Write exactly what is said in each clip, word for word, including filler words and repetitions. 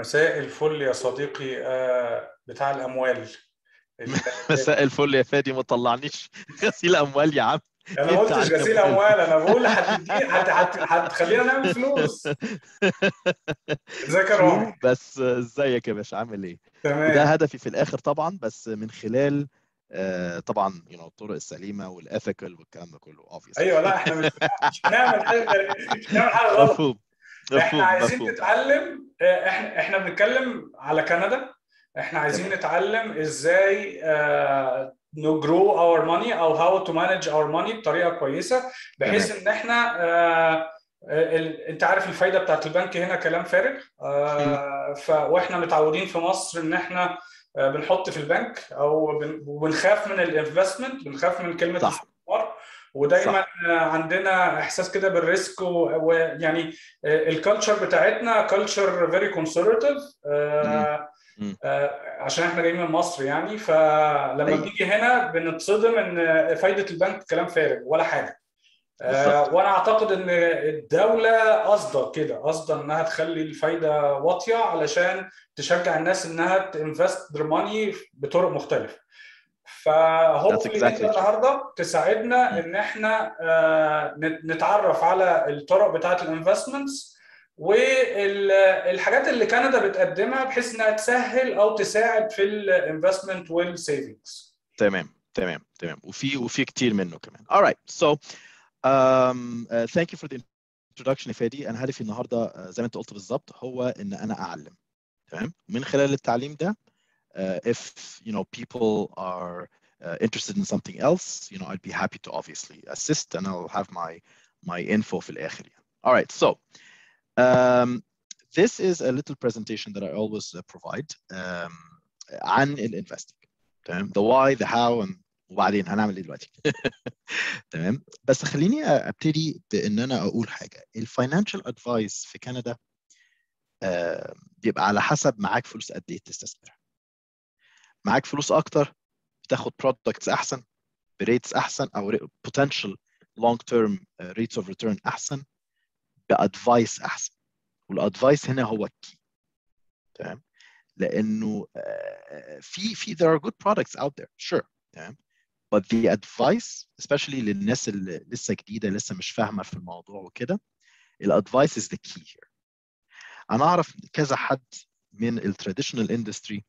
مساء الفل يا صديقي، آه، بتاع الأموال. ال- مساء الفل يا فادي، ما طلعنيش غسيل اموال يا عم. أنا ما انت قلتش على غسيل الاموال. أموال، أنا بقول هتدي هت هت هتخلينا نعمل فلوس. ازيك يا ترو، رامي؟ بس ازيك يا باشا، عامل ايه؟ وده تمام. هدفي في الاخر طبعا، بس من خلال آه، طبعا you know الطرق السليمه والاثيكال والكلام ده كله أيوه، obviously. لا إحنا مش مش هنعمل حاجة غير- مش هنعمل حاجة غلط. مفهوم إحنا مفهوم عايزين مفهوم. نتعلم، آه، إحنا إحنا بنتكلم على كندا. إحنا عايزين تمام نتعلم إزاي آه، نجرو اور ماني او هاو تو مانج اور ماني بطريقه كويسه، تمام بحيث ان احنا آه، ال... انت عارف الفايده بتاعت البنك هنا كلام فارغ. آه، ف... واحنا متعودين في مصر ان احنا آه، بنحط في البنك او بن... وبنخاف من الانفستمنت، بنخاف من كلمه صح الاستثمار. ودايما صح. آه، عندنا احساس كده بالريسك، ويعني الكالتشر بتاعتنا كالتشر فيري كونسرفتيف، امم امم عشان احنا جايين من مصر يعني. فلما حقيقي بنيجي هنا بنتصدم ان فايده البنك كلام فارغ ولا حاجه. بالظبط. آه، وانا اعتقد ان الدوله قاصده كده، قاصده انها تخلي الفايده واطيه علشان تشجع الناس انها تنفست their money بطرق مختلفه. That's فهوبفلي انت exactly true. النهارده تساعدنا مم. ان احنا آه، نتعرف على الطرق بتاعه الانفستمنتس والحاجات اللي كندا بتقدمها، بحيث انها تسهل او تساعد في الانفستمنت والسيفنجز. تمام تمام تمام، وفي وفي كتير منه كمان. All right, so um, uh, thank you for the introduction يا فادي. انا هدفي النهارده uh, زي ما انت قلت بالظبط، هو ان انا اعلم. تمام، ومن خلال التعليم ده uh, if you know people are uh, interested in something else, you know I'd be happy to obviously assist and I'll have my my info في الاخر يعني. All right, so um, this is a little presentation that I always uh, provide um, عن الانفستنج. تمام، the why the how and وبعدين هنعمل ايه دلوقتي. تمام، بس خليني ابتدي بان انا اقول حاجه. الفاينانشال ادفايس في كندا آه، بيبقى على حسب معاك فلوس قد ايه تستثمرها. معاك فلوس اكتر بتاخد برودكتس احسن بريتس احسن، او potential long term rates of return احسن، بادفايس احسن. والادفايس هنا هو الكي. تمام، لانه آه، في في there are good products out there sure. تمام، but the advice especially للناس اللي لسه جديده لسه مش فاهمه في الموضوع وكده، الادفايس is the key here. انا اعرف كذا حد من التراديشنال اندستري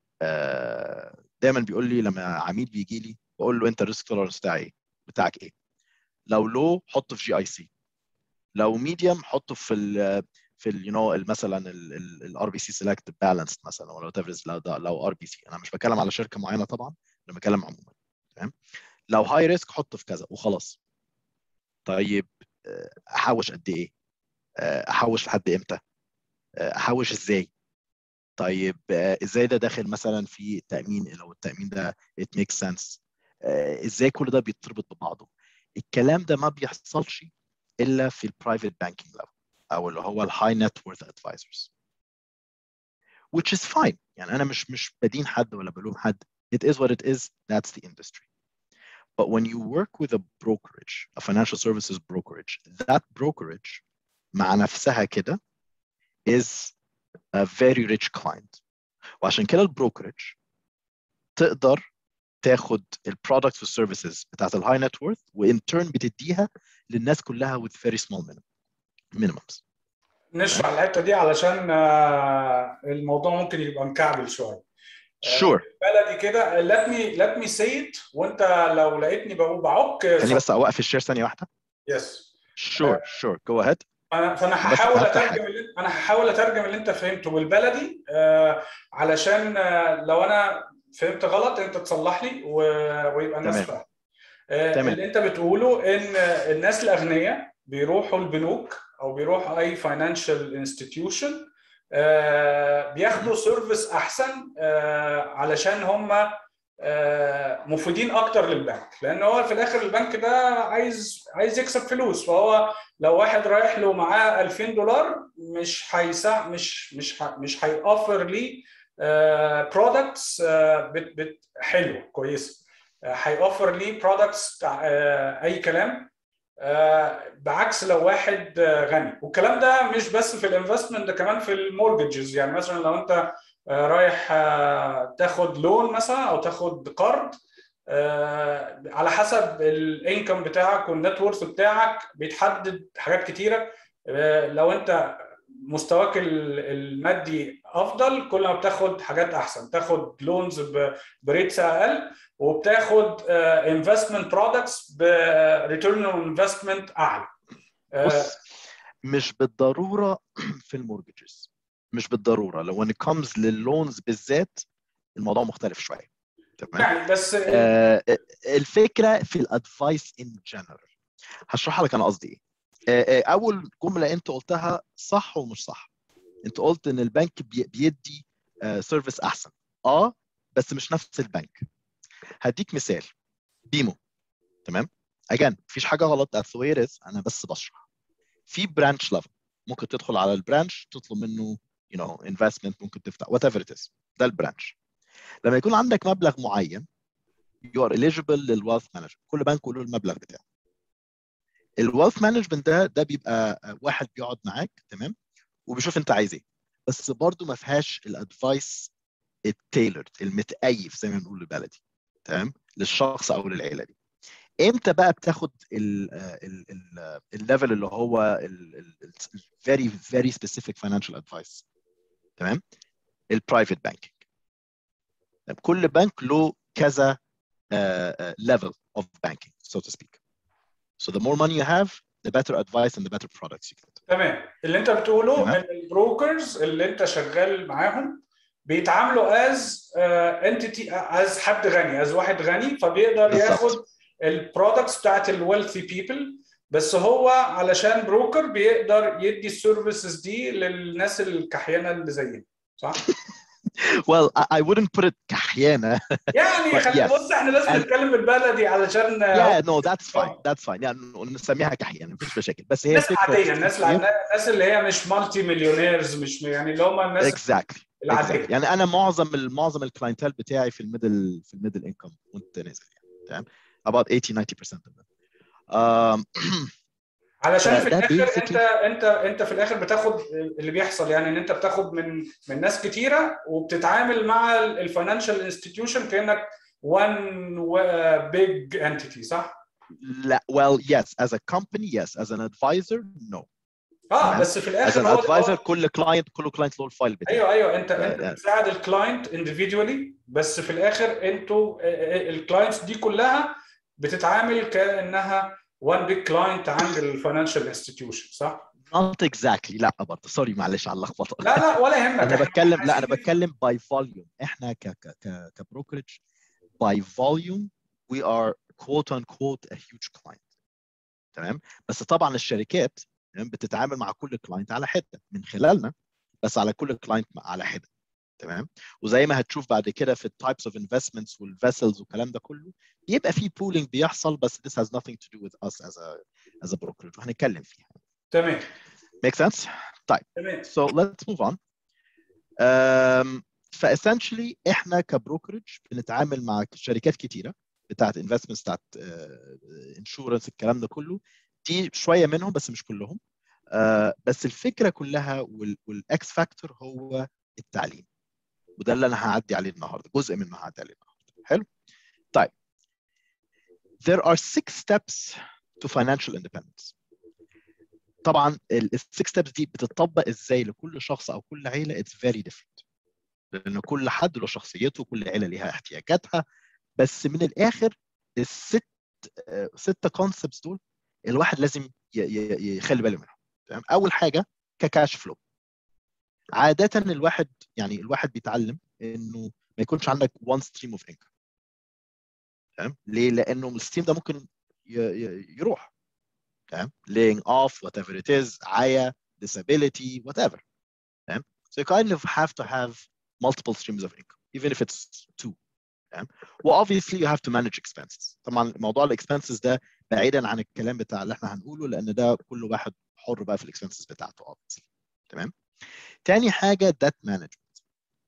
دايما بيقول لي لما عميل بيجي لي بقول له انت الريسك تولرنس بتاعك ايه؟ بتاعك ايه؟ لو لو حطه في جي اي سي، لو ميديوم حطه في ال في ال you know مثلا الار بي سي سيلكت بالانس مثلا، ولا تفرز لو ده لو ار بي سي. انا مش بتكلم على شركه معينه طبعا، انا بتكلم عموما. تمام، لو هاي ريسك حطه في كذا وخلاص. طيب آه، احوش قد ايه؟ آه، احوش لحد امتى؟ آه، احوش ازاي؟ طيب آه، ازاي ده داخل مثلا في تامين؟ لو التامين ده it makes sense، آه، ازاي كل ده بيتربط ببعضه؟ الكلام ده ما بيحصلش الا في البرايفت بانكينج ليفل، او اللي هو الهاي نت وورث ادفايزرز، which is fine. يعني انا مش مش بدين حد ولا بلوم حد. It is what it is. That's the industry. But when you work with a brokerage, a financial services brokerage, that brokerage مع نفسها كده is a very rich client. وعشان كده البروكرج تقدر تاخد البرودكتس والسيرفيسز بتاعت الهاي نت وورث وان تيرن بتديها للناس كلها with very small minimums. نشرح تمام، الحته دي علشان آه، الموضوع ممكن يبقى مكعبل شويه. آه، sure. بلدي كده، let me let me say it، وانت لو لقيتني بقول بعك خليني صح. بس اوقف الشير ثانيه واحده. يس. sure sure go ahead. انا فانا انا بس هحاول هفتح اترجم حاجه. اللي انا هحاول اترجم اللي انت فهمته بالبلدي، آه، علشان آه، لو انا فهمت غلط انت تصلح لي و- ويبقى الناس تمام فاهمه. آه، تمام اللي انت بتقوله ان الناس الاغنياء بيروحوا البنوك او بيروحوا اي فاينانشال انستتيوشن، بياخدوا سيرفيس احسن، آه، علشان هم آه، مفيدين اكتر للبنك، لان هو في الاخر البنك ده عايز عايز يكسب فلوس. فهو لو واحد رايح له معاه ألفين دولار مش هيسع مش مش ه- مش هيوفر لي برودكتس حلوه كويسه. هيوفر لي برودكتس اي كلام، بعكس لو واحد غني. والكلام ده مش بس في الانفستمنت، ده كمان في المورجز. يعني مثلا لو انت رايح تاخد لون مثلا او تاخد قرض، على حسب الانكم بتاعك والنت وورث بتاعك بيتحدد حاجات كتيره. لو انت مستواك المادي افضل، كل ما بتاخد حاجات احسن، تاخد لونز بريتس اقل، وبتاخد انفستمنت برودكتس بريتيرن اون انفستمنت اعلى. بص، مش بالضروره في المورجز، مش بالضروره. لو ان كومز لللونز بالذات الموضوع مختلف شويه. تمام. يعني بس آه الفكره في الادفايس ان جنرال. هشرح لك انا قصدي ايه. اول جمله انت قلتها صح ومش صح. انت قلت ان البنك بيدي سيرفيس احسن، اه بس مش نفس البنك. هديك مثال، بيمو. تمام. اجان مفيش حاجه غلط، that's the way it is، انا بس بشرح. في برانش ليفل، ممكن تدخل على البرانش تطلب منه you know investment، ممكن تفتح whatever it is، ده البرانش. لما يكون عندك مبلغ معين you are eligible للويلث مانجمنت. كل بنك له المبلغ بتاعه. الويلث مانجمنت ده ده بيبقى واحد بيقعد معاك، تمام، وبيشوف انت عايز ايه، بس برضه ما فيهاش الادفايس التailored المتأيف زي ما بنقول بالبلدي، تمام، للشخص او للعيله دي. امتى بقى بتاخد الليفل اللي هو very very specific financial advice؟ تمام. البرايفت بانكينج. كل بنك له كذا level of banking so to speak. So the more money you have, the better advice and the better products you get. تمام. اللي انت بتقوله تمام. ان البروكرز اللي انت شغال معاهم بيتعاملوا از انتيتي، از حد غني، از واحد غني، فبيقدر بالزبط. ياخد البرودكتس بتاعت الويلثي بيبل، بس هو علشان بروكر بيقدر يدي السيرفيسز دي للناس الكحيانه اللي زينا، صح؟ Well, I wouldn't put it كحيانه. يعني خلينا yes. بص، احنا لازم And نتكلم بالبلدي علشان yeah no that's fine that's fine يعني نسميها كحيانه مفيش مشاكل. بس هي الناس الفكره العاديه، الناس ايه؟ الناس اللي هي مش مالتي مليونيرز، مش يعني اللي هم الناس exactly العاديه. exactly. يعني انا معظم معظم الكلاينتيل بتاعي في الميدل في الميدل انكم وانت نازل يعني، تمام، about eighty ninety percent of them. um, علشان في الاخر انت basically... انت انت في الاخر بتاخد اللي بيحصل، يعني ان انت بتاخد من من ناس كتيره، وبتتعامل مع الفاينانشال انستتيوشن كانك one big entity، صح؟ لا well yes as a company yes as an advisor no. اه تمام. بس في as الاخر an هو advisor هو كل كلاينت كل كلاينت له الفايل بتاعه. ايوه ايوه انت ف... انت بتساعد الكلاينت individually، بس في الاخر انتوا الكلاينتس دي كلها بتتعامل كانها one big client عند الفاينانشال انستتيوشن، صح؟ not exactly. لا برضه سوري معلش على اللخبطه. لا لا ولا يهمك، انا احنا بتكلم لا انا عايزين بتكلم by volume. احنا ك ك ك كبروكرج by volume we are quote unquote a huge client. تمام. بس طبعا الشركات بتتعامل مع كل كلاينت على حده من خلالنا، بس على كل كلاينت على حده. تمام. وزي ما هتشوف بعد كده في التايبس اوف انفستمنتس والفيسلز والكلام ده كله بيبقى في بولينج بيحصل، بس this has nothing to do with us as a as a brokerage وهنتكلم فيها. تمام. make sense؟ طيب تمام. so let's move on. um, فاسنشلي احنا كبروكرج بنتعامل مع شركات كتيره بتاعت انفستمنتس، بتاعت انشورنس، uh, الكلام ده كله. دي شويه منهم بس مش كلهم. uh, بس الفكره كلها والاكس فاكتور هو التعليم، وده اللي انا هعدي عليه النهارده، جزء منه هعدي عليه النهارده. حلو. طيب there are six steps to financial independence. طبعا السكس ستيبس دي بتطبق ازاي لكل شخص او كل عيله؟ it's very different، لان كل حد له شخصيته، كل عيله ليها احتياجاتها. بس من الاخر الست ستة كونسبتس دول الواحد لازم يخلي باله منهم. تمام. اول حاجه ككاش فلو. عاده الواحد يعني الواحد بيتعلم انه ما يكونش عندك one stream of income. تمام. ليه؟ لانه الستريم ده ممكن يروح. تمام. laying off whatever it is، عيا، disability whatever. تمام. so you kind of have to have multiple streams of income even if it's two. تمام. و obviously you have to manage expenses. طبعا موضوع الاكسبنسز ده بعيدا عن الكلام بتاع اللي احنا هنقوله، لان ده كل واحد حر بقى في الاكسبنسز بتاعته obviously. تمام. تاني حاجه debt management.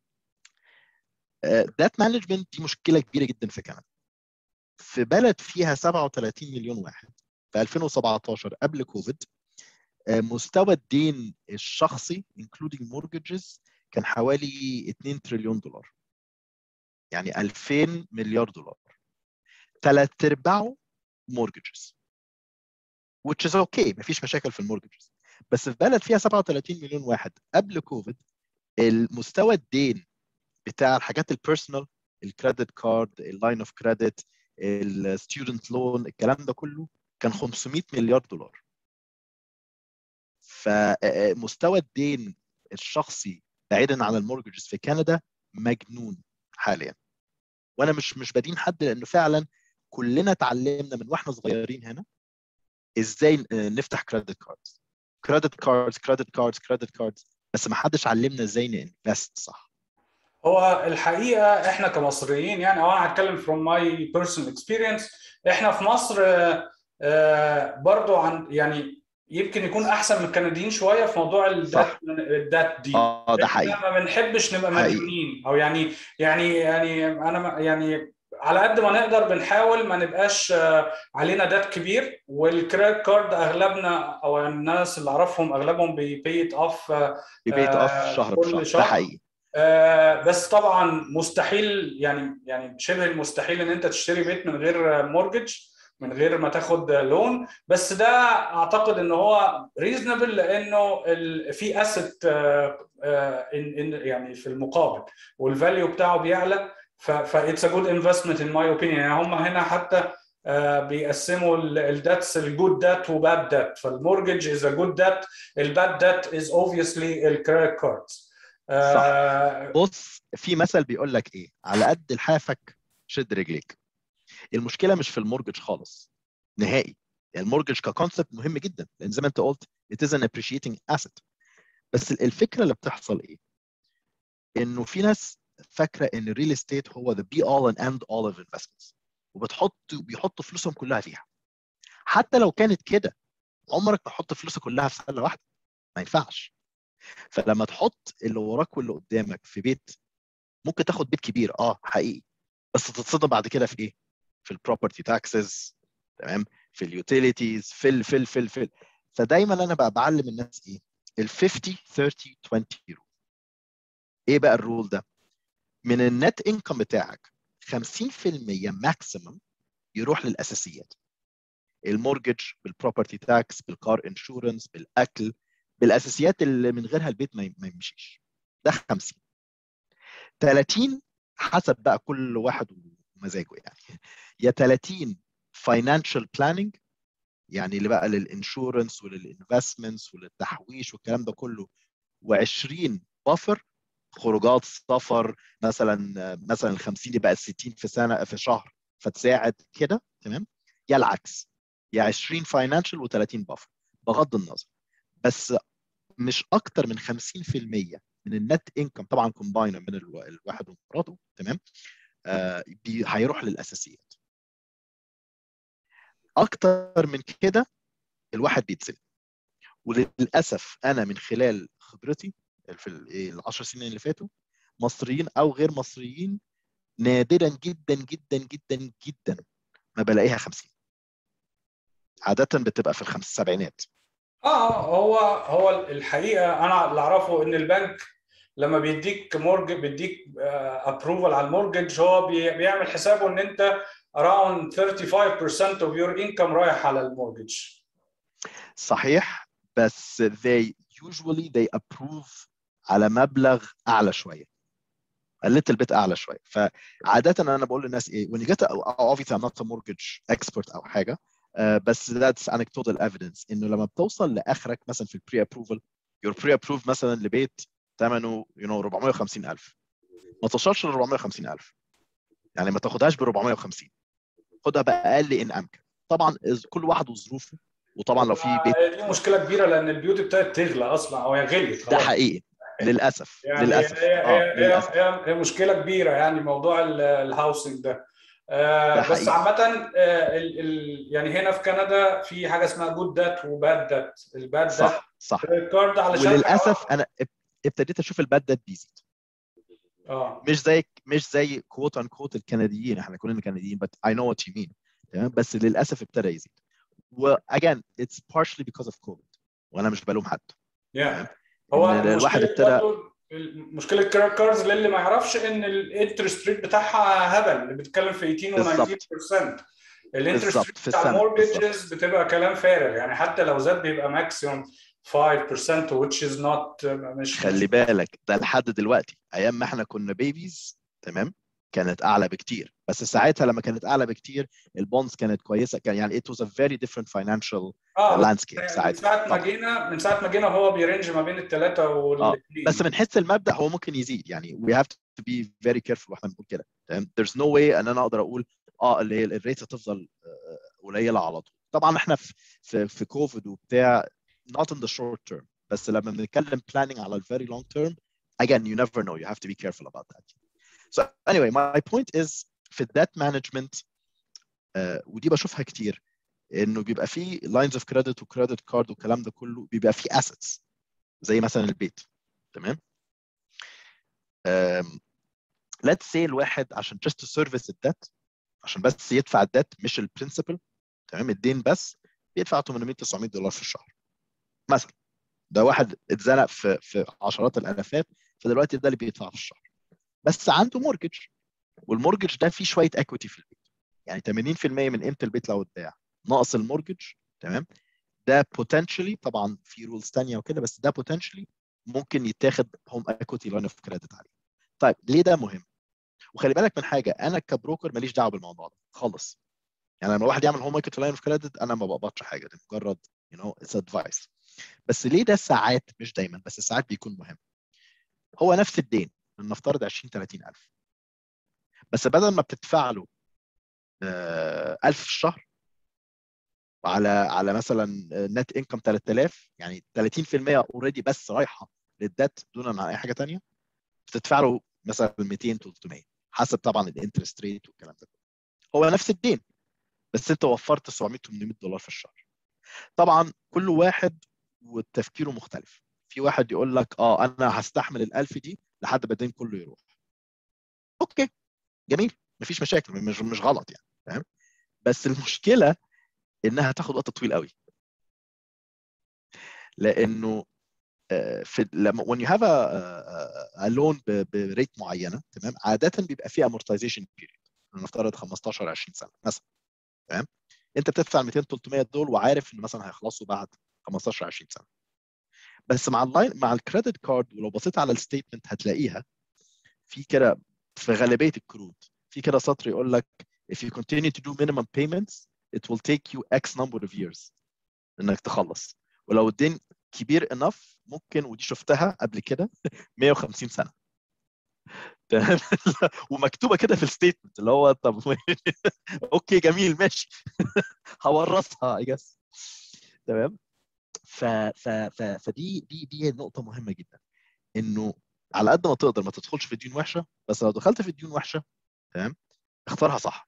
uh, debt management دي مشكله كبيره جدا في كندا. في بلد فيها سبعة وثلاثين مليون واحد في ألفين وسبعتاشر قبل كوفيد مستوى الدين الشخصي including mortgages كان حوالي اتنين تريليون دولار، يعني ألفين مليار دولار، ثلاث ارباعه mortgages which is okay، مفيش مشاكل في المورججز. بس في بلد فيها سبعة وثلاثين مليون واحد قبل كوفيد المستوى الدين بتاع الحاجات البيرسونال، الكريدت كارد، اللاين اوف كريدت، الستودنت لون، الكلام ده كله كان خمسمائة مليار دولار. فمستوى الدين الشخصي بعيدا عن المورججز في كندا مجنون حاليا. وانا مش مش بدين حد، لانه فعلا كلنا اتعلمنا من واحنا صغيرين هنا ازاي نفتح كريدت كاردز كريدت كاردز كريدت كاردز كريدت كاردز بس ما حدش علمنا ازاي نانفست صح. هو الحقيقه احنا كمصريين يعني، او انا هتكلم from my personal experience، احنا في مصر برضو عن يعني يمكن يكون احسن من الكنديين شويه في موضوع الدات الدات دي. اه ده حقيقي. ما بنحبش نبقى مديونين، او يعني يعني يعني انا يعني على قد ما نقدر بنحاول ما نبقاش علينا دات كبير. والكريدت كارد اغلبنا او الناس اللي اعرفهم اغلبهم بيبيت اوف بيبيت اوف شهر كل بشهر، شهر. ده حقيقي. آه بس طبعا مستحيل يعني يعني شبه المستحيل ان انت تشتري بيت من غير مورجج، من غير ما تاخد لون. بس ده اعتقد ان هو ريزونبل، لانه في اسيت يعني في المقابل، والفاليو بتاعه بيعلى. ف اتس ا جود انفستمنت ان ماي اوبينيون. يعني هم هنا حتى آه بيقسموا الداتس الجود دات وباد دات. فالمورجج از ا جود دات، الباد دات از اوبفيسلي الكريدت كاردز. صح. بص، في مثل بيقول لك ايه، على قد لحافك شد رجليك. المشكله مش في المورجج خالص نهائي. يعني المورجج ككونسبت مهم جدا، لان زي ما انت قلت it is an appreciating asset. بس الفكره اللي بتحصل ايه، انه في ناس فاكره ان الريل استيت هو the be all and end all of investments، وبتحط بيحطوا فلوسهم كلها فيها. حتى لو كانت كده عمرك ما تحط فلوسك كلها في سله واحده، ما ينفعش. فلما تحط اللي وراك واللي قدامك في بيت، ممكن تاخد بيت كبير اه حقيقي، بس تتصدم بعد كده في ايه؟ في البروبرتي تاكسز، تمام، في اليوتيليتيز، في ال في ال في ال في ال. فدايما انا بقى بعلم الناس ايه؟ ال خمسين ثلاثين عشرين رول. ايه بقى الرول ده؟ من النت انكم بتاعك خمسين في المية ماكسيمم يروح للاساسيات، المورجج، بالبروبرتي تاكس، بالكار انشورنس، بالاكل، بالاساسيات اللي من غيرها البيت ما يمشيش. ده خمسين. ثلاثين حسب بقى كل واحد ومزاجه يعني، يا ثلاثين فاينانشال بلاننج، يعني اللي بقى للانشورنس وللانفستمنتس وللتحويش والكلام ده كله، و20 بافر، خروجات، سفر مثلا، مثلا ال خمسين يبقى ال ستين في سنه في شهر فتساعد كده، تمام، يا العكس، يا عشرين فاينانشال و30 بافر، بغض النظر. بس مش اكتر من خمسين في المية من النت انكم طبعا كومباين من الواحد ومراته، تمام، آه هيروح للاساسيات. اكتر من كده الواحد بيتسلم. وللاسف انا من خلال خبرتي في العشر سنين اللي فاتوا، مصريين او غير مصريين، نادرا جدا جدا جدا جدا ما بلاقيها خمسين. عاده بتبقى في الخمس السبعينات. اه هو هو الحقيقه انا اللي اعرفه ان البنك لما بيديك مورج بيديك ابروفال على المورجج، هو بيعمل حسابه ان انت around thirty-five percent of your income رايح على المورجج. صحيح، بس they usually they approve على مبلغ اعلى شويه، قلت البيت اعلى شويه. فعاده انا بقول للناس ايه، when you get obviously I'm not a mortgage expert او حاجه، uh, بس that's anecdotal evidence انه لما بتوصل لاخرك مثلا في البري ابروفل، your pre approve مثلا لبيت ثمنه you know أربعمائة وخمسين ألف، ما توصلش ل أربعمائة وخمسين ألف، يعني ما تاخدهاش ب أربعمائة وخمسين، خدها باقل ان امكن. طبعا كل واحد وظروفه، وطبعا لو في بيت دي مشكله كبيره، لان البيوت ابتدت تغلى اصلا، او هي غليت ده خلاص. حقيقي للاسف. يعني للاسف هي اه هي للاسف هي, هي مشكله كبيره يعني موضوع الهاوسنج ده. ده آه بس حقيقي. عامه آه ال ال يعني هنا في كندا في حاجه اسمها جود دات وباد دات. الباد دات صح صح. كارد علشان وللاسف انا ابتديت اشوف الباد دات بيزيد. اه مش زي مش زي كوت ان كوت الكنديين، احنا كلنا كنديين but I know what you mean، تمام، بس للاسف ابتدى يزيد. و again it's partially because of COVID وانا مش بلوم حد. yeah. هو ان الواحد مشكله ابتدى برضه مشكله كريدت كاردز للي ما يعرفش ان الانترست ريت بتاعها هبل، اللي بتتكلم في ثمانية عشر و19%. الانترست بالظبط ريت في بتاع السنه المورجز بتبقى كلام فارغ، يعني حتى لو زاد بيبقى ماكسيموم خمسة بالمية which is not مش خلي بالك ده لحد دلوقتي. ايام ما احنا كنا بيبيز تمام كانت اعلى بكتير، بس ساعتها لما كانت اعلى بكتير البونز كانت كويسه، كان يعني it was a very different financial اه landscape من ساعتها. ساعه ما طبعا جينا من ساعه ما جينا هو بيرنج ما بين الثلاثه اه والاثنين. بس من حيث المبدا هو ممكن يزيد، يعني we have to be very careful واحنا بنقول كده تمام. there's no way ان انا اقدر اقول اه اللي هي الريت هتفضل قليله على طول. طبعا احنا في في, في كوفيد وبتاع not in the short term، بس لما بنتكلم planning على ال very long term again you never know, you have to be careful about that. So anyway my point is في الدات مانجمنت uh, ودي بشوفها كتير، انه بيبقى فيه lines of credit وكريدت كارد والكلام ده كله بيبقى فيه assets زي مثلا البيت تمام. um, let's say الواحد عشان just to service الدات، عشان بس يدفع الدات مش البرنسبل تمام الدين بس، بيدفع ثمانمية تسعمية دولار في الشهر مثلا. ده واحد اتزنق في في عشرات الالافات، فدلوقتي ده اللي بيدفع في الشهر، بس عنده مورجج، والمورجج ده فيه شويه اكويتي في البيت، يعني ثمانين بالمية من قيمه البيت لو اتباع ناقص المورجج تمام، ده potentially طبعا في رولز ثانيه وكده، بس ده potentially ممكن يتاخد هوم اكويتي لاين اوف كريدت عليه. طيب ليه ده مهم؟ وخلي بالك من حاجه، انا كبروكر ماليش دعوه بالموضوع ده خالص، يعني لما واحد يعمل هوم اكويتي لاين اوف كريدت انا ما بقبضش حاجه، ده مجرد you know it's advice. بس ليه ده ساعات مش دايما بس ساعات بيكون مهم؟ هو نفس الدين نفترض عشرين ثلاثين ألف، بس بدل ما بتدفع له ألف في الشهر على على مثلا نت انكم ثلاثة آلاف، يعني ثلاثين بالمية اوريدي بس رايحه للدات دون عن اي حاجه ثانيه، بتدفع له مثلا مئتين ثلاثمية حسب طبعا الانترست ريت والكلام ده. هو نفس الدين بس انت وفرت سبعمية ثمانمية دولار في الشهر. طبعا كل واحد وتفكيره مختلف، في واحد يقول لك اه انا هستحمل الألف دي لحد ما الدين كله يروح، اوكي جميل مفيش مشاكل، مش مش غلط يعني فاهم، بس المشكله انها تاخد وقت طويل قوي، لانه في لما when you have a, a loan بريت معينه تمام، عاده بيبقى فيه amortization period نفترض خمستاشر عشرين سنه مثلا تمام، انت بتدفع مئتين ثلاثمية دول وعارف ان مثلا هيخلصوا بعد خمستاشر عشرين سنه. بس مع اللاين مع الكريدت كارد ولو بصيت على الستيتمنت هتلاقيها في كده في غالبيه الكروت في كده سطر يقول لك if you continue to do minimum payments it will take you X number of years انك تخلص، ولو الدين كبير enough ممكن، ودي شفتها قبل كده مية وخمسين سنه تمام ومكتوبه كده في الستيتمنت اللي هو طب اوكي جميل ماشي هورثها اي جس تمام. ف ف ف فدي دي دي نقطه مهمه جدا، انه على قد ما تقدر ما تدخلش في ديون وحشه، بس لو دخلت في ديون وحشه تمام اختارها صح.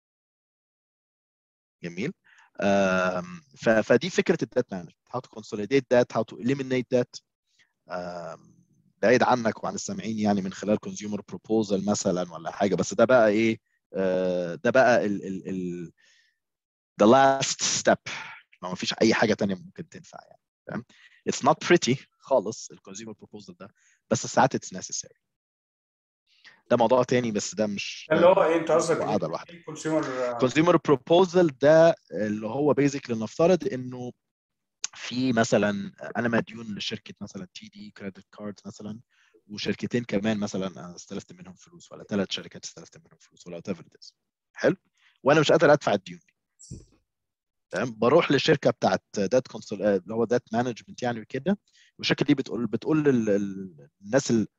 جميل. ف فدي فكره الدات مانجمنت، how to consolidate that, how to eliminate that. بعيد عنك وعن السامعين يعني من خلال كونسيومر بروبوزال مثلا ولا حاجه، بس ده بقى ايه ده بقى ال ال ال the last step، ما فيش اي حاجه تانية ممكن تنفع يعني تمام. it's not pretty خالص الكونسيومر بروبوزال ده، بس ساعات it's necessary. ده موضوع تاني بس ده مش اللي هو ايه انت قصدك قاعده لوحده. الكونسيومر كونسيومر بروبوزال ده اللي هو بيزك، لنفترض انه في مثلا انا مديون لشركه مثلا تي دي كريدت كارد مثلا، وشركتين كمان مثلا استلفت منهم فلوس، ولا ثلاث شركات استلفت منهم فلوس ولا whatever it is. حلو، وانا مش قادر ادفع الديون دي تمام، بروح للشركه بتاعت دات كونسول اللي هو دات مانجمنت يعني وكده، والشركه دي بتقول بتقول للناس اللي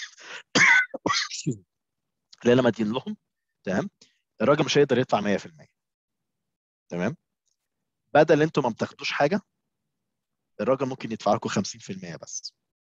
انا مدين لهم تمام الراجل مش هيقدر يدفع مية بالمية تمام، بدل انتوا ما بتاخدوش حاجه الراجل ممكن يدفع لكم خمسين بالمية بس.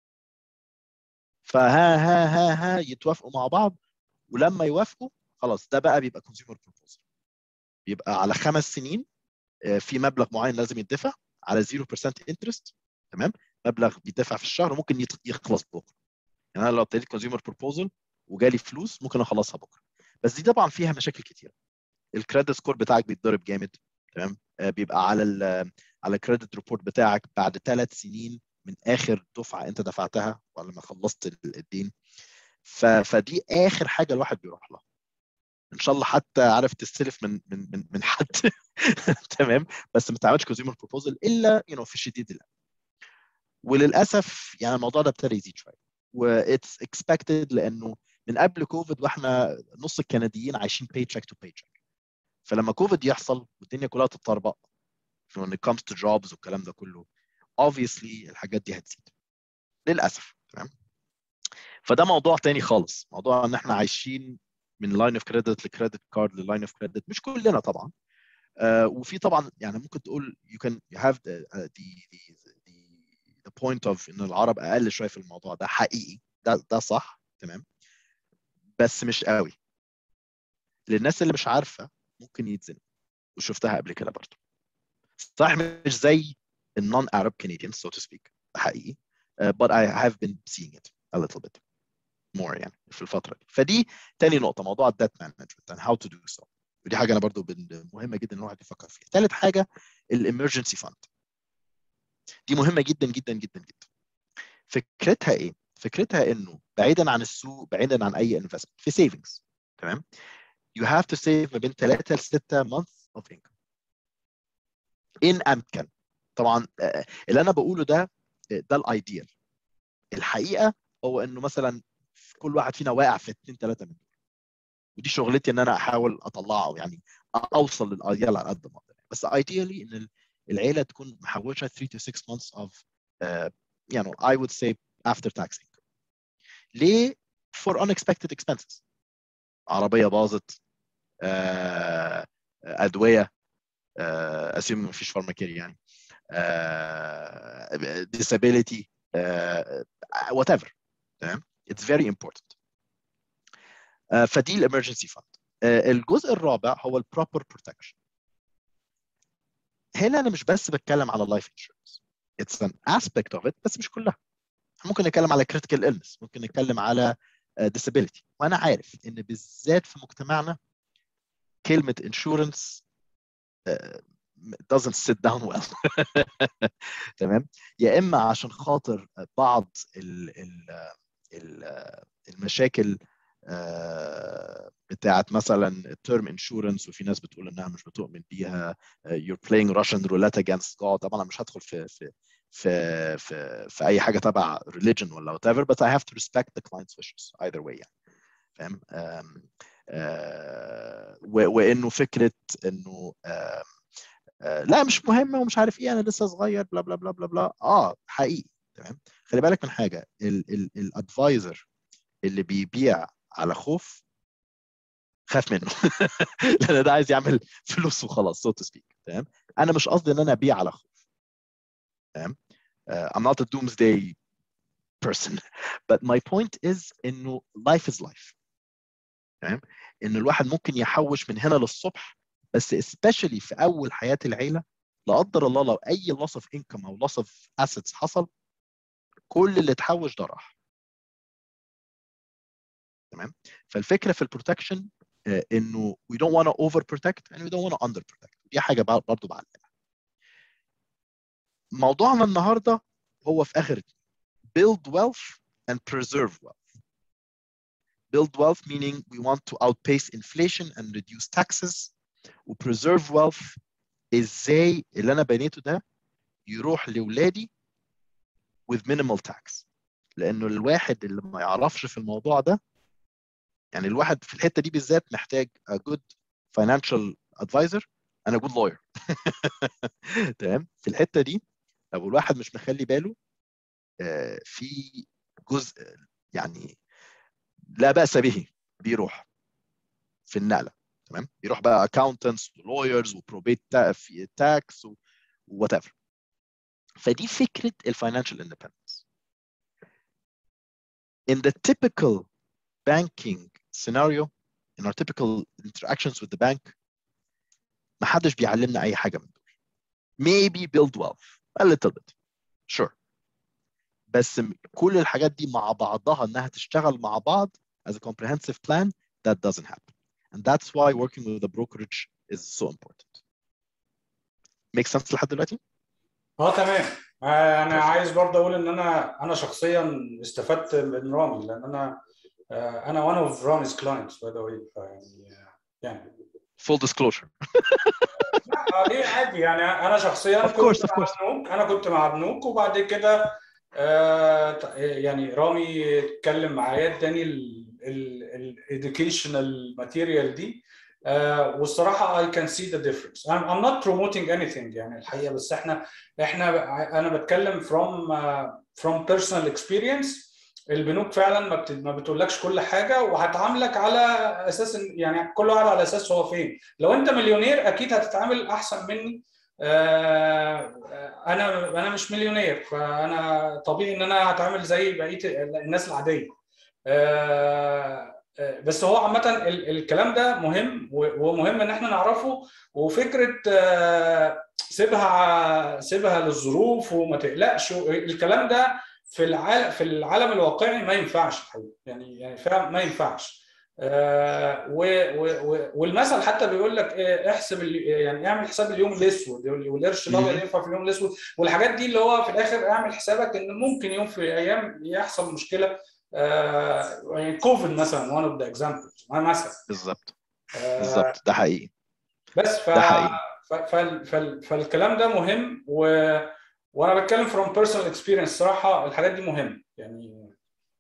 فها ها ها ها يتوافقوا مع بعض، ولما يوافقوا خلاص ده بقى بيبقى كونسيومر بروبوزال، بيبقى على خمس سنين في مبلغ معين لازم يدفع على صفر بالمية انترست تمام، مبلغ بيدفع في الشهر ممكن يخلص بكره. يعني انا لو ابتديت كونسيومر بروبوزال وجالي فلوس ممكن اخلصها بكره، بس دي طبعا فيها مشاكل كتيره، الكريدت سكور بتاعك بيتضرب جامد تمام. بيبقى على ال على الكريدت ريبورت بتاعك بعد ثلاث سنين من اخر دفعه انت دفعتها ولا ما خلصت الدين. فدي اخر حاجه الواحد بيروح لها. ان شاء الله حتى عارف تستلف من من من من حد تمام، بس ما تعملش كونسيومر بروبوزل الا يو نو في الشديد الامر. وللاسف يعني الموضوع ده ابتدى يزيد شويه، واتس اكسبكتد لانه من قبل كوفيد واحنا نص الكنديين عايشين باي تشيك تو باي تشيك. فلما كوفيد يحصل والدنيا كلها تتطربق when it comes to jobs والكلام ده كله obviously الحاجات دي هتزيد للاسف. تمام. فده موضوع تاني خالص، موضوع ان احنا عايشين من لاين اوف كريدت لكريدت كارد للاين اوف كريدت. مش كلنا طبعا، uh, وفي طبعا يعني ممكن تقول you can you have the uh, the, the the the point of ان العرب اقل شويه في الموضوع ده، حقيقي ده ده صح. تمام. بس مش قوي. للناس اللي مش عارفه ممكن يتزنوا، وشفتها قبل كده برضه. صح مش زي النون Arab Canadians so to speak حقيقي، uh, but I have been seeing it a little bit more يعني في الفتره دي. فدي تاني نقطه، موضوع الدات مانجمنت and how to do so. ودي حاجه انا برضو مهمه جدا ان الواحد يفكر فيها. ثالث حاجه الامرجنسي فاند. دي مهمه جدا جدا جدا جدا. فكرتها ايه؟ فكرتها انه بعيدا عن السوق، بعيدا عن اي انفستمنت، في سيفنجز. تمام. you have to save ما بين ثلاثة ل ستة months of income ان امكن. طبعا اللي انا بقوله ده ده الايديال. الحقيقه هو انه مثلا كل واحد فينا واقع في اثنين ثلاثه من دول، ودي شغلتي ان انا احاول اطلعه يعني اوصل للايديال على قد ما اقدر. بس ideally ان العيله تكون محوشه ثلاثة to ستة months of uh, you know I would say after tax income. ليه؟ for unexpected expenses. عربيه باظت، uh, ادويه، uh, assume مفيش فارماكير يعني، uh, disability, uh, whatever. تمام. it's very important. uh, فدي الامرجنسي فاند. uh, الجزء الرابع هو البروبر بروتكشن. هنا انا مش بس بتكلم على لايف انشورنس، اتس ان اسبكت اوف ات بس مش كلها. ممكن نتكلم على كريتيكال إلنس، ممكن نتكلم على disability. وانا عارف ان بالذات في مجتمعنا كلمه انشورنس uh, doesn't sit down well. تمام. يا اما عشان خاطر بعض ال ال المشاكل بتاعت مثلا التيرم انشورنس، وفي ناس بتقول انها مش بتؤمن بيها. you're playing Russian roulette against God. طبعا انا مش هدخل في في في في, في اي حاجه تبع religion ولا whatever, but I have to respect the client's wishes either way يعني. فاهم؟ وانه فكره انه لا مش مهمه ومش عارف ايه، انا لسه صغير بلا بلا بلا بلا بلا. اه حقيقي. تمام. خلي بالك من حاجه، الادفايزر اللي بيبيع على خوف خاف منه. لان ده عايز يعمل فلوس وخلاص so to speak. تمام. انا مش قصدي ان انا ابيع على خوف. تمام. uh, I'm not a doomsday person but my point is انه life is life. تمام. ان الواحد ممكن يحوش من هنا للصبح، بس especially في اول حياه العيله لا قدر الله لو اي loss of income او loss of assets حصل، كل اللي اتحوش ده راح. تمام. فالفكره في البروتكشن انه we don't want to over protect and we don't want to under protect. دي حاجه برضه بعلمها. موضوعنا النهارده هو في اخر build wealth and preserve wealth. build wealth meaning we want to outpace inflation and reduce taxes. و preserve wealth ازاي اللي انا بنيته ده يروح لاولادي with minimal tax. لانه الواحد اللي ما يعرفش في الموضوع ده، يعني الواحد في الحته دي بالذات محتاج a good financial advisor and a good lawyer. تمام. في الحته دي لو الواحد مش مخلي باله في جزء يعني لا بأس به بيروح في النقله. تمام. بيروح بقى accountants و lawyers و probate tax و whatever. فدي فكره الفاينانشال independence. In the typical banking scenario, in our typical interactions with the bank, ما حدش بيعلمنا اي حاجه من دول. Maybe build wealth a little bit, sure. بس كل الحاجات دي مع بعضها انها تشتغل مع بعض as a comprehensive plan, that doesn't happen. And that's why working with a brokerage is so important. ميك سنس لحد دلوقتي؟ اه تمام. آه، انا عايز برضه اقول ان انا انا شخصيا استفدت من رامي، لان انا آه، انا one of رامي's clients by the way. فيعني يعني full disclosure. لا ليه عادي يعني. انا شخصيا of كنت course of مع course. بنوك، انا كنت مع بنوك وبعد كده آه، يعني رامي اتكلم معايا اداني الاديوكيشنال ماتيريال دي. آه، والصراحه I can see the difference. I'm, I'm not promoting anything يعني الحقيقه، بس احنا احنا انا بتكلم from uh, from personal experience. البنوك فعلا ما بت- ما بتقولكش كل حاجه، وهتعاملك على اساس إن- يعني كل واحد على اساس هو فين. لو انت مليونير اكيد هتتعامل احسن مني. آه، انا انا مش مليونير، فانا طبيعي ان انا هتعامل زي بقيه الناس العاديه. آه، آه، بس هو عامه ال- الكلام ده مهم، و- ومهم ان احنا نعرفه. وفكره آه، سيبها سيبها للظروف وما تقلقش، الكلام ده في العالم في العالم الواقعي ما ينفعش الحقيقه. يعني يعني فعلا ما ينفعش. آه، و- و- و- والمثل حتى بيقول لك إيه، احسب ال- يعني اعمل حساب اليوم الاسود، والقرش الابيض مهم. ينفع في اليوم الاسود، والحاجات دي اللي هو في الاخر اعمل حسابك ان ممكن يوم في ايام يحصل مشكله. آه، يعني كوفيد مثلا one of the examples مثلا. بالظبط آه، بالظبط، ده حقيقي. بس ف ده حقيقي. ف- فال- فال- فالكلام ده مهم، و... وانا بتكلم from personal experience صراحه الحاجات دي مهمه يعني.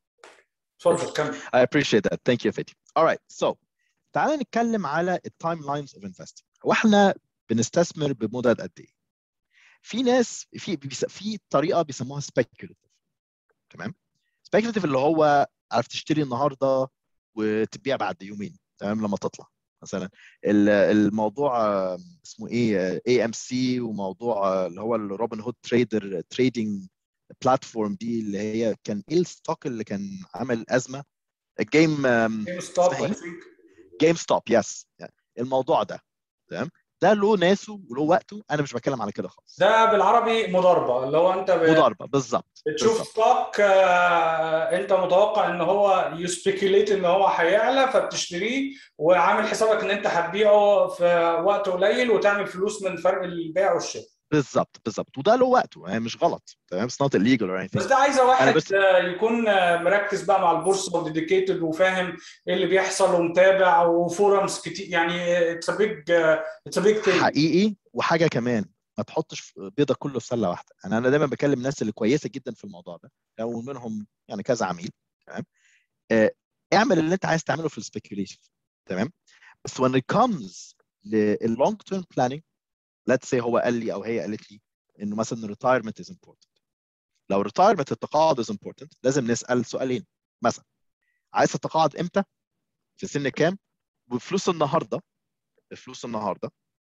اتفضل Perfect. كمل. I appreciate that. Thank you, Feti. All right. So تعالى نتكلم على التايم لاينز اوف انفستنج. واحنا بنستثمر بمدد قد ايه؟ في ناس في بيس- في طريقه بيسموها سبيكوليتيف. تمام؟ سبيكوليتيف اللي هو عارف تشتري النهارده وتبيع بعد يومين، تمام، لما تطلع مثلا. ال- الموضوع آه، اسمه ايه، اي ام سي، وموضوع آه، اللي هو الروبن هود تريدر تريدنج بلاتفورم دي، اللي هي كان ايه الستوك اللي كان عامل ازمه، الجيم جيم اسمها ستوب اي ايه؟ ثينك. جيم ستوب، يس. الموضوع ده تمام، ده له ناسه وله وقته، انا مش بتكلم على كده خالص. ده بالعربي مضاربه، اللي هو انت ب- مضاربه، بالظبط بتشوف بالظبط ستوك آه، انت متوقع ان هو يسبيكيليت ان هو هيعلى فبتشتريه، وعامل حسابك ان انت هتبيعه في وقت قليل وتعمل فلوس من فرق البيع والشراء. بالظبط بالظبط، وده له وقته، يعني مش غلط، تمام. It's not illegal or بس anything. ده عايزه انا واحد بس آه، يكون آه، مركز بقى مع البورصه وديديكيتد وفاهم ايه اللي بيحصل ومتابع وفورمز كتير يعني. اتس بيج اتس بيج ثينج. حقيقي. وحاجه كمان، ما تحطش بيضه كله في سله واحده. انا انا دايما بكلم الناس اللي كويسه جدا في الموضوع ده، لو منهم يعني كذا عميل، تمام. آه، اعمل اللي انت عايز تعمله في السبيكيوليشن، تمام. بس when it comes لللونج تيرم بلاننج، let's say هو قال لي او هي قالت لي انه مثلا retirement is important. لو retirement التقاعد is important، لازم نسال سؤالين. مثلا عايز تتقاعد امتى، في سن كام، وفلوس النهارده، بفلوس النهارده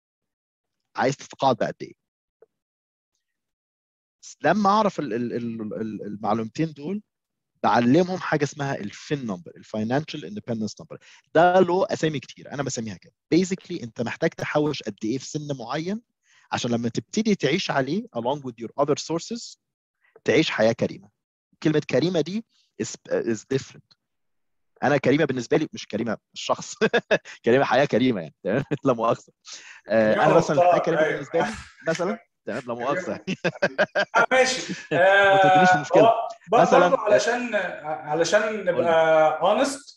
عايز تتقاعد بقد ايه. لما اعرف ال- ال- ال- ال- المعلومتين دول، بعلمهم حاجه اسمها الفين نمبر، الفاينانشال اندبندنس نمبر. ده له اسامي كتير، انا بسميها كده. بيزيكلي انت محتاج تحوش قد ايه في سن معين، عشان لما تبتدي تعيش عليه along with your other sources تعيش حياه كريمه. كلمه كريمه دي is, is different. انا كريمه بالنسبه لي مش كريمه الشخص كريمه حياه كريمه يعني، تمام. لا مؤاخذه. آه، كريمه انا مثلا الحياه مختار كريمه ايوه. بالنسبه لي مثلا، تمام، لا مؤاخذه كريمه يعني. آه، ماشي. ما تودنيش آه، في مشكله. هو ب- برضو مثلا آه، علشان علشان قول نبقى لي. اونست.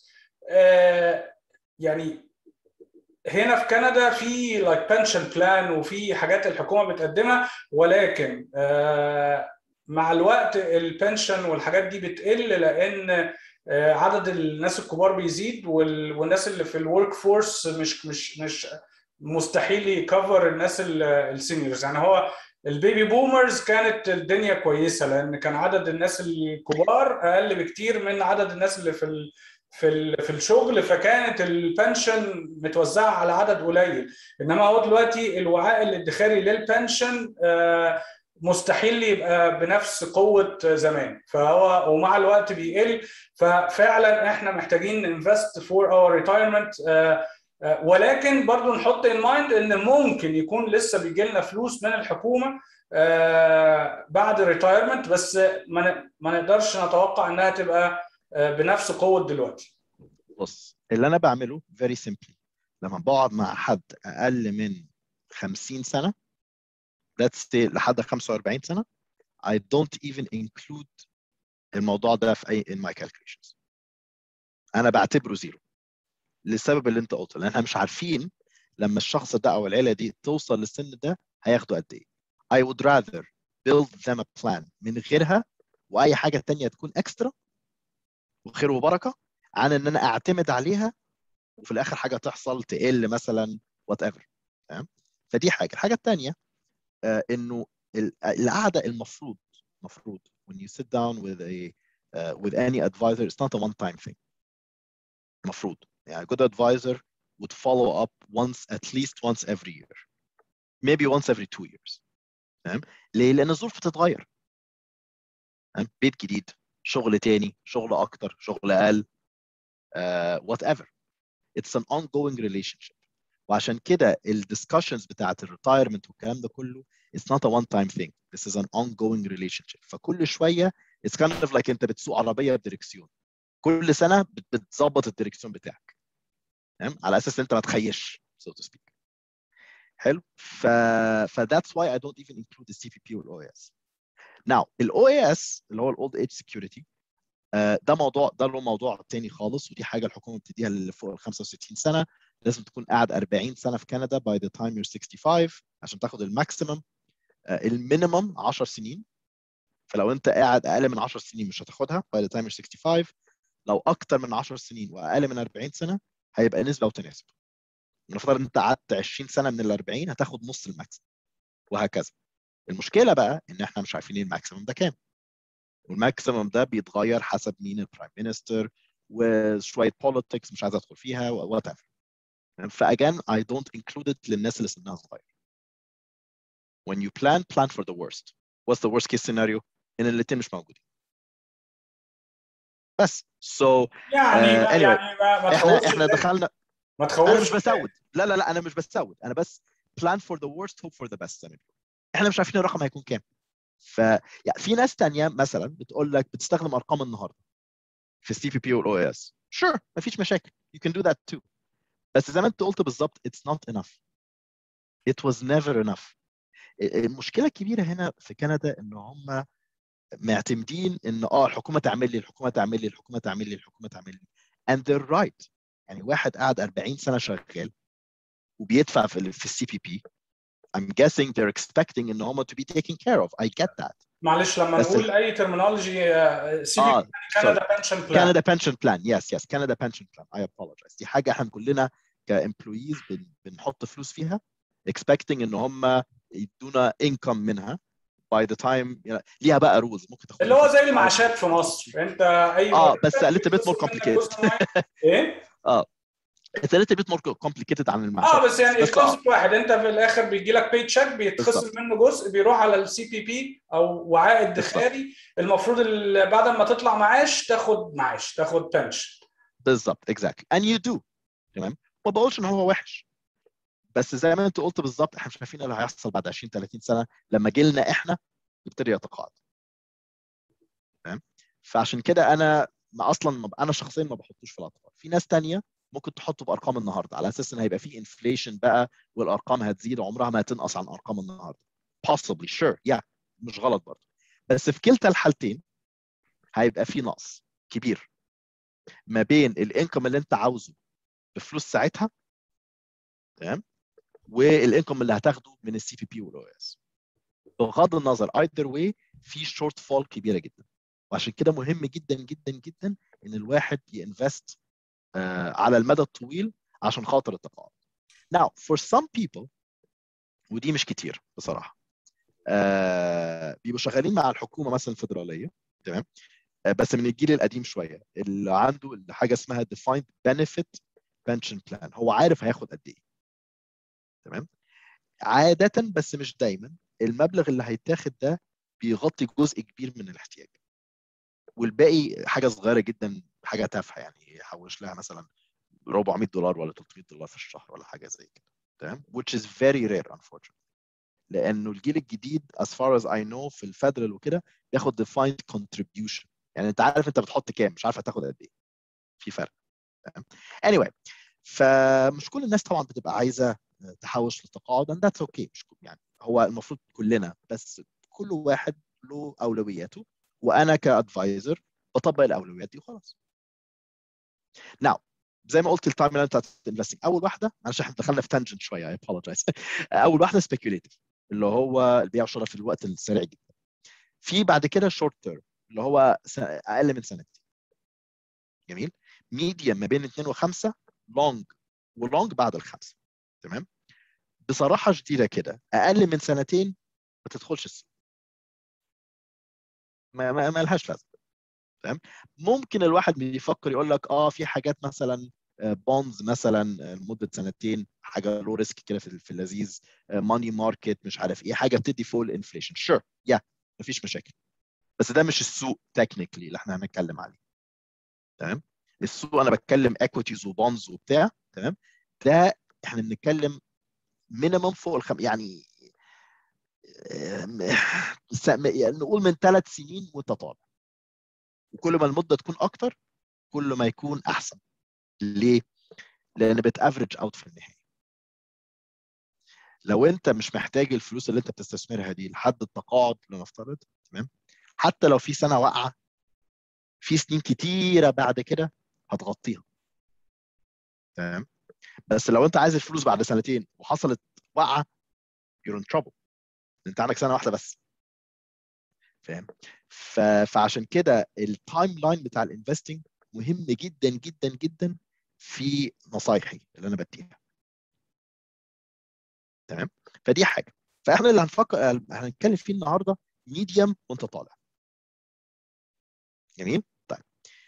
يعني هنا في كندا في لايك بنشن بلان وفي حاجات الحكومه بتقدمها، ولكن آه، مع الوقت البنشن والحاجات دي بتقل، لان آه، عدد الناس الكبار بيزيد، وال- والناس اللي في الورك فورس مش مش مش مستحيل يكفر الناس السينيورز. يعني هو البيبي بومرز كانت الدنيا كويسه، لان كان عدد الناس الكبار اقل بكتير من عدد الناس اللي في ال في ال في الشغل، فكانت البنشن متوزعه على عدد قليل. انما هو دلوقتي الوعاء الادخاري للبنشن آه، مستحيل يبقى بنفس قوه زمان، فهو ومع الوقت بيقل. ففعلا احنا محتاجين انفست فور اور ريتايرمنت. ولكن برضو نحط ان مايند ان ممكن يكون لسه بيجي لنا فلوس من الحكومه آه، بعد الريتايرمنت، بس ما ما نقدرش نتوقع انها تبقى آه، بنفس قوه دلوقتي. بص، اللي انا بعمله very simply، لما بقعد مع حد اقل من خمسين سنه، let's say لحد خمسة وأربعين سنه I don't even include الموضوع ده في اي in my calculations. انا بعتبره زيرو للسبب اللي انت قلته، لان احنا مش عارفين لما الشخص ده او العيله دي توصل للسن ده هياخدوا قد ايه. I would rather build them a plan من غيرها واي حاجه تانية تكون اكسترا وخير وبركه، عن ان انا اعتمد عليها وفي الاخر حاجه تحصل تقل مثلا وات ايفر. تمام؟ فدي حاجه. الحاجه الثانيه آه انه القعده المفروض المفروض when you sit down with a uh, with any advisor it's not a one time thing. المفروض يعني a good advisor would follow up once at least once every year, maybe once every two years. تمام؟ ليه؟ لان الظروف بتتغير. تمام؟ بيت جديد، شغل تاني، شغل اكتر، شغل اقل، uh, whatever. It's an ongoing relationship. وعشان كده الدiscussions بتاعت الريتايرمنت والكلام ده كله it's not a one time thing. This is an ongoing relationship. فكل شويه it's kind of like انت بتسوق عربيه بدركسيون، كل سنه بتظبط الدركسيون بتاعك. تمام؟ على اساس انت ما تخيش so to speak. حلو؟ ف ف that's why I don't even include the C P P وال O A S. Now ال O A S اللي هو ال Old Age Security uh, ده موضوع ده له موضوع تاني خالص، ودي حاجه الحكومه بتديها اللي فوق ال خمسة وستين سنه. لازم تكون قاعد أربعين سنه في كندا by the time you're sixty-five عشان تاخد الماكسيمم. uh, المينيمم عشر سنين، فلو انت قاعد اقل من عشر سنين مش هتاخدها by the time you're sixty-five. لو اكتر من عشر سنين واقل من أربعين سنه هيبقى نسبه وتناسب. نفترض ان انت قعدت عشرين سنه من ال أربعين هتاخد نص الماكسيمم وهكذا. المشكله بقى ان احنا مش عارفين الماكسيمم ده كام، والماكسيمم ده بيتغير حسب مين البرايم مينستر وشويه بوليتكس مش عايز ادخل فيها وات ايفر. فاجان I don't include it للناس اللي سنها صغير. When you plan plan for the worst. What's the worst case scenario؟ ان الاثنين مش موجودين. بس so يعني uh, ما anyway يعني ما, ما احنا تخوفش احنا الدنيا. دخلنا. ما انا تخوفش مش بسود، لا لا لا انا مش بسود، انا بس plan for the worst hope for the best. يعني احنا مش عارفين الرقم هيكون كام. ف يعني في ناس تانية مثلا بتقول لك بتستخدم ارقام النهارده في السي بي بي والاو اي اس. sure مفيش مشاكل you can do that too. بس زي ما انت قلت بالظبط it's not enough. it was never enough. المشكله الكبيره هنا في كندا ان هم معتمدين ان اه الحكومه تعمل لي الحكومه تعمل لي الحكومه تعمل لي الحكومه تعمل لي and they're right. يعني واحد قاعد أربعين سنه شغال وبيدفع في في السي بي بي I'm guessing they're expecting ان هم to be taken care of. I get that. معلش لما بس نقول اي ترمينولوجي سي بي اه بي كندا بنشن بلان. Canada pension plan. Yes yes Canada pension plan. I apologize. دي حاجه احنا كلنا كامبلويز بن, بنحط فلوس فيها expecting ان هم يدونا income منها by the time يعني ليها بقى رولز ممكن تاخدها اللي هو زي ستة وستين المعاشات في مصر، انت اي اه مرتب بس a little bit بيتخصم more منك جزء complicated. معين. ايه؟ اه it's a little bit more complicated عن المعاشات. اه بس يعني بس اه الكونسيبت واحد، انت في الاخر بيجي لك باي تشيك بيتخصم بالظبط منه جزء بيروح على السي بي بي او وعاء بالظبط ادخاري. المفروض بعد ما تطلع معاش تاخد معاش تاخد بنشن. بالظبط exactly and you do. تمام؟ ما بقولش ان هو وحش، بس زي ما انت قلت بالظبط احنا مش عارفين ايه اللي هيحصل بعد عشرين ثلاثين سنه لما جيلنا احنا يبتدي يتقاعد. تمام؟ فعشان كده انا ما اصلا انا شخصيا ما بحطوش في الاعتبار. في ناس تانية ممكن تحطه بارقام النهارده على اساس ان هيبقى في انفليشن بقى والارقام هتزيد وعمرها ما هتنقص عن ارقام النهارده. possibly sure yeah مش غلط برضه. بس في كلتا الحالتين هيبقى في نقص كبير ما بين الانكم اللي انت عاوزه بفلوس ساعتها، تمام، والانكم اللي هتاخده من السي بي بي والاو اس. بغض النظر either way في شورت فول كبيره جدا. وعشان كده مهم جدا جدا جدا ان الواحد ينفست آه على المدى الطويل عشان خاطر التقاعد. Now for some people ودي مش كتير بصراحه آه بيبقوا شغالين مع الحكومه مثلا الفدراليه، تمام، آه بس من الجيل القديم شويه اللي عنده حاجه اسمها defined benefit pension plan. هو عارف هياخد قد ايه، تمام، عاده بس مش دايما المبلغ اللي هيتاخد ده بيغطي جزء كبير من الاحتياج، والباقي حاجه صغيره جدا، حاجه تافهه يعني يحوش لها مثلا أربعمية دولار ولا ثلاثمية دولار في الشهر ولا حاجه زي كده، تمام، which is very rare unfortunately. لانه الجيل الجديد as far as I know في الفدرال وكده بياخد defined contribution. يعني انت عارف انت بتحط كام، مش عارف هتاخد قد ايه، في فرق، تمام. anyway فمش كل الناس طبعا بتبقى عايزه تحوش للتقاعد and that's okay. مش يعني هو المفروض كلنا، بس كل واحد له اولوياته، وانا كادفايزر بطبق الاولويات دي وخلاص. ناو زي ما قلت التايم لاين بتاعت الانفستنج، اول واحده معلش احنا دخلنا في تانجنت شويه، اي ابولوجايز. اول واحده سبيكيوليتيف اللي هو البيع والشراء في الوقت السريع جدا. في بعد كده شورت تيرم اللي هو اقل من سنتين. جميل. ميديم ما بين اثنين وخمسة، لونج ولونج بعد الخمسه. تمام. بصراحه شديده كده اقل من سنتين ما تدخلش السوق، ما ما, ما لهاش لازمه. تمام. ممكن الواحد بيفكر يقول لك اه في حاجات مثلا بونز مثلا لمده سنتين، حاجه لو ريسك كده في في اللذيذ، ماني ماركت مش عارف ايه، حاجه بتدي فول انفليشن، شور يا مفيش مشاكل. بس ده مش السوق تكنيكلي اللي احنا هنتكلم عليه. تمام. السوق انا بتكلم اكويتيز وبونز وبتاع. تمام. ده احنا بنتكلم مينيمم فوق الخم يعني يعني نقول من ثلاث سنين وتطالع، وكل ما المده تكون اكتر كل ما يكون احسن. ليه؟ لان بتافرج اوت في النهايه. لو انت مش محتاج الفلوس اللي انت بتستثمرها دي لحد التقاعد لنفترض، تمام، حتى لو في سنه واقعه في سنين كتيره بعد كده هتغطيها. تمام. بس لو انت عايز الفلوس بعد سنتين وحصلت وقعه you're in trouble. انت عندك سنه واحده بس. فاهم؟ ف... فعشان كده التايم لاين بتاع الانفستنج مهم جدا جدا جدا في نصايحي اللي انا بديها. تمام. فدي حاجه. فاحنا اللي هنفكر هنتكلم فيه النهارده ميديم وانت طالع. جميل. طيب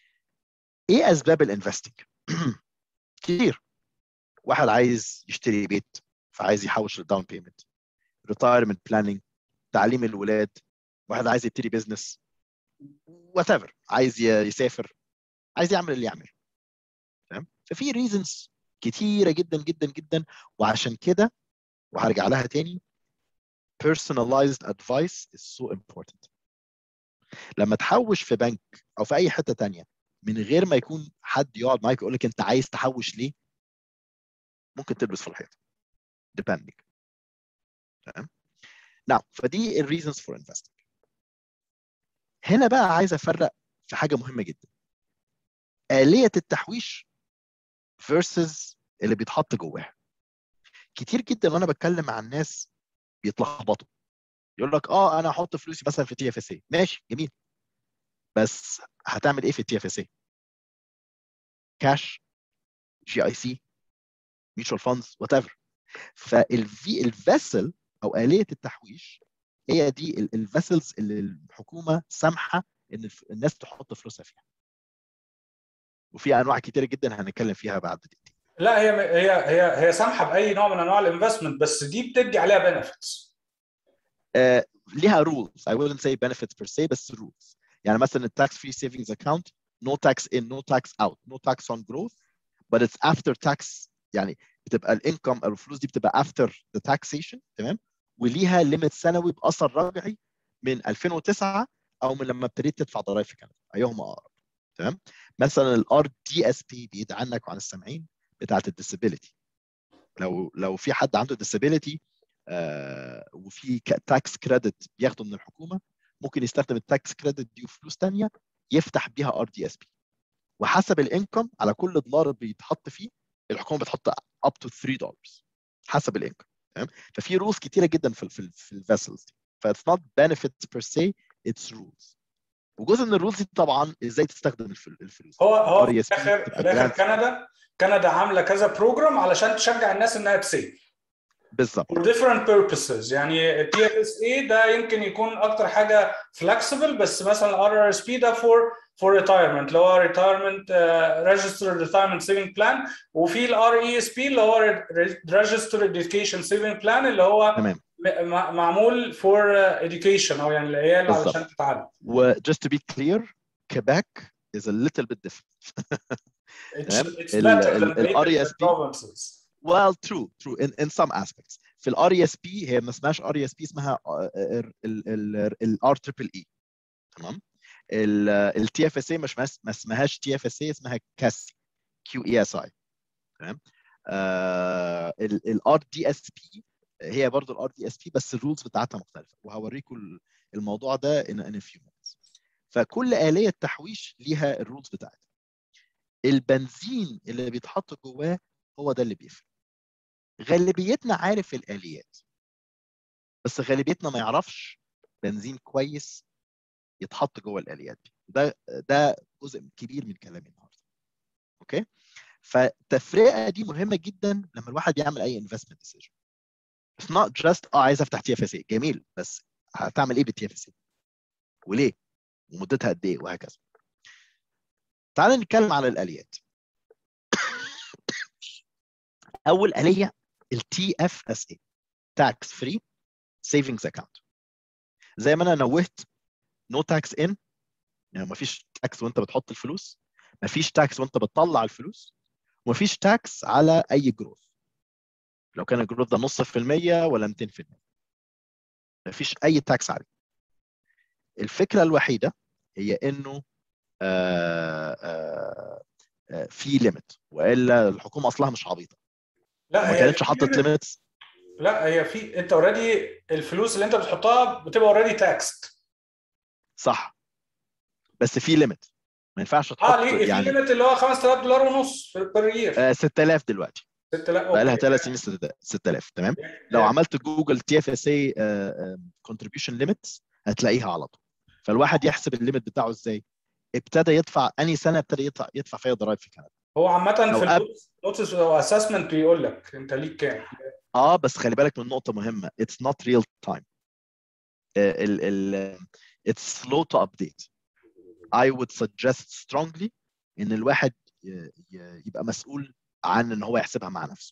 ايه اسباب الانفستنج؟ كتير. واحد عايز يشتري بيت فعايز يحوش للداون بيمنت، ريتايرمنت بلاننج، تعليم الولاد، واحد عايز يبتدي بزنس، وات ايفر، عايز يسافر، عايز يعمل اللي يعمل. تمام. ففي ريزنز كتيره جدا جدا جدا، وعشان كده وهرجع لها تاني personalized advice is so important. لما تحوش في بنك او في اي حته تانية من غير ما يكون حد يقعد معاك يقول لك انت عايز تحوش ليه، ممكن تلبس في الحيط depending. تمام. نعم. فدي الريزنز فور انفستنج. هنا بقى عايز افرق في حاجه مهمه جدا، آلية التحويش versus اللي بيتحط جواها. كتير جدا وانا بتكلم مع الناس بيتلخبطوا، يقول لك اه انا هحط فلوسي مثلا في تي اف اس اي. ماشي جميل، بس هتعمل ايه في التي اف اس اي؟ كاش، جي اي سي، ميوتشوال فاندز، وات ايفر. فالفي الفيسل او آلية التحويش هي دي الفيسلز اللي الحكومه سامحه ان الناس تحط فلوسها فيها. وفي انواع كتيره جدا هنتكلم فيها بعد دقيقتين. لا هي هي هي هي سامحه باي نوع من انواع الانفستمنت، بس دي بتدي عليها بنفيتس. آه ليها rules. I wouldn't say benefits per se بس rules. يعني مثلا التاكس فري سيفنجز اكاونت no tax in no tax out no tax on growth but it's after tax. يعني بتبقى الانكم او الفلوس دي بتبقى after the taxation. تمام. وليها ليميت سنوي باثر رجعي من ألفين وتسعة او من لما ابتديت تدفع ضرائب في كندا، ايهما اقرب. تمام. مثلا الار دي اس بي بعيد عنك وعن السامعين بتاعت الديسابيلتي. لو لو في حد عنده ديسابيلتي آه وفي تاكس كريدت بياخده من الحكومه، ممكن يستخدم التاكس كريدت دي وفلوس ثانيه يفتح بيها ار دي اس بي. وحسب الانكم على كل دولار بيتحط فيه الحكومه بتحط اب تو ثلاثة دولار حسب الانكم. تمام. ففي رولز كتيره جدا في ال في الفيسلز دي. فاتس نوت benefits per se, it's rules. وجزء من الرولز دي طبعا ازاي تستخدم الفلوس. هو هو في ار اس بي الاخر في تبقى الاخر جرانت. كندا كندا عامله كذا بروجرام علشان تشجع الناس انها تسيف بالظبط. for different purposes. يعني التي اف اس اي ده يمكن يكون اكتر حاجه flexible، بس مثلا الار ار اس بي ده for for retirement اللي هو retirement uh, registered retirement saving plan، وفي الار اي اس بي اللي هو registered education saving plan اللي هو تمام. معمول for education او يعني العيال بالظبط. علشان تتعلم. و just to be clear Quebec is a little bit different. It's, تمام. it's better than ال ار اي اس the بي provinces. well true true in in some aspects. في الار اي اس بي هي ما اسمهاش ار اي اس بي، اسمها الار تريبل اي. تمام. التي اف اس اي مش ما اسمهاش تي اف اس اي، اسمها كاسي، كيو اي اس اي. تمام. الار دي اس بي هي برضو الار دي اس بي بس الرولز بتاعتها مختلفه، وهوريكم الموضوع ده in in a few minutes. فكل آلية تحويش ليها الرولز بتاعتها. البنزين اللي بيتحط جواه هو ده اللي بيفرق. غالبيتنا عارف الآليات، بس غالبيتنا ما يعرفش بنزين كويس يتحط جوه الآليات دي. ده ده جزء كبير من كلامي النهارده. اوكي؟ فالتفرقه دي مهمه جدا لما الواحد يعمل اي انفستمنت ديسيجن. It's not just اه عايز افتح تي اف اس اي، جميل، بس هتعمل ايه بالتي اف اس اي؟ وليه؟ ومدتها قد ايه؟ وهكذا. تعال نتكلم على الآليات. اول آلية التي اف اس اي، tax free savings account. زي ما انا نوهت no tax in، يعني ما فيش tax وانت بتحط الفلوس، ما فيش tax وانت بتطلع الفلوس، وما فيش tax على اي جروث. لو كان الجروث ده نص في المية ولا مئتين في المية، ما فيش اي tax عليه. الفكرة الوحيدة هي انه آآ آآ آآ في ليميت، والا الحكومه اصلها مش عبيطه لا وما هي كانتش في حطت limit. ليميتس. لا هي في، انت اوريدي الفلوس اللي انت بتحطها بتبقى اوريدي تاكست. صح، بس في ليميت، ما ينفعش اه تحط ليه؟ في يعني ليميت اللي هو خمسة آلاف دولار ونص بير يير. آه ستة آلاف دلوقتي، ستة آلاف بقى لها اوكي. ثلاث سنين ستة آلاف. تمام. لو عملت جوجل تي اف اس اي كونتريبيوشن ليميتس هتلاقيها على طول. فالواحد يحسب الليميت بتاعه ازاي؟ ابتدى يدفع انهي سنه ابتدى يدفع يدفع فيها ضرائب في كندا. هو عامة لو في أب... النوتس او اسسمنت بيقول لك انت ليك كام. اه بس خلي بالك من نقطه مهمه، اتس نوت ريل تايم. ال ال it's slow to update. I would suggest strongly ان الواحد يبقى مسؤول عن ان هو يحسبها مع نفسه.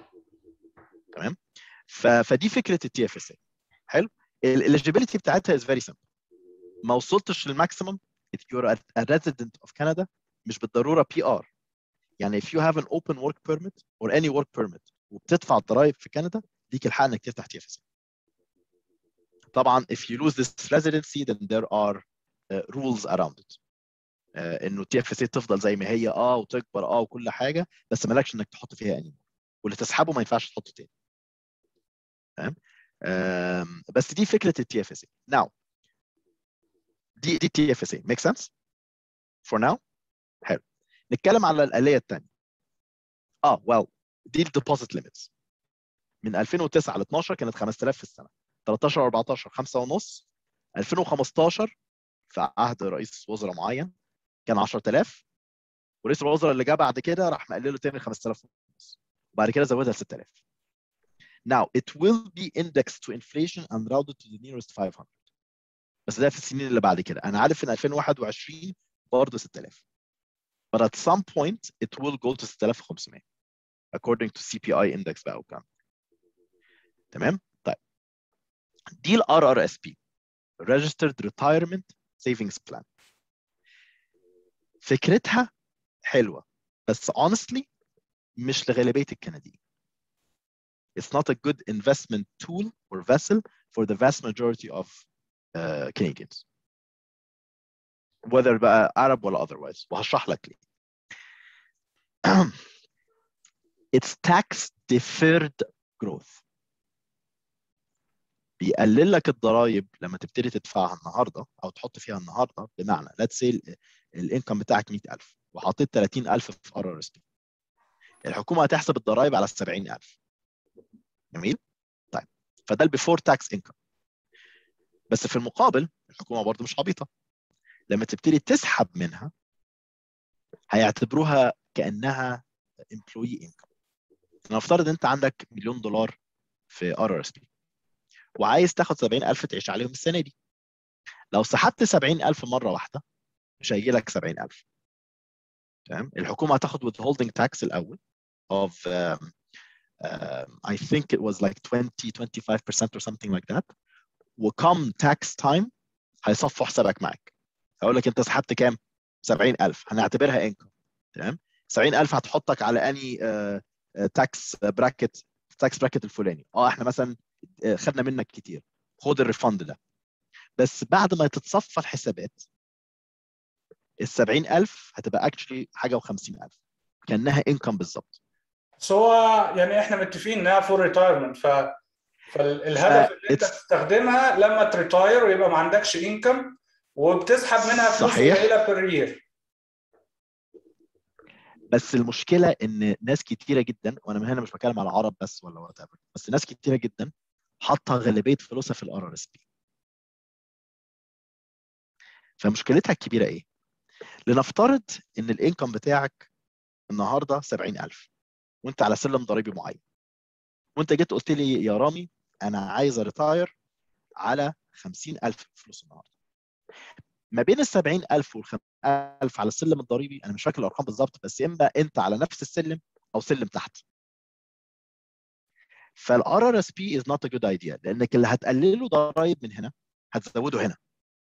تمام. فدي فكره التي اف اس اي. حلو. الاليجيبيليتي بتاعتها is very simple. ما وصلتش للماكسيمم if you're a resident of Canada مش بالضروره بي ار. يعني if you have an open work permit or any work permit وبتدفع الضرائب في كندا، ليك الحق انك تفتح تي اف اس اي. طبعا if you lose this residency then there are uh, rules around it. uh, انه تي اف اس اي تفضل زي ما هي اه وتكبر اه وكل حاجه، بس مالكش انك تحط فيها اني، واللي تسحبه ما ينفعش تحطه تاني. تمام. um, بس دي فكره التي اف اس اي. now دي دي تي اف اس اي make sense for now. حلو. نتكلم على الآلية الثانيه. اه well دي الديبوزيت ليميتس. من ألفين وتسعة ل اتناشر كانت خمسة آلاف في السنه، تلتاشر اربعتاشر خمسة ونص، ألفين وخمستاشر في عهد رئيس وزراء معين كان عشرة آلاف، ورئيس الوزراء اللي جه بعد كده راح مقلله تاني خمسة آلاف ونص، وبعد كده زودها ل ستة آلاف. Now it will be indexed to inflation and rounded to the nearest five hundred. بس ده في السنين اللي بعد كده. انا عارف ان ألفين وواحد وعشرين برضه ستة آلاف. But at some point it will go to ستة آلاف وخمسمية according to سي بي آي index بقى وكام. تمام؟ طيب دي ال آر آر إس بي Registered Retirement Savings Plan. فكرتها حلوة بس honestly مش لغالبية الكنديين. It's not a good investment tool or vessel for the vast majority of uh, Canadians. Whether بقى Arab ولا otherwise. وهشرح لك ليه. It's tax deferred growth. بيقلل لك الضرائب لما تبتدي تدفعها النهارده او تحط فيها النهارده. بمعنى let's say الانكم بتاعك مئة ألف وحطيت ثلاثين ألف في ار ار اس بي، الحكومه هتحسب الضرائب على سبعين ألف. جميل. طيب فده البيفور تاكس انكم. بس في المقابل الحكومه برضه مش عبيطه، لما تبتدي تسحب منها هيعتبروها كانها امبلوي انكم. نفترض انت عندك مليون دولار في ار ار اس بي وعايز تاخد سبعين ألف تعيش عليهم السنه دي. لو سحبت سبعين ألف مره واحده مش هيجي لك سبعين ألف. تمام. الحكومه هتاخد withholding tax الاول of um, um, I think it was like twenty twenty-five percent or something like that. وكم tax time هيصفوا حسابك معك. هقول لك انت سحبت كام؟ سبعين ألف، هنعتبرها انكم. تمام. سبعين ألف هتحطك على اني تاكس براكت تاكس براكت الفلاني. اه احنا مثلا خدنا منك كتير، خد الريفند ده. بس بعد ما تتصفى الحسابات ال سبعين ألف هتبقى اكشلي حاجه و50 ألف كانها انكم بالظبط. بس هو يعني احنا متفقين انها فور ريتايرمنت، ف فالهدف اللي انت تستخدمها لما تريتاير ويبقى ما عندكش انكم وبتسحب منها فلوس قليله بير يير. بس المشكله ان ناس كتيره جدا، وانا من هنا مش بتكلم على عرب بس ولا وات ايفر، بس ناس كتيره جدا حاطه غالبيه فلوسها في الار ار اس بي. فمشكلتها الكبيره ايه؟ لنفترض ان الانكم بتاعك النهارده سبعين ألف وانت على سلم ضريبي معين، وانت جيت قلت لي يا رامي انا عايز اريتاير على خمسين ألف فلوس النهارده. ما بين ال سبعين ألف وال خمسين ألف على السلم الضريبي، انا مش فاكر الارقام بالظبط، بس اما انت على نفس السلم او سلم تحت. فالار ار اس بي از نوت ا جود ايديا، لانك اللي هتقلله ضرايب من هنا هتزوده هنا.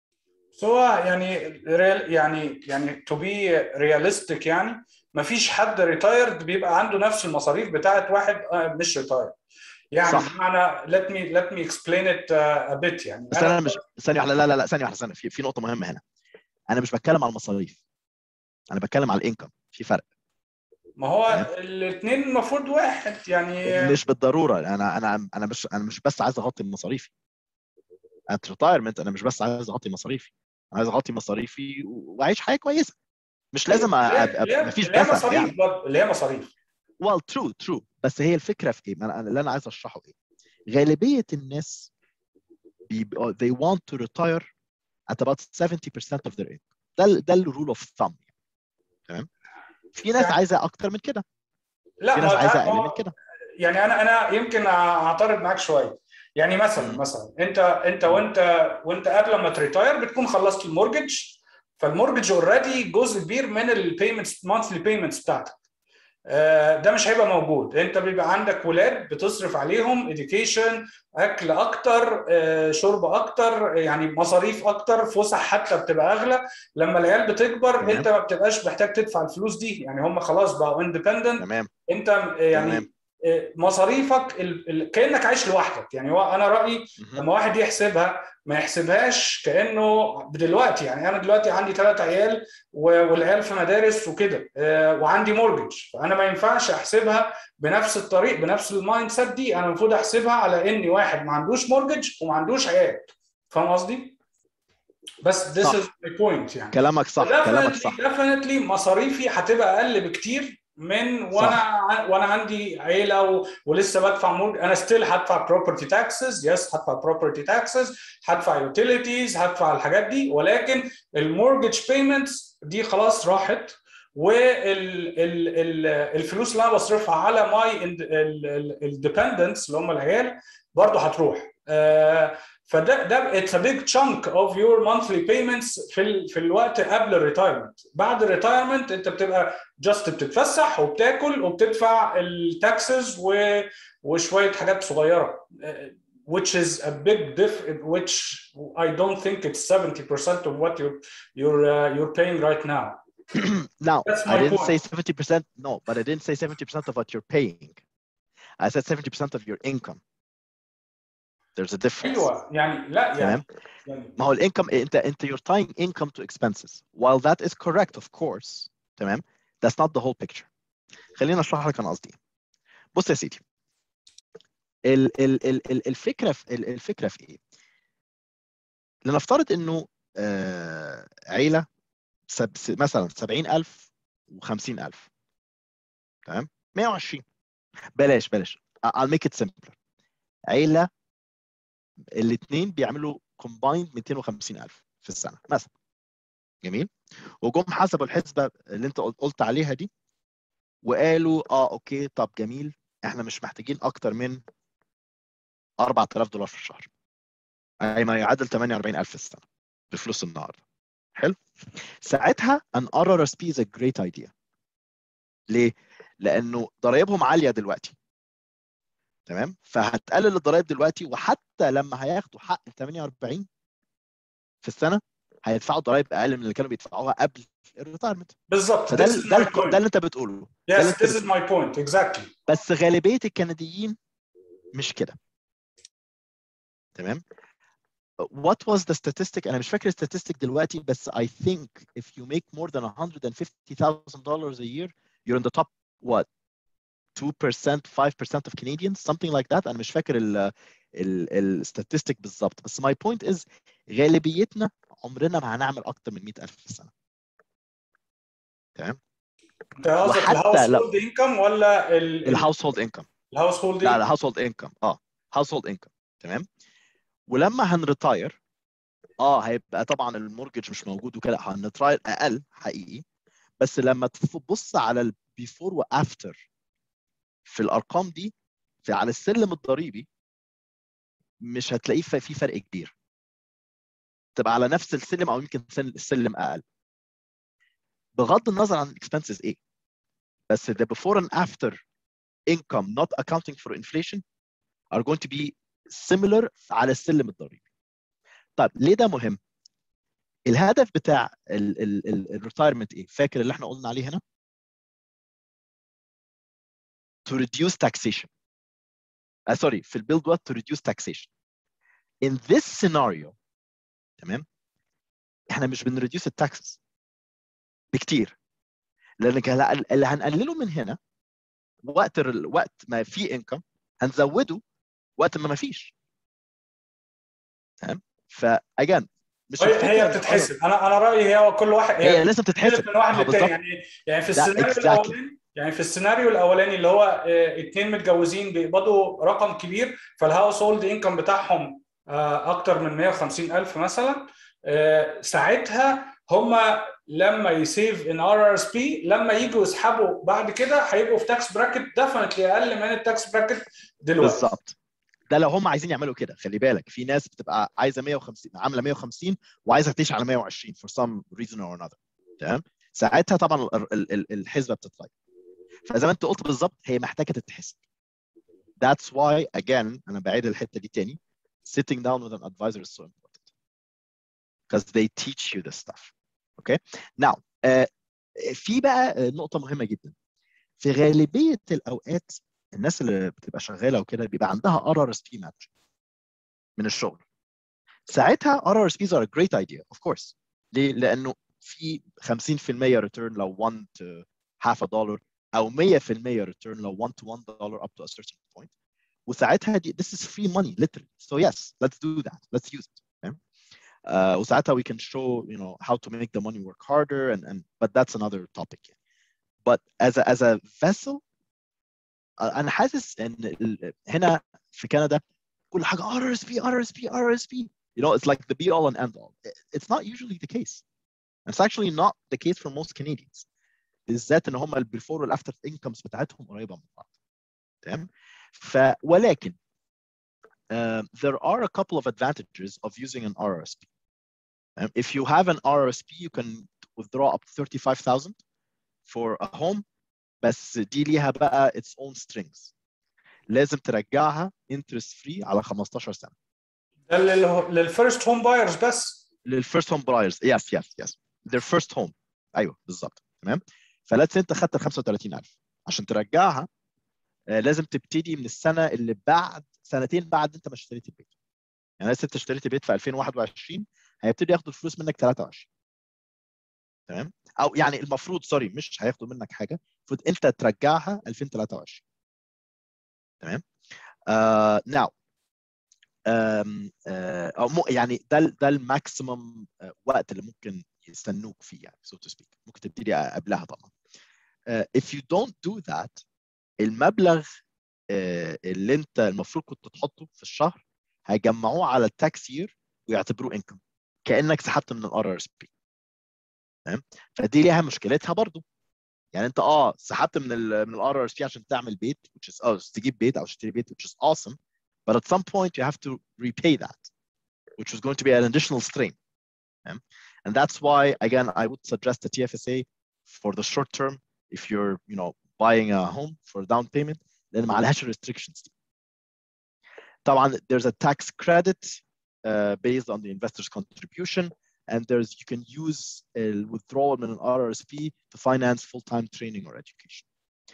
سواء يعني يعني يعني تو بي رياليستيك، يعني ما فيش حد ريتايرد بيبقى عنده نفس المصاريف بتاعت واحد مش ريتايرد. يعني بمعنى let me let me explain it a bit. يعني بس انا, أنا مش ثانيه واحده، لا لا لا ثانيه واحده ثانيه في, في نقطه مهمه هنا. انا مش بتكلم على المصاريف، انا بتكلم على الانكم، في فرق. ما هو الاثنين المفروض واحد يعني. مش بالضروره. انا انا انا مش انا مش بس عايز اغطي مصاريفي ات ريتايرمنت، انا مش بس عايز اغطي مصاريفي، انا عايز اغطي مصاريفي واعيش حياه كويسه. مش لازم ابقى مفيش اللي هي دفع مصاريف يعني. برضه، اللي هي مصاريف. well true true بس هي الفكره في ايه؟ انا اللي انا عايز اشرحه ايه؟ غالبيه الناس they want to retire at about seventy percent of their income. ده ده الرول اوف ثامب. تمام. في ناس يعني عايزه اكتر من كده، لا في ناس ما عايزه اقل من كده. يعني انا انا يمكن اعترض معاك شويه. يعني مثلا م. مثلا انت انت وانت وانت قبل ما تريتاير بتكون خلصت المورجج، فالمورجج اوريدي جزء كبير من البيمنتس مانثلي بيمنتس بتاعتك. ده مش هيبقى موجود. انت بيبقى عندك ولاد بتصرف عليهم education، اكل اكتر، شرب اكتر، يعني مصاريف اكتر، فسح حتى بتبقى اغلى. لما العيال بتكبر تمام. انت ما بتبقاش محتاج تدفع الفلوس دي، يعني هم خلاص بقوا اندبندنت. تمام. انت يعني تمام. مصاريفك ال... ال... كانك عايش لوحدك. يعني انا رايي لما واحد يحسبها ما يحسبهاش كانه دلوقتي، يعني انا دلوقتي عندي ثلاث عيال والعيال في مدارس وكده وعندي مورجج، فانا ما ينفعش احسبها بنفس الطريق بنفس المايند سيت دي. انا المفروض احسبها على اني واحد ما عندوش مورجج وما عندوش عيال. فاهم قصدي؟ بس this صح. is my point. يعني كلامك صح كلامك صح. definitely مصاريفي هتبقى اقل بكتير من وانا صح. وانا عندي عيله و... ولسه بدفع مورج. انا ستيل هدفع بروبرتي تاكسز، يس هدفع بروبرتي تاكسز، هدفع يوتيليتيز، هدفع الحاجات دي، ولكن المورجج بيمنتس دي خلاص راحت، والفلوس اللي انا بصرفها على ماي الديبندنتس اللي هم العيال برضه هتروح. آه فده ده it's a big chunk of your monthly payments في ال, في الوقت قبل الريتايرمنت. بعد الريتايرمنت انت بتبقى just بتتفسح وبتاكل وبتدفع التاكسز وشويه حاجات صغيره، which is a big diff which I don't think it's seventy percent of what you're you're uh, you're paying right now. Now, I didn't point. say seventy percent. No, but I didn't say seventy percent of what you're paying. I said seventy percent of your income. There's a difference. ايوه يعني لا يعني ما هو الانكم انت انت you're tying income to expenses. While that is correct of course، تمام، that's not the whole picture. خلينا اشرح لك انا قصدي. بص يا سيدي، ال ال ال الفكره في الفكره في ايه؟ لنفترض انه آه عيله سب مثلا سبعين ألف وخمسين ألف، تمام، مية وعشرين. بلاش بلاش I'll make it simpler. عيله الاثنين بيعملوا combined مئتين وخمسين ألف في السنه مثلا. جميل. وجم حسبوا الحسبه اللي انت قلت عليها دي وقالوا اه اوكي طب جميل، احنا مش محتاجين اكتر من أربعة آلاف دولار في الشهر، اي ما يعادل ثمانية وأربعين ألف في السنه بفلوس النهارده. حلو. ساعتها ان ار ار اس بي is a great idea. ليه؟ لانه ضرائبهم عاليه دلوقتي، تمام، فهتقلل الضرائب دلوقتي، وحتى لما هياخدوا حق ال ثمانية وأربعين في السنه هيدفعوا ضرائب اقل من اللي كانوا بيدفعوها قبل الريتايرمنت. بالظبط. ده ده, ده اللي انت بتقوله. Yes, this is my point exactly. بس غالبيه الكنديين مش كده. تمام. What was the statistic؟ أنا مش فاكر statistic دلوقتي، بس I think if you make more than one hundred fifty thousand dollars a year you're in the top what two percent five percent of Canadians something like that. أنا مش فاكر ال الستاتستيك بالظبط، بس my point is غالبيتنا عمرنا ما هنعمل اكتر من مئة ألف في السنه. تمام. انت قصدك الهاوس هولد انكم ولا الهاوس هولد انكم؟ الهاوس هولد لا الهاوس هولد انكم اه هاوس هولد انكم. تمام. ولما هنريتاير اه هيبقى طبعا المورجج مش موجود وكده، هنريتاير اقل حقيقي، بس لما تبص على البيفور وافتر في الارقام دي في على السلم الضريبي مش هتلاقيه في فرق كبير، تبقى على نفس السلم او يمكن السلم اقل بغض النظر عن الاكسبنسز ايه، بس the before and after income not accounting for inflation are going to be similar على السلم الضريبي. طيب ليه ده مهم؟ الهدف بتاع الريتايرمنت ايه؟ فاكر اللي احنا قلنا عليه هنا؟ to reduce taxation. Uh, sorry في البيلد وات to reduce taxation. In this scenario تمام احنا مش بنريديوس التاكسز بكتير، لان اللي هنقلله من هنا وقت وقت ما في انكم هنزوده وقت ما ما فيش. تمام. فاجان مش هي هي بتتحسب. انا انا رايي هي كل واحد هي, هي لازم تتحسب من واحد للتاني. يعني يعني في السيناريو exactly. الاولاني يعني في السيناريو الاولاني اللي هو اثنين متجوزين بيقبضوا رقم كبير، فالهاوس هولد انكم بتاعهم اكتر من مئة وخمسين ألف مثلا، ساعتها هم لما يسيف ان ار ار اس بي لما يجوا يسحبوا بعد كده هيبقوا في تاكس براكت ديفنتلي اقل من التاكس براكت دلوقتي. بالظبط. ده لو هم عايزين يعملوا كده. خلي بالك في ناس بتبقى عايزه مئة وخمسين عامله مئة وخمسين وعايزه تعيش على مئة وعشرين for some reason or another. تمام. ساعتها طبعا الحسبه بتتغير. فزي ما انت قلت بالظبط هي محتاجه تتحسب. That's why again انا بعيد الحته دي تاني sitting down with an advisor is so important because they teach you this stuff. Okay. Now uh, في بقى نقطه مهمه جدا. في غالبيه الاوقات الناس اللي بتبقى شغاله وكده بيبقى عندها ار ار اس بي ماتش من الشغل. ساعتها ار ار اس بيز are a great idea of course. ليه؟ لانه في خمسين بالمئة return لو one to half a dollar او مئة بالمئة return لو one to one dollar up to a certain point. وساعتها دي this is free money literally. So yes, let's do that. Let's use it. Okay? Uh, وساعتها we can show you know how to make the money work harder and and but that's another topic. But as a as a vessel انا حاسس ان هنا في كندا كل حاجه ار اس بي ار اس بي ار اس بي you know it's like the be all and end all. It's not usually the case. It's actually not the case for most Canadians. بالذات ان هم البيفور والافتر انكمز بتاعتهم قريبه من بعض. تمام. ف ولكن uh, there are a couple of advantages of using an R R S P. Um, if you have an R R S P you can withdraw up to thirty-five thousand for a home, بس دي ليها بقى its own strings. لازم ترجعها interest free على خمستاشر سنه. ده للفيرست هوم بايرز بس. للفيرست هوم بايرز yes yes yes their first home. ايوه بالظبط. تمام. فلاتس انت خدت ال خمسة وثلاثين ألف عشان ترجعها آه لازم تبتدي من السنه اللي بعد سنتين بعد انت ما اشتريت البيت. يعني لسه انت اشتريت البيت في ألفين وواحد وعشرين هيبتدي ياخدوا الفلوس منك ثلاثة وعشرين. تمام. او يعني المفروض سوري مش هياخدوا منك حاجه، المفروض انت ترجعها ألفين وثلاثة وعشرين. تمام. uh, now um, uh, أو يعني ده ده الماكسيمم وقت اللي ممكن يستنوك فيه يعني so to speak. ممكن تبتدي قبلها طبعا. uh, if you don't do that المبلغ uh, اللي انت المفروض كنت تحطه في الشهر هيجمعوه على التاكس يير ويعتبروه انكم كانك سحبت من الار ار اس بي. تمام. فدي ليها مشكلتها برضو. يعني انت اه سحبت من ال من الار ار اس بي عشان تعمل بيت which is اه تجيب بيت او تشتري بيت which is awesome, but at some point you have to repay that which is going to be an additional strain. Okay? And that's why again I would suggest the T F S A for the short term if you're you know buying a home for a down payment لان ما عليهاش restrictions. طبعا there's a tax credit uh, based on the investor's contribution and there's you can use a withdrawal من an R R S P to finance full-time training or education.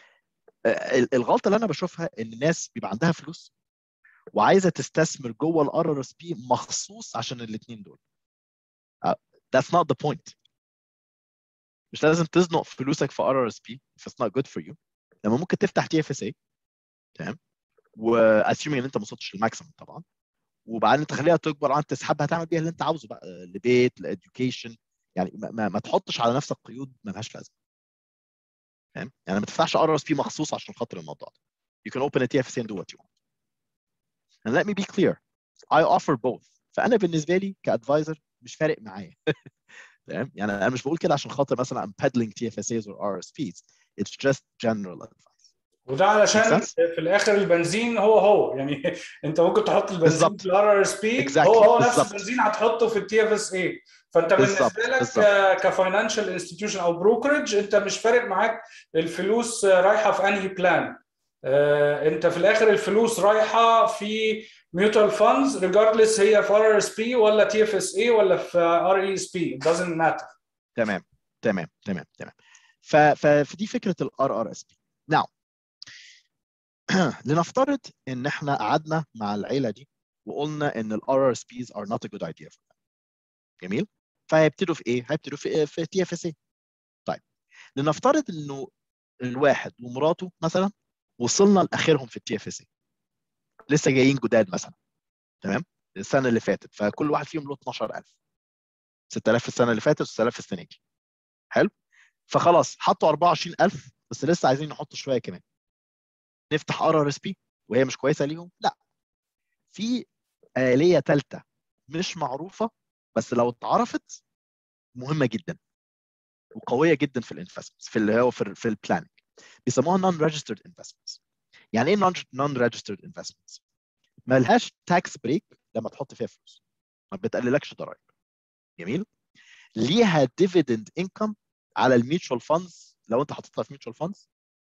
الغلطه اللي انا بشوفها ان الناس بيبقى عندها فلوس وعايزه تستثمر جوه ال R R S P مخصوص عشان الاثنين دول. uh, that's not the point. مش لازم تزنق فلوسك في R R S P if it's not good for you. لما ممكن تفتح T F S A. تمام. واسيومينج ان انت ما وصلتش للماكسيمم طبعا، وبعدين تخليها تكبر عن تسحبها تعمل بيها اللي انت عاوزه بقى، لبيت لاديوكيشن. يعني ما, ما تحطش على نفسك قيود ما لهاش لازمه. فاهم؟ يعني ما تفتحش ار اس بي مخصوص عشان خاطر الموضوع ده. You can open a تي اف سي and do what you want. And let me be clear, I offer both. فانا بالنسبه لي كادفايزر مش فارق معايا. تمام؟ يعني انا مش بقول كده عشان خاطر مثلا I'm peddling تي اف اس ايز or ار اس بيز. It's just general advice. وده علشان في الاخر البنزين هو هو يعني انت ممكن تحط البنزين في الار ار اس بي exactly. هو هو نفس بالزبط. البنزين هتحطه في التي اف اس اي. فانت بالزبط. بالنسبه لك بالزبط. كفاينانشال انستتيوشن او بروكرج انت مش فارق معاك الفلوس رايحه في انهي بلان. انت في الاخر الفلوس رايحه في ميوتوال فاندز ريجاردلس هي في ار ار اس بي ولا تي اف اس اي ولا في ار اي اس بي. it doesn't matter. تمام تمام تمام تمام. فدي فكره الار ار اس بي. ناو لنفترض ان احنا قعدنا مع العيله دي وقلنا ان الار ار اس بيز are not a good idea for them. جميل. فهيبتدوا في ايه؟ هيبتدوا في في تي اف اس اي. طيب لنفترض انه الواحد ومراته مثلا وصلنا لاخرهم في التي اف اس اي، لسه جايين جداد مثلا، تمام، السنه اللي فاتت، فكل واحد فيهم له اتناشر الف، ستة آلاف في السنه اللي فاتت و6000 في السنه دي. حلو. فخلاص حطوا اربعة وعشرين الف بس لسه عايزين نحط شويه كمان. نفتح ار ار اس بي وهي مش كويسه ليهم؟ لا، في آلية ثالثه مش معروفه بس لو اتعرفت مهمه جدا وقويه جدا في الانفستمنتس، في اللي هو في, في البلاننج، بيسموها نون ريجسترد انفستمنتس. يعني ايه نون ريجسترد انفستمنتس؟ ما لهاش تاكس بريك لما تحط فيها فلوس، ما بتقللكش ضرائب. جميل. ليها ديفيدند انكم على الميوتشوال فاندز، لو انت حطيتها في ميوتشوال فاندز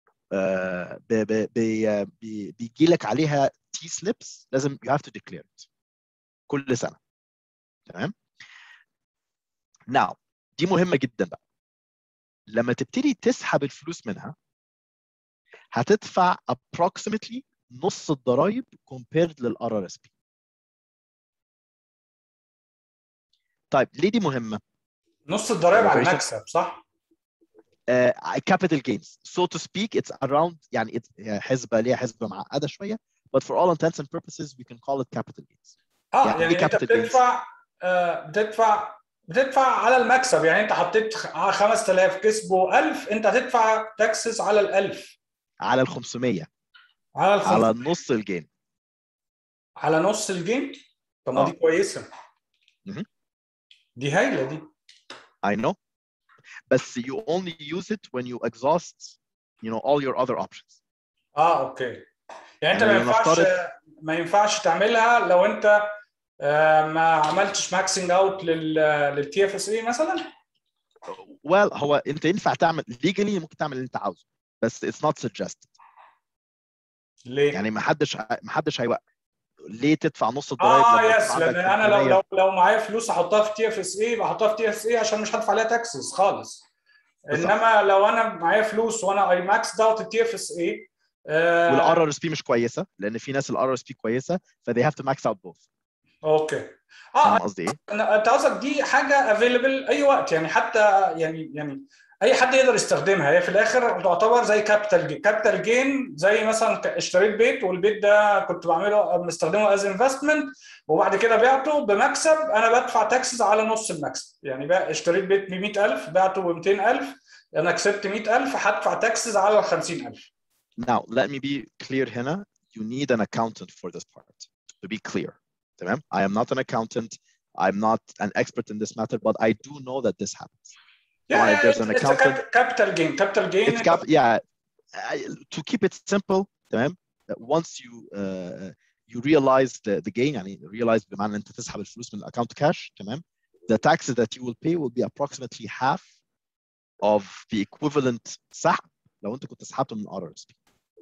بيجي لك عليها تي سليبس لازم you have to declare it كل سنه. تمام. ناو دي مهمه جدا بقى. لما تبتدي تسحب الفلوس منها هتدفع approximately نص الضرايب compared للار ار اس بي. طيب ليه دي مهمه؟ نص الضرايب على المكسب صح؟ كابيتال جينز so to speak it's around، يعني it's حسبه ليها حسبه معقده شويه but for all intents and purposes we can call it capital gains. اه يعني, يعني انت بتدفع آه بتدفع بتدفع على المكسب. يعني انت حطيت خمسة آلاف كسبوا ألف، انت هتدفع تاكسس على ال ألف، على ال خمسمية، على ال على نص الجين، على نص الجين. طب ما دي كويسه. م- دي هايله دي. I know بس you only use it when you exhaust you know all your other options. اه اوكي. يعني, يعني انت ما ينفعش نفترض... ما ينفعش تعملها لو انت ما عملتش ماكسنج اوت للتي اف اس اي مثلا. well هو انت ينفع تعمل legally، ممكن تعمل اللي انت عاوزه بس it's not suggested. ليه؟ يعني ما حدش ما حدش هيوقف. ليه تدفع نص الضرايب اه لما يس، يكون عندك لان انا لو خمسمية؟ لو لو معايا فلوس احطها في تي اف اس اي بحطها في تي اف اس اي عشان مش هدفع عليها تاكسز خالص. بالزبط. انما لو انا معايا فلوس وانا اي ماكس اوت التي اف اس اي والار ار اس بي مش كويسه، لان في ناس الار ار اس بي كويسه ف they have to max out both. اوكي. اه فاهم قصدي ايه؟ انت قصدك دي حاجه افيلبل اي وقت، يعني حتى يعني يعني اي حد يقدر يستخدمها. هي في الاخر تعتبر زي كابيتال جين. كابيتال جين زي مثلا اشتريت بيت والبيت ده كنت بعمله مستخدمه از انفستمنت وبعد كده بعته بمكسب، انا بدفع تاكسز على نص المكسب. يعني بقى اشتريت بيت ب مية ألف بعته ب ميتين ألف، انا كسبت مية ألف هدفع تاكسز على ال خمسين ألف. Now let me be clear هنا. You need an accountant for this part to be clear. تمام. I am not an accountant. I'm not an expert in this matter, but I do know that this happens. Yeah, طبعا if yeah, there's it's, an it's a accountant, capital gain. Capital gain. it's cap yeah. To keep it simple, تمام. Once you uh, you realize the the gain، يعني realize بمعنى انت تسحب الفلوس من الاكونت كاش، تمام. The taxes that you will pay will be approximately half of the equivalent سحب لو انت كنت سحبته من ار ار اس بي.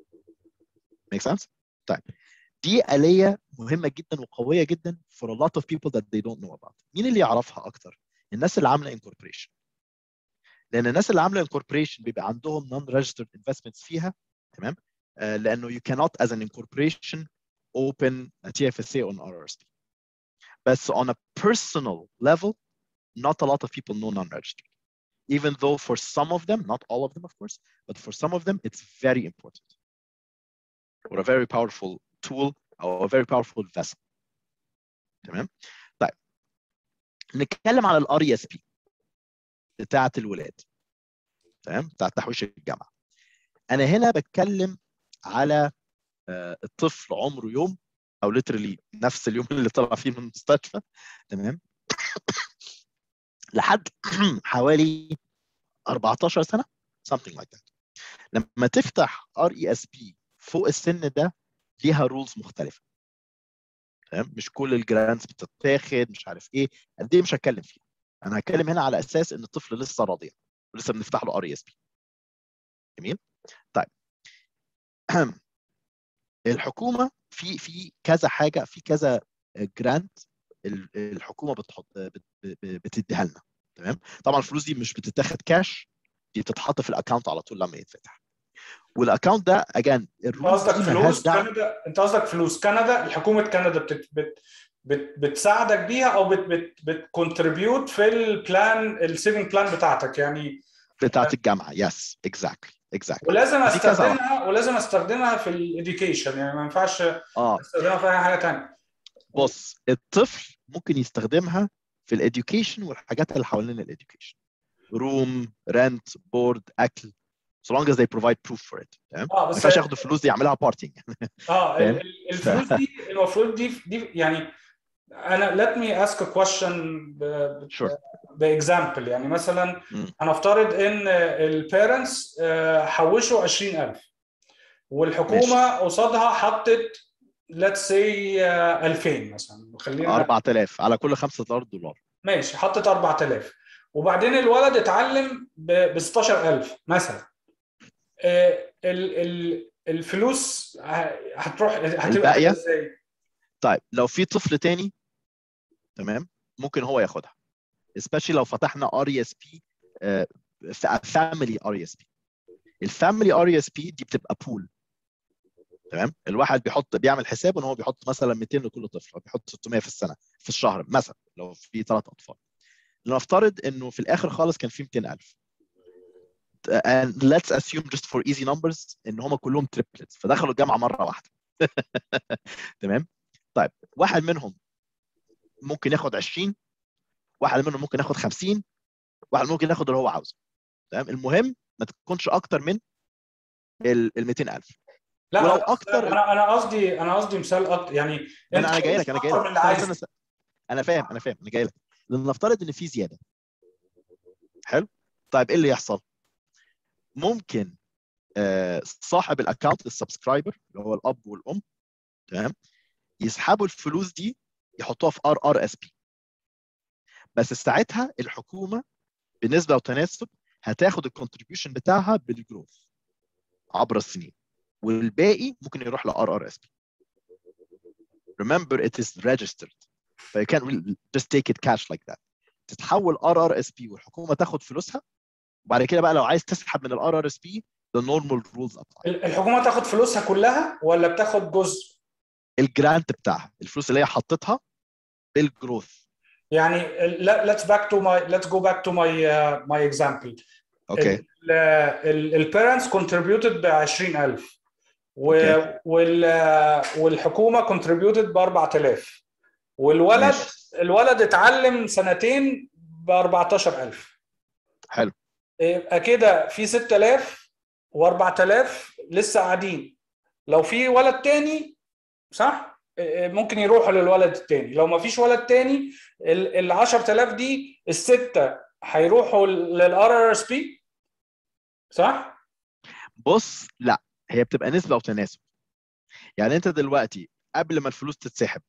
Make sense؟ طيب دي آلية مهمة جدا وقوية جدا for a lot of people that they don't know about. مين اللي يعرفها أكتر؟ الناس اللي عاملة incorporation. لأن الناس اللي عاملة incorporation بيبقى عندهم non-registered investments فيها، تمام؟ آه لأنه you cannot as an incorporation open a تي اف اس اي on ار ار اس بي. بس on a personal level, not a lot of people know non-registered. Even though for some of them, not all of them of course, but for some of them it's very important or a very powerful tool او a very powerful vessel. تمام. طيب نتكلم على الار اي اس بي بتاعه الولاد. تمام. بتاعه تحويش الجامعه. انا هنا بتكلم على الطفل عمره يوم او literally نفس اليوم اللي طلع فيه من المستشفى. تمام. لحد حوالي أربعتاشر سنه something like that. لما تفتح ار اي اس بي فوق السن ده ليها رولز مختلفه. تمام. مش كل الجرانتس بتتاخد مش عارف ايه، دي مش هتكلم فيها. انا هتكلم هنا على اساس ان الطفل لسه رضيع ولسه بنفتح له ار اي اس بي. جميل. طيب الحكومه في في كذا حاجه، في كذا جرانت الحكومه بتحط بتديها لنا. تمام. طبعا الفلوس دي مش بتتاخد كاش، دي بتتحط في الاكونت على طول لما يتفتح. والاكونت ده اجان الرولز قصدك دي مالهاش فلوس دعوه. كندا؟ انت قصدك فلوس كندا، الحكومه كندا بت... بت... بت... بتساعدك بيها او بت بت بتكونتريبيوت في البلان، السيفنج بلان بتاعتك يعني بتاعت الجامعه. يس اكزاكتلي اكزاكتلي. ولازم ودي كذا واحد. استخدمها ولازم استخدمها في الاديوكيشن، يعني ما ينفعش اه استخدمها في اي حاجه ثانيه. بص، الطفل ممكن يستخدمها في الاديوكيشن والحاجات اللي حوالين الاديوكيشن، روم، رنت، بورد، اكل، so long as they provide proof for it. تمام. اه ما بس ينفعش ياخدوا الفلوس دي يعملها بارتينج. اه ال- فاهم. ال- الفلوس دي المفروض دي دي يعني انا let me ask a question ب شور. باكزامبل. يعني مثلا مم. هنفترض ان البيرنتس حوشوا عشرين ألف والحكومه ماشي. قصادها حطت let's say آه، ألفين مثلا، خلينا أربعة آلاف على كل خمسة دولار. ماشي، حطت أربعة آلاف وبعدين الولد اتعلم ب ستاشر ألف مثلا. آه، ال- ال- الفلوس ه- هتروح هتبقى كده الباقيه ازاي؟ طيب لو في طفل تاني تمام ممكن هو ياخدها، especially لو فتحنا ار اي اس بي فاميلي ار اي اس بي. الفاميلي ار اي اس بي دي بتبقى بول. تمام. الواحد بيحط بيعمل حساب ان هو بيحط مثلا مئتين لكل طفل، او بيحط ستمية في السنه في الشهر مثلا لو في ثلاث اطفال. لنفترض انه في الاخر خالص كان في مئتين ألف. and let's assume just for easy numbers ان هم كلهم تريبلتس فدخلوا الجامعه مره واحده. تمام. طيب واحد منهم ممكن ياخد عشرين، واحد منهم ممكن ياخد خمسين، واحد ممكن ياخد اللي هو عاوزه. تمام. المهم ما تكونش اكتر من ال مئتين ألف. لا ولو انا اكتر انا انا قصدي انا قصدي مثال أكتر. يعني ما انت انا انا جاي لك انا جاي اكتر لك من اللي استنى عايزه. استنى, استنى. انا فاهم انا فاهم انا جاي لك. لنفترض ان في زياده. حلو. طيب ايه اللي يحصل؟ ممكن آه صاحب الاكونت السبسكرايبر اللي هو الاب والام تمام يسحبوا الفلوس دي يحطوها في ار ار اس بي. بس ساعتها الحكومه بنسبه وتناسب هتاخد الكونتريبيوشن بتاعها بالجروث عبر السنين، والباقي ممكن يروح ل ار ار اس بي. Remember it is registered. ف you can't really just take it cash like that. تتحول ار ار اس بي والحكومه تاخد فلوسها، وبعد كده بقى لو عايز تسحب من الار ار اس بي the normal rules apply. الحكومه تاخد فلوسها كلها ولا بتاخد جزء؟ الجرانت بتاعها الفلوس اللي هي حطتها بالجروث. يعني let's back to my let's go back to my uh, my example. اوكي. البيرنتس contributed ب عشرين ألف اوكي. والحكومه contributed ب أربعة آلاف والولد ماشي. الولد اتعلم سنتين ب أربعتاشر ألف. حلو. يبقى كده في ستة آلاف و4000 لسه قاعدين. لو في ولد تاني صح ممكن يروحوا للولد التاني. لو ما فيش ولد تاني ال عشرة آلاف دي الستة هيروحوا للار ار اس بي صح؟ بص لا، هي بتبقى نسبه وتناسب. يعني انت دلوقتي قبل ما الفلوس تتسحب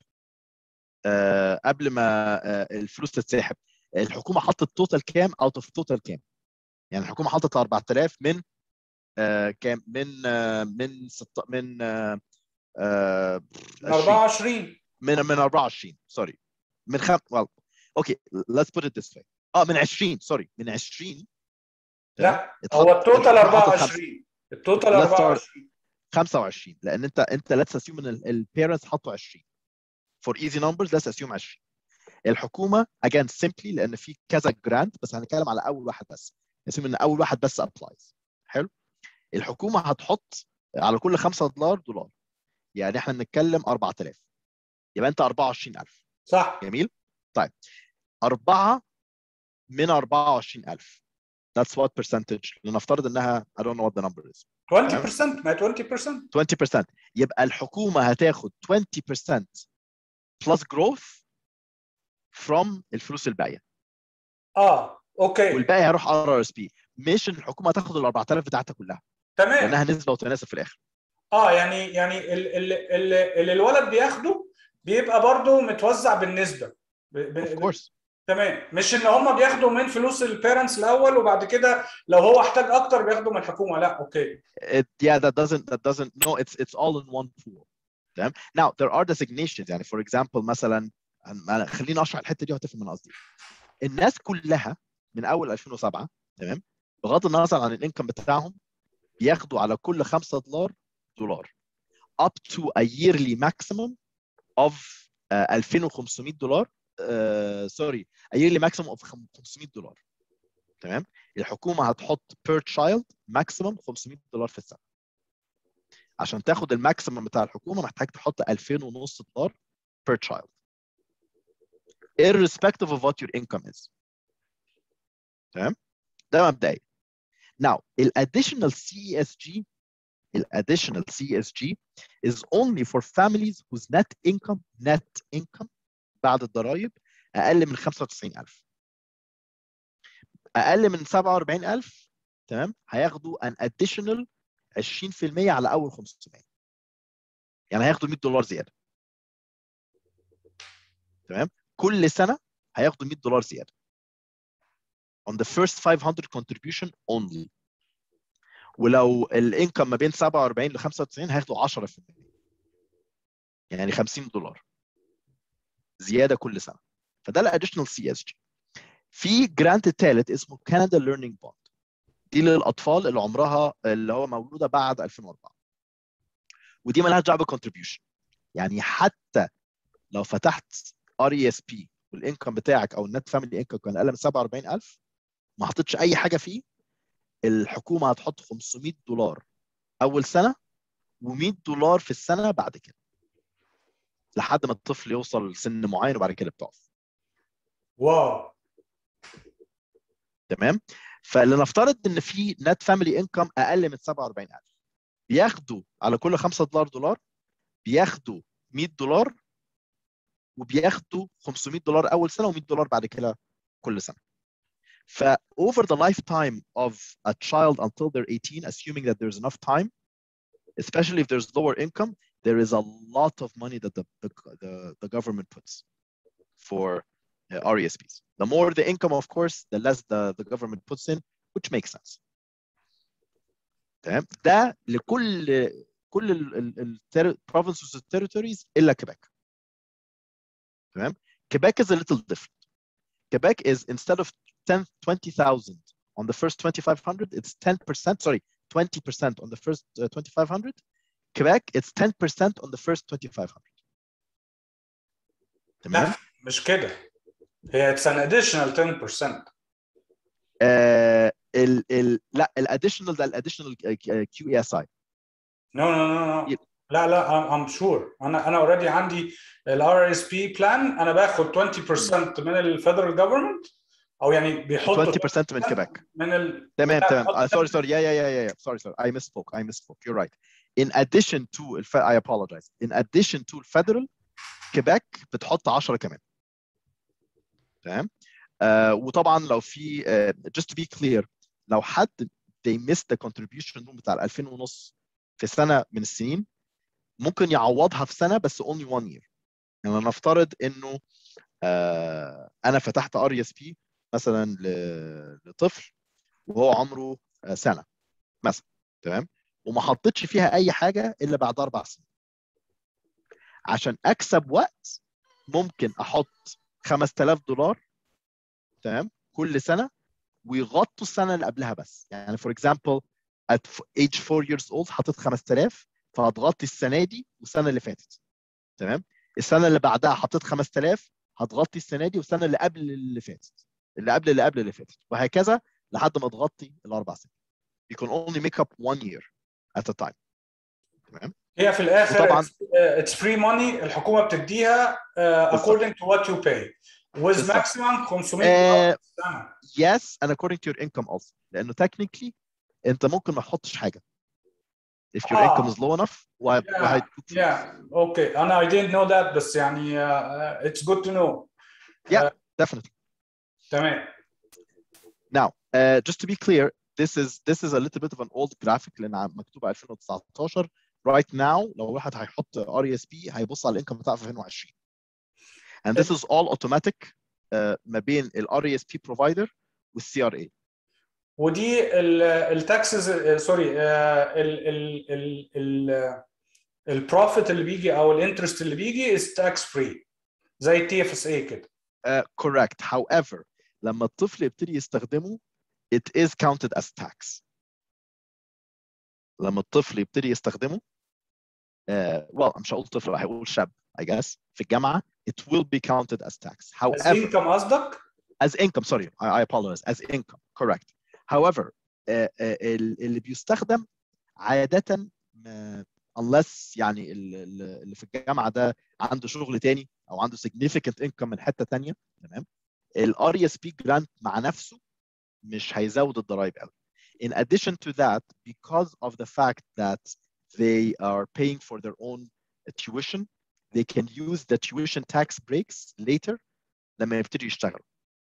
آه قبل ما آه الفلوس تتسحب الحكومه حطت توتال كام اوت اوف توتال كام. يعني الحكومه حطت أربعة آلاف من آه كام من آه من ست من آه آه من أربعة وعشرين من من أربعة وعشرين سوري من خم well اوكي let's put it this way اه من عشرين سوري من عشرين. لا اتحط هو التوتال الحكومه أربعة حطت خمسة. وعشرين. التوتال let's أربعة start وعشرين خمسة وعشرين لان انت انت let's assume ان البيرنتس حطوا عشرين for easy numbers let's assume عشرين. الحكومه again simply لان في كذا جرانت بس هنتكلم على اول واحد بس، نسمي ان اول واحد بس applies. حلو. الحكومه هتحط على كل خمسة دولار دولار. يعني احنا بنتكلم أربعة آلاف، يبقى انت أربعة وعشرين ألف. صح. جميل. طيب أربعة من أربعة وعشرين ألف that's what percentage؟ لنفترض انها I don't know what the number is. عشرين بالمية ما عشرين بالمية عشرين بالمية يبقى الحكومه هتاخد عشرين بالمية plus growth from الفلوس الباقيه. اه اوكي. والباقي هيروح ار ار اس بي، مش ان الحكومه هتاخد ال أربعة آلاف بتاعتها كلها. تمام. لانها نسبه وتناسب في الاخر. اه يعني يعني اللي, اللي الولد بياخده بيبقى برضه متوزع بالنسبه. ب... ب... of course. تمام، مش ان هم بياخدوا من فلوس البيرنتس الاول وبعد كده لو هو احتاج اكتر بياخدوا من الحكومه، لا. اوكي. It, yeah, that doesn't that doesn't no it's it's all in one pool. تمام. Now there are designations، يعني for example مثلا خليني اشرح الحته دي وهتفهم من قصدي. الناس كلها من اول ألفين وسبعة تمام بغض النظر عن الانكم بتاعهم بياخدوا على كل خمسة دولار دولار up to a yearly maximum of uh, ألفين وخمسمية دولار سوري uh, a yearly maximum of خمسمية دولار. تمام. الحكومه هتحط per child maximum خمسمية دولار في السنه. عشان تاخد الماكسيمم بتاع الحكومه محتاج تحط ألفين ونص دولار per child irrespective of what your income is. تمام. ده مبدئيا. Now ال additional C E S G ال additional C E S G is only for families whose net income net income بعد الضرائب اقل من خمسة وتسعين ألف. اقل من سبعة وأربعين ألف تمام هياخدوا an additional عشرين بالمية على اول خمسمية، يعني هياخدوا مية دولار زياده. تمام. كل سنه هياخدوا مية دولار زياده on the first five hundred contribution only. ولو الانكم ما بين سبعة وأربعين ل خمسة وتسعين هياخدوا عشرة بالمية، يعني خمسين دولار زياده كل سنه. فده الاديشنال سي اس جي. في جرانت الثالث اسمه كندا ليرنينج بوند، دي للاطفال اللي عمرها اللي هو مولوده بعد ألفين وأربعة، ودي مالهاش دعوه بالكونتريبيوشن. يعني حتى لو فتحت ار اي اس بي والانكم بتاعك او النت فاميلي انكم كان اقل من سبعة وأربعين ألف ما حطيتش اي حاجه فيه، الحكومه هتحط خمسمية دولار اول سنه و100 دولار في السنه بعد كده لحد ما الطفل يوصل لسن معين وبعد كده بتقف. واو. تمام. فلنفترض ان في نت فاميلي انكم اقل من سبعة وأربعين ألف بياخدوا على كل خمسة دولار دولار بياخدوا مية دولار وبياخدوا خمسمية دولار اول سنه و100 دولار بعد كده كل سنه. ف over the lifetime of a child until they're eighteen, assuming that there's enough time, especially if there's lower income, there is a lot of money that the the, the, the government puts for uh, R E S Ps. The more the income, of course, the less the, the government puts in, which makes sense. تمام. ده لكل كل ال ال provinces and territories الا كيباك. تمام. Quebec is a little different. Quebec is instead of ten twenty thousand on the first twenty-five hundred, it's ten percent, sorry, twenty percent on the first uh, twenty-five hundred. Quebec, it's ten percent on the first twenty-five hundred. تمام. لا مش كده، هي it's an additional ten percent. آه ال ال لا الاديشنال ده الاديشنال كيو اي اس اي. نو نو نو نو لا لا ام شور انا انا اوريدي عندي الار اس بي بلان، انا باخد twenty percent من الفيدرال جفرمنت او يعني بيحطوا twenty percent من كيباك. من ال تمام تمام. سوري سوري يا يا يا يا سوري سوري I misspoke I misspoke you're right. In addition to I apologize. In addition to الفيدرال كيباك بتحط عشرة كمان. تمام. uh, وطبعا لو في uh, just to be clear لو حد they missed the contribution بتاع ال ألفين ونص في سنه من السنين ممكن يعوضها في سنه بس only one year. يعني نفترض انه uh, انا فتحت ار اس بي مثلا لطفل وهو عمره سنه مثلا تمام وما حطيتش فيها اي حاجه الا بعد اربع سنين. عشان اكسب وقت ممكن احط خمسة آلاف دولار تمام كل سنه ويغطوا السنه اللي قبلها بس. يعني فور اكزامبل at age four years old حطيت خمسة آلاف فهتغطي السنه دي والسنه اللي فاتت. تمام. السنه اللي بعدها حطيت خمسة آلاف هتغطي السنه دي والسنه اللي قبل اللي فاتت اللي قبل اللي قبل اللي فاتت وهكذا لحد ما تغطي الاربع سنين. You can only make up one year at a time. تمام. هي في الاخر وطبعا it's free money الحكومه بتديها uh, according to what you pay with بالظبط. maximum خمسمية دولار في السنه. yes and according to your income also لانه technically انت ممكن ما تحطش حاجه if your income اه is low enough وهيدوك فلوس. yeah okay انا I didn't know that بس يعني uh, it's good to know. yeah uh, definitely. تمام. now uh, just to be clear this is this is a little bit of an old graphic لان مكتوبه ألفين وتسعتاشر. right now لو واحد هيحط ار اي اس بي هيبص على الانكم بتاعه في ألفين وعشرين and this is all automatic uh, ما بين الار اي اس بي provider والسي ار اي. ودي التاكسز سوري ال ال ال ال البروفيت اللي بيجي او الانترست اللي بيجي is tax free زي التي اف اس اي كده. uh, correct. however لما الطفل يبتدي يستخدمه it is counted as tax. لما الطفل يبتدي يستخدمه uh, well مش هقول طفل هيقول شاب I guess في الجامعة it will be counted as tax. as however income قصدك؟ as income sorry I, I apologize as income correct. however uh, uh, اللي بيستخدم عادة uh, unless يعني اللي في الجامعة ده عنده شغل تاني أو عنده significant income من حتة تانية تمام ال ار اي اس بي grant مع نفسه مش هيزود الضرايب قوي. In addition to that because of the fact that they are paying for their own tuition they can use the tuition tax breaks later لما يبتدوا يشتغلوا.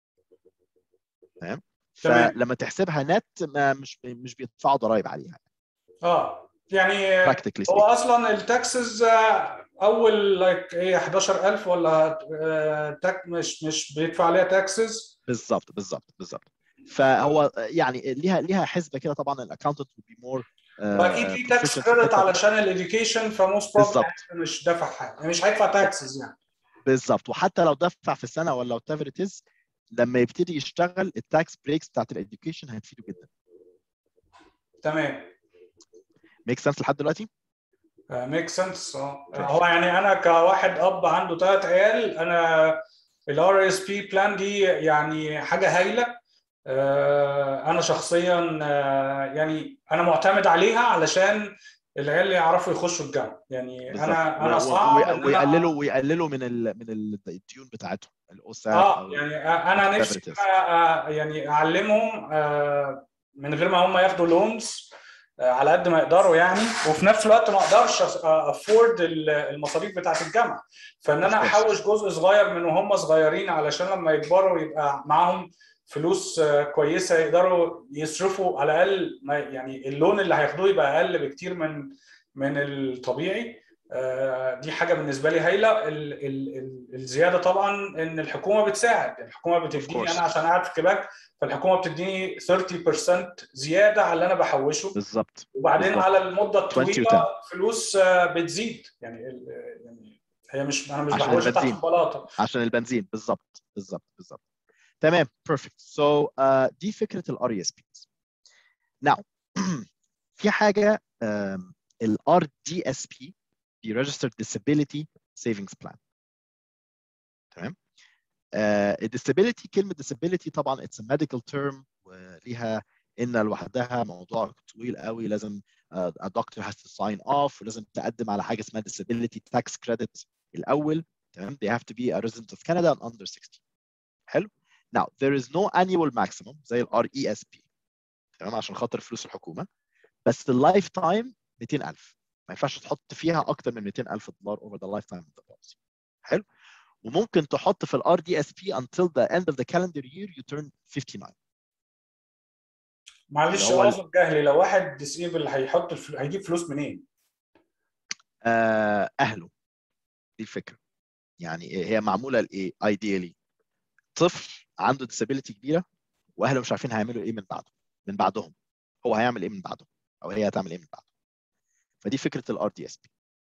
تمام؟ فلما تحسبها نت ما مش مش بيدفعوا ضرايب عليها. اه يعني practically هو speaking. اصلا التاكسز اول لايك ايه حداشر ألف ولا تاك مش مش بيدفع عليها تاكسز. بالظبط بالظبط بالظبط. فهو يعني ليها ليها حسبه كده طبعا الاكونتنت will be more واكيد في تاكس كريدت علشان الاديوكيشن فموست بروبلي مش دافع حاجه يعني مش هيدفع تاكسز يعني. بالظبط. وحتى لو دفع في السنه ولا whatever it is لما يبتدي يشتغل التاكس بريكس بتاعت الاديوكيشن هتفيده جدا. تمام. ميك سنس لحد دلوقتي؟ ميك سنس. هو يعني انا كواحد اب عنده ثلاث عيال انا الار اس بي بلان دي يعني حاجه هايله. انا شخصيا يعني انا معتمد عليها علشان العيال اللي يعرفوا يخشوا الجامعه يعني. بالزبط. انا انا صعب ان ويقللوا ويقللوا من ال من الديون بتاعتهم الاسر اه او يعني انا نفسي يعني اعلمهم من غير ما هم ياخدوا لونز على قد ما يقدروا يعني. وفي نفس الوقت ما اقدرش افورد المصاريف بتاعه الجامعه فان انا احوش جزء صغير من وهم صغيرين علشان لما يكبروا يبقى معاهم فلوس كويسه يقدروا يصرفوا على الاقل يعني اللون اللي هياخدوه يبقى اقل بكتير من من الطبيعي. دي حاجه بالنسبه لي هايله. الزياده طبعا ان الحكومه بتساعد. الحكومه بتديني انا عشان قاعد في كيباك فالحكومه بتديني ثلاثين بالمية زياده على اللي انا بحوشه. بالظبط. وبعدين بالزبط. على المده الطويله فلوس بتزيد يعني يعني هي مش انا مش بحوشها تحت البلاطه عشان البنزين. بالظبط بالظبط بالظبط. تمام perfect. so uh, دي فكره الار اي اس بي. now في حاجه الار دي اس بي the Registered Disability Savings Plan. تمام. uh, disability كلمه disability طبعا it's a medical term وليها ان لوحدها موضوع طويل قوي. لازم uh, a doctor has to sign off ولازم تقدم على حاجه اسمها disability tax credit الاول. تمام. they have to be a resident of Canada and under sixty. حلو. now there is no annual maximum زي ال ار اي اس بي تمام عشان خاطر فلوس الحكومه بس اللايف تايم مئتين ألف ما ينفعش تحط فيها اكتر من مئتين ألف دولار over the lifetime of the policy. حلو. وممكن تحط في الار دي اس بي until the end of the calendar year you turn fifty-nine. معلش اعذر جهلي لو واحد ديسيبل هيحط الفل... هيجيب فلوس منين؟ آه اهله. دي الفكره يعني هي معموله لايه ideally طفل عنده disability كبيره واهله مش عارفين هيعملوا ايه من بعده من بعدهم هو هيعمل ايه من بعده او هي هتعمل ايه من بعده. فدي فكره الار دي اس بي.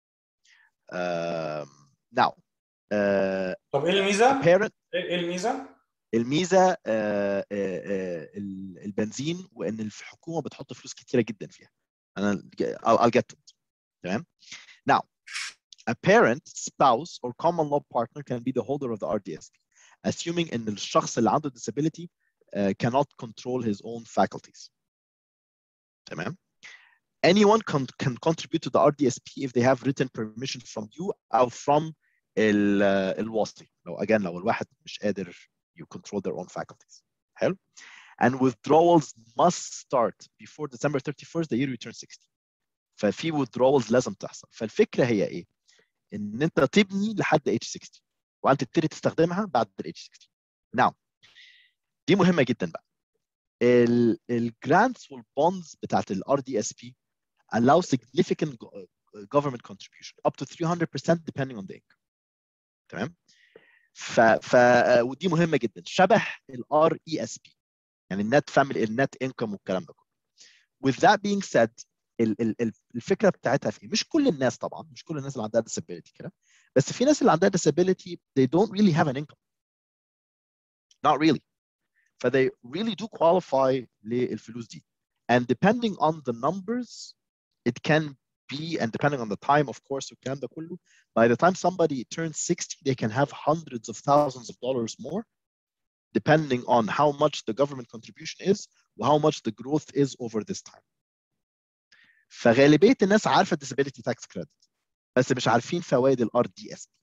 ناو طب ايه الميزه؟ parent, ايه الميزه؟ الميزه uh, uh, uh, البنزين وان الحكومه بتحط فلوس كتيره جدا فيها. انا I'll, I'll get to it. تمام. now a parent spouse or common law partner can be the holder of the ار دي اس بي assuming ان الشخص اللي عنده disability uh, cannot control his own faculties. تمام. anyone can can contribute to the R D S P if they have written permission from you أو from ال الوصي. لو again لو الواحد مش قادر you control their own faculties. حلو. And withdrawals must start before December thirty-first the year you turn sixty. ففي withdrawals لازم تحصل. فالفكرة هي إيه؟ إن أنت تبني لحد age sixty وأنت تبتدي تستخدمها بعد age sixty. Now دي مهمة جدا بقى. ال الجرانتس والبونز بتاعت ال R D S P allow significant government contribution up to three hundred percent depending on the income. تمام؟ ف ف ودي مهمة جدا شبه ال R E S P يعني النت فاميلي النت انكم والكلام ده كله. With that being said ال ال الفكرة بتاعتها في مش كل الناس طبعا مش كل الناس اللي عندها disability كده بس في ناس اللي عندها disability they don't really have an income. Not really. ف they really do qualify للفلوس دي. And depending on the numbers it can be and depending on the time of course والكلام ده كله by the time somebody turns sixty they can have hundreds of thousands of dollars more depending on how much the government contribution is و how much the growth is over this time. فغالبية الناس عارفة disability tax credit بس مش عارفين فوائد ال R D S P.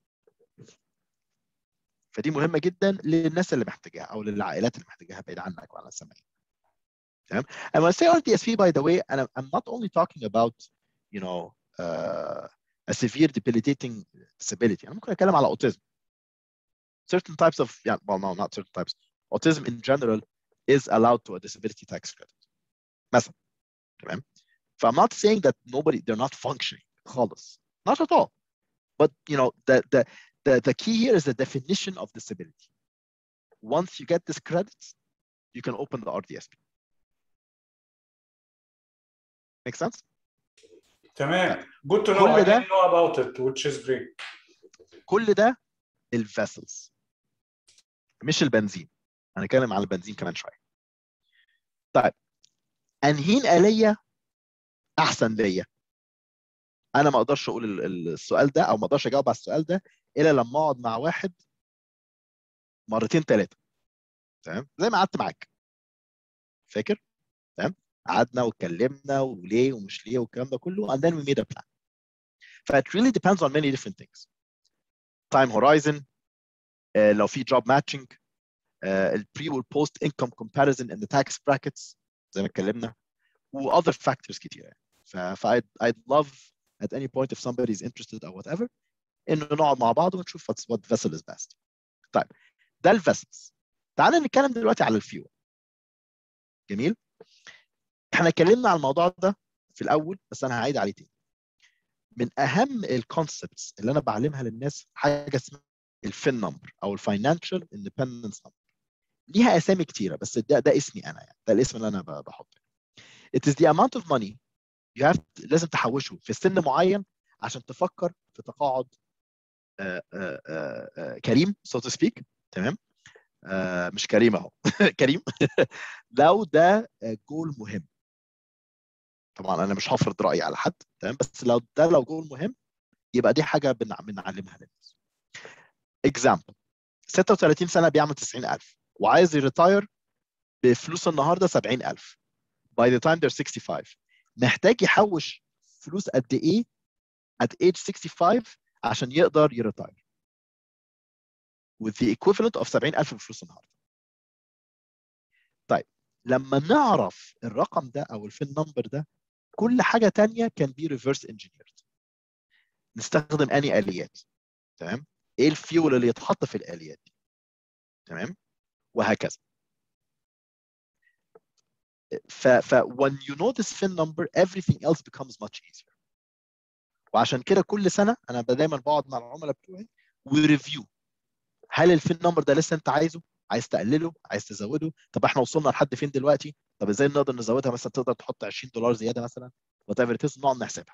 فدي مهمة جدا للناس اللي محتاجاها أو للعائلات اللي محتاجاها بعيد عنك وعن السامعين. تمام؟ And when I say R D S P by the way I'm, I'm not only talking about you know uh, a severe debilitating disability. أنا ممكن أتكلم على autism. Certain types of yeah, well no not certain types. Autism in general is allowed to a disability tax credit. مثلا. تمام؟ So I'm not saying that nobody they're not functioning خالص. Not at all. But you know the the the the key here is the definition of disability. Once you get this credit, you can open the R D S P. Make sense? تمام. Good to know. كل I ده didn't know about it, which is great. كل ده الفاسلز مش البنزين. هنتكلم على البنزين كمان شويه. طيب انهين آلية احسن ليا؟ انا ما اقدرش اقول السؤال ده او ما اقدرش اجاوب على السؤال ده الا لما اقعد مع واحد مرتين ثلاثه. تمام؟ زي ما قعدت معاك. فاكر؟ تمام؟ قعدنا واتكلمنا وليه ومش ليه والكلام ده كله and then we made a plan. ف it really depends on many different things. Time horizon, uh, لو في job matching, uh, ال pre وال post income comparison in the tax brackets زي ما اتكلمنا و other factors كتير يعني. ف, ف I'd, I'd love at any point if somebody is interested or whatever انه نقعد مع بعض ونشوف what vessel is best. طيب ده الفيسلز. تعال نتكلم دلوقتي على الفيول. جميل؟ احنا اتكلمنا على الموضوع ده في الاول بس انا هعيد عليه تاني. من اهم الكونسبتس اللي انا بعلمها للناس حاجه اسمها الفين نمبر او الفاينانشال اندبندنس نمبر. ليها اسامي كتيره بس ده ده اسمي انا يعني ده الاسم اللي انا بحطه. It is the amount of money you have to, لازم تحوشه في سن معين عشان تفكر في تقاعد آآ آآ كريم so to speak. تمام؟ مش كريم اهو كريم. لو ده جول مهم. طبعا انا مش هفرض رايي على حد. تمام؟ بس لو ده لو جول مهم يبقى دي حاجه بنعلمها للناس. اكزامبل ستة وثلاثين سنه بيعمل تسعين ألف وعايز يريتاير بفلوس النهارده سبعين ألف. by the time they're sixty-five محتاج يحوش فلوس قد ايه at age sixty-five عشان يقدر يريتاير with the equivalent of سبعين ألف بفلوس النهارده. طيب لما نعرف الرقم ده او الفين نمبر ده كل حاجه تانية can be reverse engineered. نستخدم اني اليات. تمام؟ ايه الفيول اللي يتحط في الاليات دي؟ تمام؟ وهكذا. ف ف when you know this fin number everything else becomes much easier. وعشان كده كل سنه انا دايما بقعد مع العملاء بتوعي وريفيو. هل الفين نمبر ده لسه انت عايزه؟ عايز تقلله؟ عايز تزوده؟ طب احنا وصلنا لحد فين دلوقتي؟ طب ازاي نقدر نزودها؟ مثلا تقدر تحط عشرين دولار زياده مثلا whatever it is نقعد نحسبها.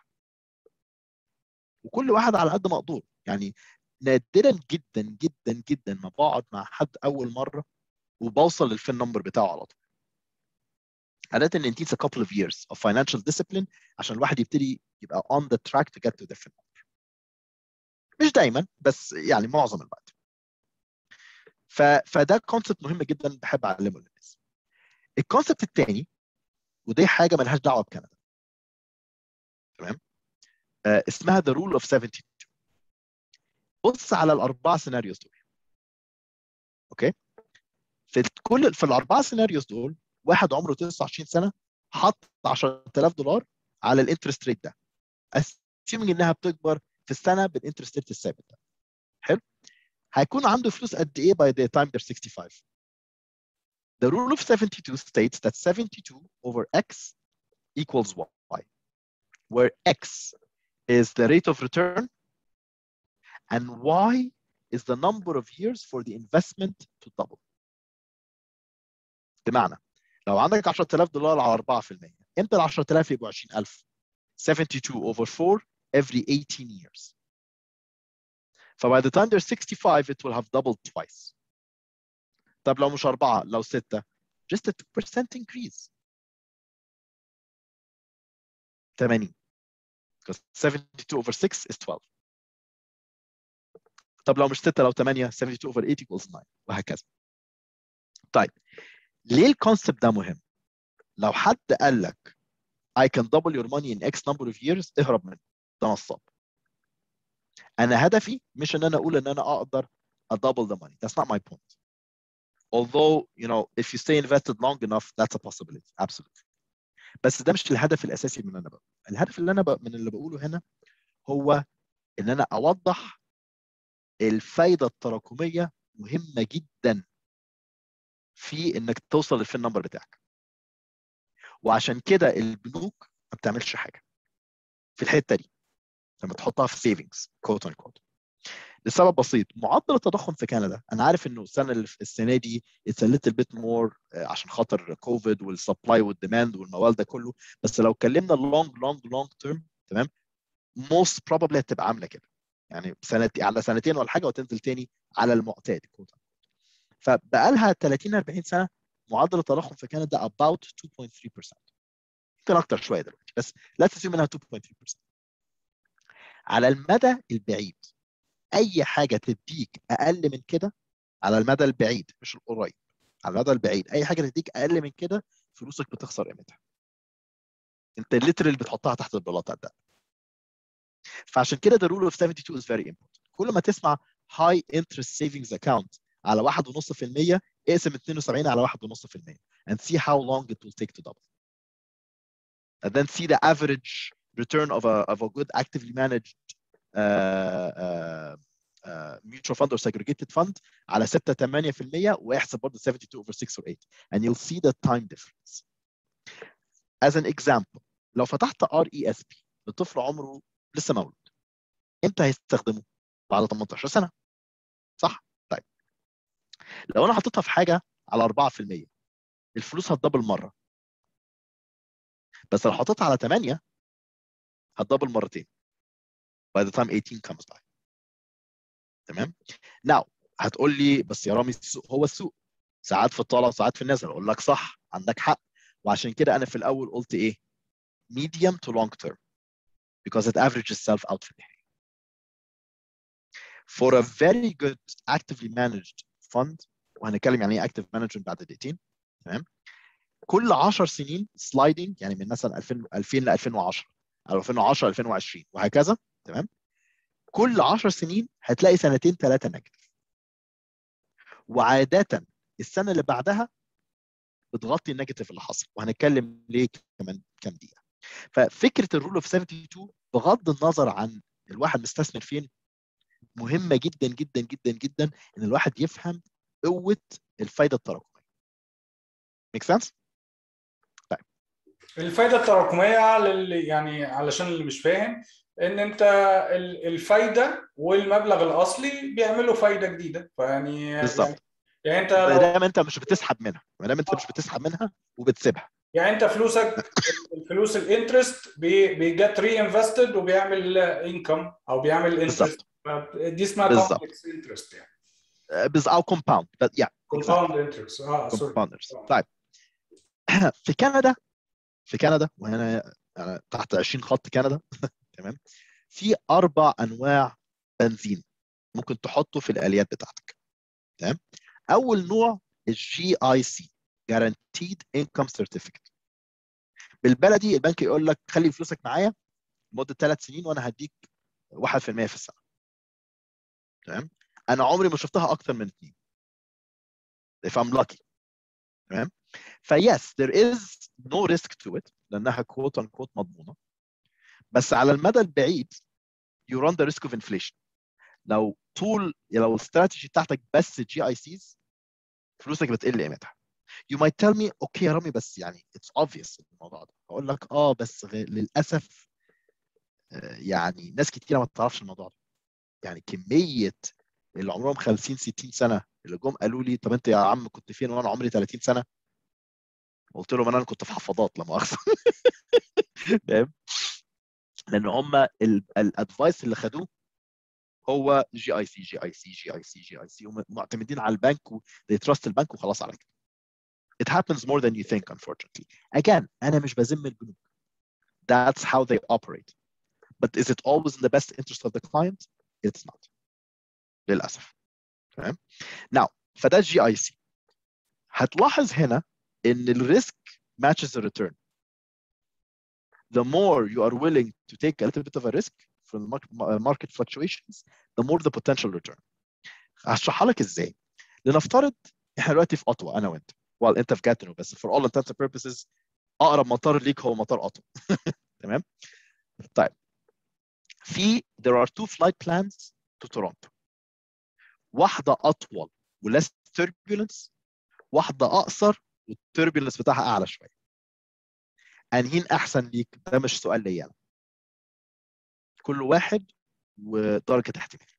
وكل واحد على قد مقدور يعني. نادرا جدا جدا جدا ما بقعد مع حد اول مره وبوصل للفين نمبر بتاعه على طول. عادة it needs a couple of years of financial discipline عشان الواحد يبتدي يبقى on the track to get to the fin number. مش دايما بس يعني معظم الوقت. ف فده كونسبت مهم جدا بحب اعلمه للناس. الكونسبت الثاني ودي حاجه مالهاش دعوه بكندا. تمام؟ آه اسمها the rule of seventy two. بص على الاربعه سيناريوز دول. اوكي؟ في كل في الاربعه سيناريوز دول واحد عمره تسعة وعشرين سنه حط عشرة آلاف دولار على الانترست ريت ده، assuming انها بتكبر في السنه بالانترست ريت الثابت ده. حلو؟ هيكون عنده فلوس قد ايه by the time they're sixty-five؟ The rule of seventy-two states that seventy-two over x equals y, where x is the rate of return and y is the number of years for the investment to double. بمعنى لو عندك عشرة آلاف دولار على أربعة في المية، امتى ال عشرة آلاف يبقوا عشرين ألف؟ seventy-two over four every eighteen years. So by the time they're sixty-five it will have doubled twice. طب لو مش أربعة، لو ستة، just a two percent increase. ثمانين. Because seventy-two over six is twelve. طب لو مش ستة، لو ثمانية، seventy-two over eight equals nine وهكذا. طيب ليه الكونسبت ده مهم؟ لو حد قال لك I can double your money in X number of years اهرب منه، ده نصاب. أنا هدفي مش إن أنا أقول إن أنا أقدر double the money. That's not my point. Although you know if you stay invested long enough that's a possibility. Absolutely. بس ده مش الهدف الأساسي من أنا بقى. الهدف اللي أنا بقى من اللي بقوله هنا هو إن أنا أوضح الفايدة التراكمية مهمة جدا في إنك توصل للفين نمبر بتاعك. وعشان كده البنوك ما بتعملش حاجة في الحتة دي لما تحطها في سيفنجز كوت ان كوت، لسبب بسيط. معدل التضخم في كندا انا عارف انه السنه اللي السنه دي اتس ليتل بيت مور عشان خاطر كوفيد والسبلاي والديماند والموال ده كله، بس لو اتكلمنا لونج لونج لونج تيرم تمام موست بروبابلي هتبقى عامله كده، يعني سنه على سنتين ولا حاجه وتنزل تاني على المعتاد كوت. فبقى لها ثلاثين أربعين سنه معدل التضخم في كندا about two point three percent، يمكن اكتر شويه دلوقتي بس let's assume انها two point three percent. على المدى البعيد اي حاجه تديك اقل من كده على المدى البعيد مش القريب، على المدى البعيد اي حاجه تديك اقل من كده فلوسك بتخسر قيمتها. انت الليترال بتحطها تحت البلاطه ده. فعشان كده the rule of seventy-two is very important. كل ما تسمع high interest savings account على واحد ونص في المية اقسم اتنين وسبعين على واحد ونص في المية and see how long it will take to double. And then see the average return of a of a good actively managed uh, uh, Uh, mutual fund or segregated fund على ستة ثمانية في المية واحسب برضه seventy-two over six or eight and you'll see the time difference. As an example لو فتحت آر إي إس بي لطفل عمره لسه مولود امتى هيستخدمه؟ بعد تمنتاشر سنة صح؟ طيب لو انا حطيتها في حاجة على أربعة في المية الفلوس هتدبل مرة، بس لو حطيتها على ثمانية هتدبل مرتين by the time eighteen comes by. تمام؟ Now هتقول لي بس يا رامي السوق هو السوق، ساعات في الطلعه وساعات في النزل. اقول لك صح عندك حق، وعشان كده انا في الاول قلت ايه؟ medium to long term because it averages itself out في النهايه. For a very good actively managed fund وهنتكلم يعني ايه active management بعد دقيقتين تمام؟ كل عشر سنين sliding يعني من مثلا ألفين ل ألفين وعشرة او ألفين وعشرة ألفين وعشرين وهكذا تمام؟ كل عشر سنين هتلاقي سنتين ثلاثه نيجاتيف، وعاده السنه اللي بعدها بتغطي النيجاتيف اللي حصل، وهنتكلم ليه كمان كام دقيقه. ففكره الرول اوف سبعة وسبعين بغض النظر عن الواحد مستثمر فين مهمه جدا جدا جدا جدا ان الواحد يفهم قوه الفايده التراكميه. ميك سنس؟ طيب الفايده التراكميه للي يعني علشان اللي مش فاهم ان انت الفايده والمبلغ الاصلي بيعملوا فايده جديده، فيعني بالظبط. يعني يعني انت ما لو دام انت مش بتسحب منها ما دام انت مش بتسحب منها وبتسيبها، يعني انت فلوسك الفلوس الانترست بيجت ري انفستد وبيعمل انكم او بيعمل انترست، دي اسمها بالظبط كومبلكس انترست يعني بس او كومباوند يا كومباوند انترست. اه سوري. كومباوندرز. طيب في كندا في كندا وهنا انا تحت عشرين خط كندا تمام، في اربع انواع بنزين ممكن تحطه في الاليات بتاعتك تمام. اول نوع الجي اي سي Guaranteed Income Certificate. بالبلدي البنك يقول لك خلي فلوسك معايا لمده ثلاث سنين وانا هديك واحد في المية في السنه. تمام؟ انا عمري ما شفتها اكتر من اثنين if I'm lucky. تمام؟ فيس there is no risk to it لانها quote unquote مضمونه، بس على المدى البعيد you run the risk of inflation. لو طول لو الاستراتيجي بتاعتك بس جي اي سيز فلوسك بتقل قيمتها. You might tell me اوكي يا رامي بس يعني it's obvious الموضوع ده. اقول لك اه بس غ... للاسف يعني ناس كتيره ما تعرفش الموضوع ده. يعني كميه اللي عمرهم خمسين ستين سنه اللي جم قالوا لي طب انت يا عم كنت فين وانا عمري ثلاثين سنه؟ قلت لهم انا كنت في حفاضات لا مؤاخذه. فاهم؟ لان هم الادفايس اللي خدوه هو جي اي سي جي اي سي جي اي سي جي اي سي ومعتمدين على البنك و they trust البنك وخلاص على كده. It happens more than you think unfortunately. Again انا مش بذم البنوك. That's how they operate. But is it always in the best interest of the client? It's not. للاسف. تمام؟ Now فده جي اي سي. هتلاحظ هنا ان الريسك matches the return. The more you are willing to take a little bit of a risk from market fluctuations, the more the potential return. هشرحها لك ازاي. لنفترض احنا دلوقتي في اوتوا انا وانت. well انت في جاتنو بس for all intents and purposes اقرب مطار ليك هو مطار اوتوا. تمام؟ طيب في there are two flight plans to Toronto. واحده اطول ولess turbulence، واحده اقصر والتربيلنس بتاعها اعلى شويه. انهين احسن ليك؟ ده مش سؤال ليا انا. كل واحد ودرجه احتمال.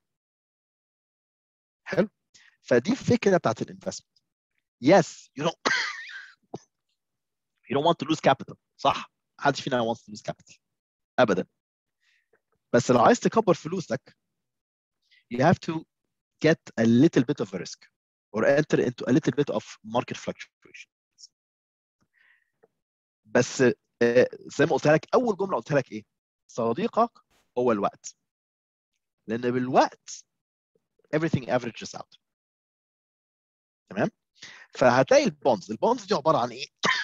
حلو؟ فدي الفكره بتاعت الانفستمنت. yes you don't you don't want to lose capital. صح؟ محدش فينا wants to lose capital ابدا. بس لو عايز تكبر فلوسك you have to get a little bit of a risk or enter into a little bit of market fluctuation. بس زي ما قلت لك اول جمله قلت لك ايه؟ صديقك هو الوقت. لان بالوقت everything averages out. تمام؟ فهتلاقي البونز، البونز دي عباره عن ايه؟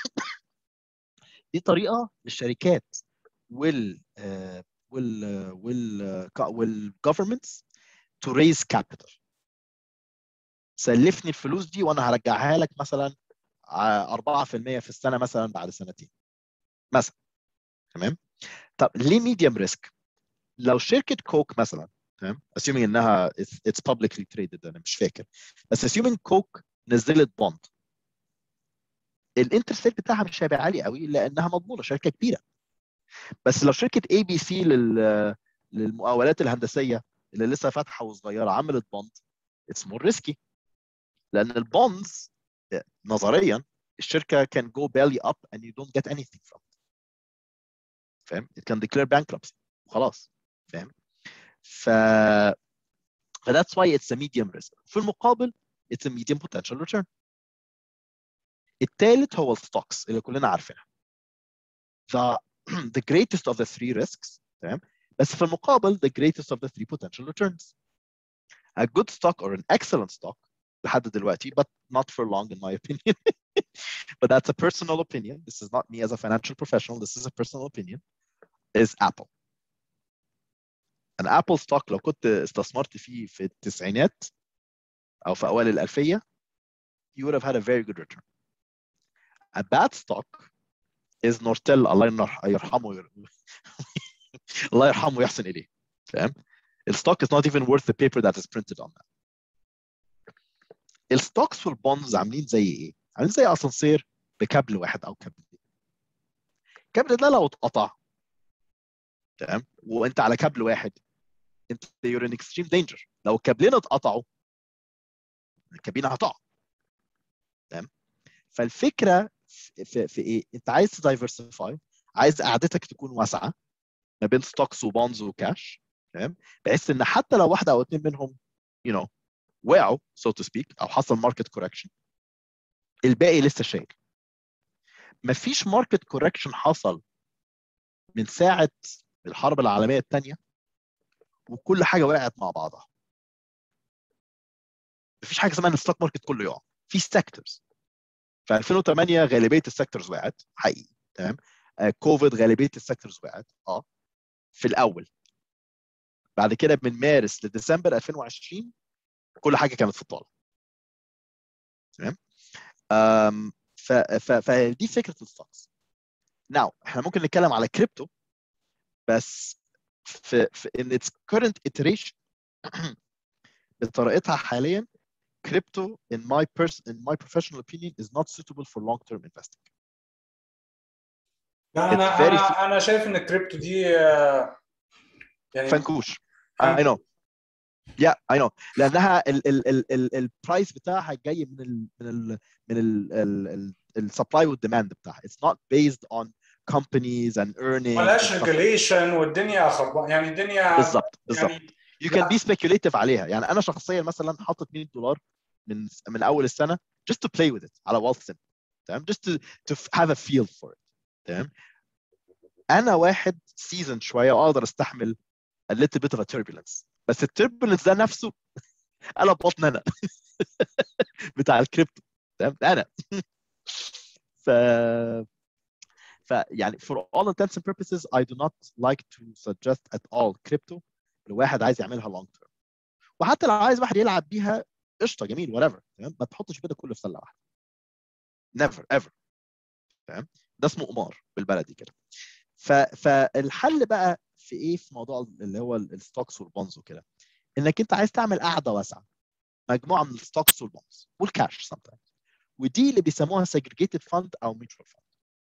دي طريقه للشركات وال وال وال والجفرمنتس to raise capital. سلفني الفلوس دي وانا هرجعها لك مثلا أربعة في المية في السنه مثلا بعد سنتين مثلا. تمام؟ طب ليه ميديوم ريسك؟ لو شركه كوك مثلا، تمام؟ assuming انها it's publicly traded انا مش فاكر، بس assuming كوك نزلت بوند، الانترست ريت بتاعها مش هيبقى عالي قوي لانها مضمونه، شركه كبيره. بس لو شركه اي بي سي لل للمقاولات الهندسيه اللي لسه فاتحه وصغيره عملت بوند، اتس مور ريسكي. لان البوندز نظريا الشركه can go belly up and you don't get anything from it. فاهم؟ it can declare bankruptcy وخلاص. فاهم؟ ف ف that's why it's a medium risk. في المقابل it's a medium potential return. الثالث هو الستوكس اللي كلنا عارفينها. the the greatest of the three risks. تمام؟ بس في المقابل the greatest of the three potential returns. A good stock or an excellent stock لحد دلوقتي, but not for long in my opinion. But that's a personal opinion. This is not me as a financial professional. This is a personal opinion. Is Apple. An Apple stock لو كنت استثمرت فيه في التسعينات أو في أوائل الألفية, you would have had a very good return. A bad stock is Nortel. الله يرحمه الله يرحمه ويحسن إليه. فاهم؟ الستوك is not even worth the paper that is printed on that. الستوكس والبونز عاملين زي ايه؟ عاملين زي اسانسير بكابل واحد او كابلين. الكابل ده لو اتقطع، تمام، وانت على كابل واحد، انت you're in extreme danger. لو الكابلين اتقطعوا الكابينه هتقع. تمام؟ فالفكره في, في ايه؟ انت عايز تدايفرسيفاي، عايز قعدتك تكون واسعه ما بين ستوكس وبونز وكاش. تمام؟ بحيث ان حتى لو واحده او اثنين منهم you know وقعوا so to speak او حصل ماركت كوركشن، الباقي لسه شايل. مفيش ماركت كوركشن حصل من ساعه الحرب العالميه الثانيه وكل حاجه وقعت مع بعضها. مفيش حاجه اسمها ان الستوك ماركت كله يقع. في سيكتورز. في ألفين وثمانية غالبيه السيكتورز وقعت حقيقي. تمام؟ آه كوفيد غالبيه السيكتورز وقعت اه في الاول. بعد كده من مارس لديسمبر ألفين وعشرين كل حاجه كانت في الطاوله. تمام. فدي فكره الستوكس. ناو احنا ممكن نتكلم على كريبتو، بس في, في in its current iteration بطريقتها حاليا crypto in my person in my professional opinion is not suitable for long term investing. لا انا انا انا شايف ان الكريبتو دي يعني فنكوش. I know. Yeah, I know. لانها ال ال ال ال البرايس بتاعها جاي من ال من ال من ال ال السبلاي والديماند بتاعها. It's not based on companies and earnings. ملاش ريجوليشن والدنيا خربانه يعني الدنيا. بالظبط بالظبط. يعني you can be speculative عليها. يعني انا شخصيا مثلا حاطط مية دولار من من اول السنه just to play with it على Wealthsim. تمام. just to to have a feel for it. تمام. انا واحد seasoned شويه واقدر استحمل a little bit of a turbulence، بس التربلنس ده نفسه انا بطن انا بتاع الكريبتو. تمام. انا ف ف يعني for all intents and purposes I do not like to suggest at all crypto لواحد عايز يعملها long term. وحتى لو عايز واحد يلعب بيها قشطه جميل whatever. تمام. ما تحطش كده كله في سله واحده. never ever. تمام. ده اسمه قمار بالبلدي كده. ف فالحل بقى في ايه في موضوع اللي هو الستوكس والبونز وكده، انك انت عايز تعمل قاعده واسعه مجموعه من الستوكس والبونز والكاش sometimes، ودي اللي بيسموها segregated fund او mutual fund.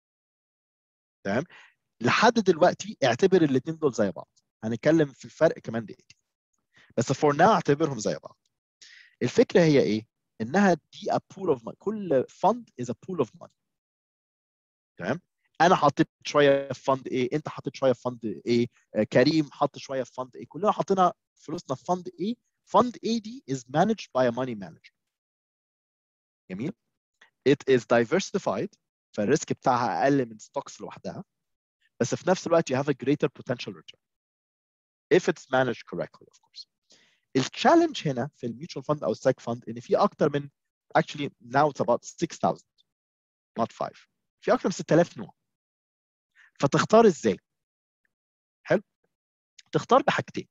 تمام. لحد دلوقتي اعتبر الاثنين دول زي بعض، هنتكلم في الفرق كمان دقيقتين، بس for now اعتبرهم زي بعض. الفكره هي ايه؟ انها دي a pool of money. كل fund is a pool of money. تمام. انا حطيت شويه في فند ايه، انت حطيت شويه في فند ايه، كريم حط شويه في فند ايه، كلنا حطينا فلوسنا في فند ايه. فند ايه دي is managed by a money manager. جميل. it is diversified، فالريسك بتاعها اقل من ستوكس لوحدها، بس في نفس الوقت you have a greater potential return if it's managed correctly of course. التشالنج هنا في الميوتشوال فند او الساك فند ان في اكتر من actually now it's about six thousand not five، في اكتر من ستة آلاف نوع. فتختار ازاي؟ حلو. تختار بحاجتين.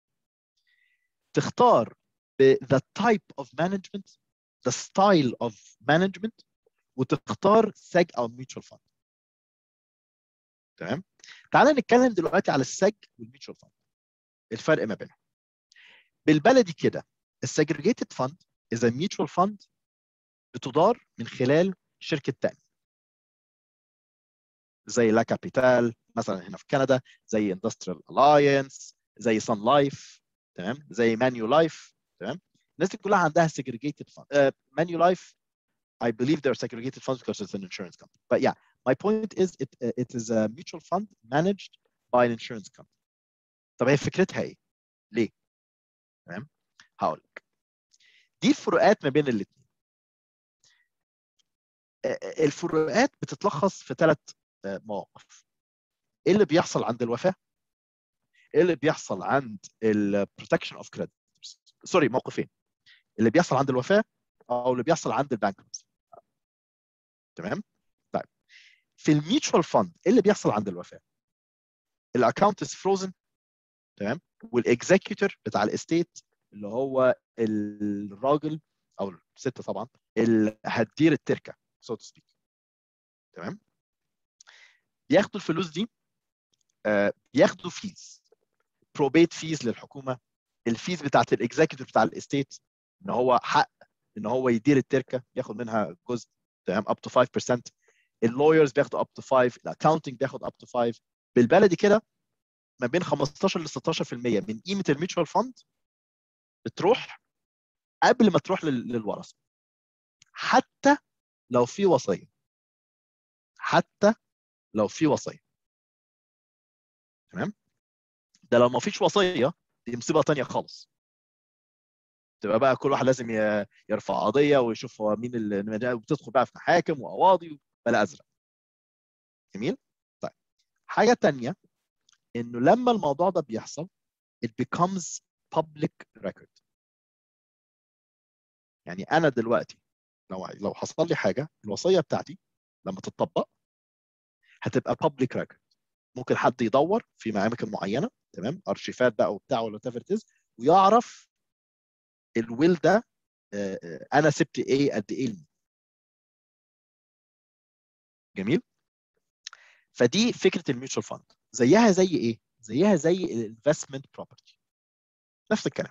تختار ب the type of management the style of management، وتختار ساج او mutual fund. تمام. تعال نتكلم دلوقتي على الساج والميوتشوال فند، الفرق ما بينهم بالبلدي كده. السجريجيتد فند is a mutual fund بتدار من خلال شركه تامين زي لا كابيتال مثلا هنا في كندا، زي اندستريال الاينس، زي سان لايف. تمام. زي مانيو لايف. تمام. الناس دي كلها عندها segregated fund. مانيو لايف I believe they're segregated funds because it's an insurance company. But yeah, my point is it uh, it is a mutual fund managed by an insurance company. طب هي فكرتها ايه؟ ليه؟ تمام؟ هقول لك. دي الفروقات ما بين الاثنين. الفروقات بتتلخص في ثلاث مواقف. ايه اللي بيحصل عند الوفاة؟ ايه اللي بيحصل عند البروتكشن اوف كريديتورز؟ سوري، موقفين. اللي بيحصل عند الوفاة او اللي بيحصل عند البانكربسي. تمام؟ طيب في الميوتشوال فند ايه اللي بيحصل عند الوفاة؟ الاكونت از فروزن. تمام. والاكزيكيوتور بتاع الاستيت اللي هو الراجل او الست طبعا اللي هتدير التركه سو تو سبيك. تمام. بياخدوا الفلوس دي، آه بياخدوا فيز، بروبيت فيز للحكومه، الفيز بتاعت الاكزيكيوتور بتاع الاستيت ان هو حق ان هو يدير التركه ياخد منها جزء. تمام. اب تو خمسة بالمية. اللويرز بياخدوا اب تو خمسة، الاكاونتنج بياخد اب تو خمسة. بالبلدي كده ما بين خمستاشر ل ستاشر بالمية من قيمه الميوتشوال فند بتروح قبل ما تروح للورثه، حتى لو في وصيه. حتى لو في وصيه. تمام. ده لو ما فيش وصيه دي مصيبه ثانيه خالص. تبقى بقى كل واحد لازم يرفع قضيه ويشوف هو مين اللي بتدخل بقى في محاكم وقواضي بلا ازرق. جميل. طيب حاجه ثانيه انه لما الموضوع ده بيحصل it becomes public record. يعني انا دلوقتي لو لو حصل لي حاجه الوصيه بتاعتي لما تطبق هتبقى public record ممكن حد يدور في اماكن معينه، تمام، ارشيفات بقى وبتاع ولا تفرتز، ويعرف الويل ده انا سبت ايه قد ايه. جميل. فدي فكره الميوتشوال فاند. زيها زي ايه؟ زيها زي الانفستمنت بروبرتي، نفس الكلام.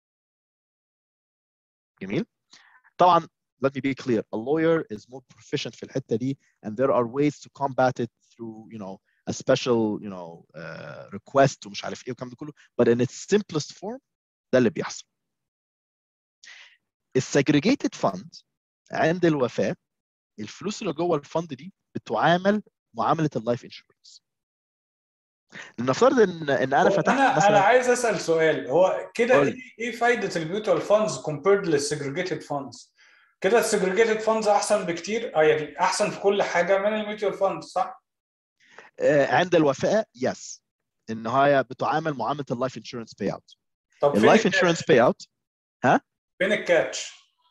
جميل. طبعا let me be clear, a lawyer is more proficient في الحته دي, and there are ways to combat it through, you know, a special, you know, uh, request ومش عارف ايه والكلام ده كله, but in its simplest form ده اللي بيحصل. السجريجيتد فاند عند الوفاه الفلوس اللي جوه الفند دي بتعامل معامله اللايف انشورنس. لنفترض ان ان انا فتحت انا انا مثلا. عايز اسال سؤال، هو كده قول ايه لي. ايه فايده الميوتوال فاندز كومبيرد للسيجريجيتد فاندز؟ كده السيجريجيتد فاندز احسن بكتير، اه يعني احسن في كل حاجه من الميوتوال فاندز، صح؟ آه، عند الوفاه يس، ان هي بتعامل معامله اللايف انشورنس باي اوت. طب فين اللايف انشورنس الكاتش؟ باي اوت. ها؟ فين الكاتش؟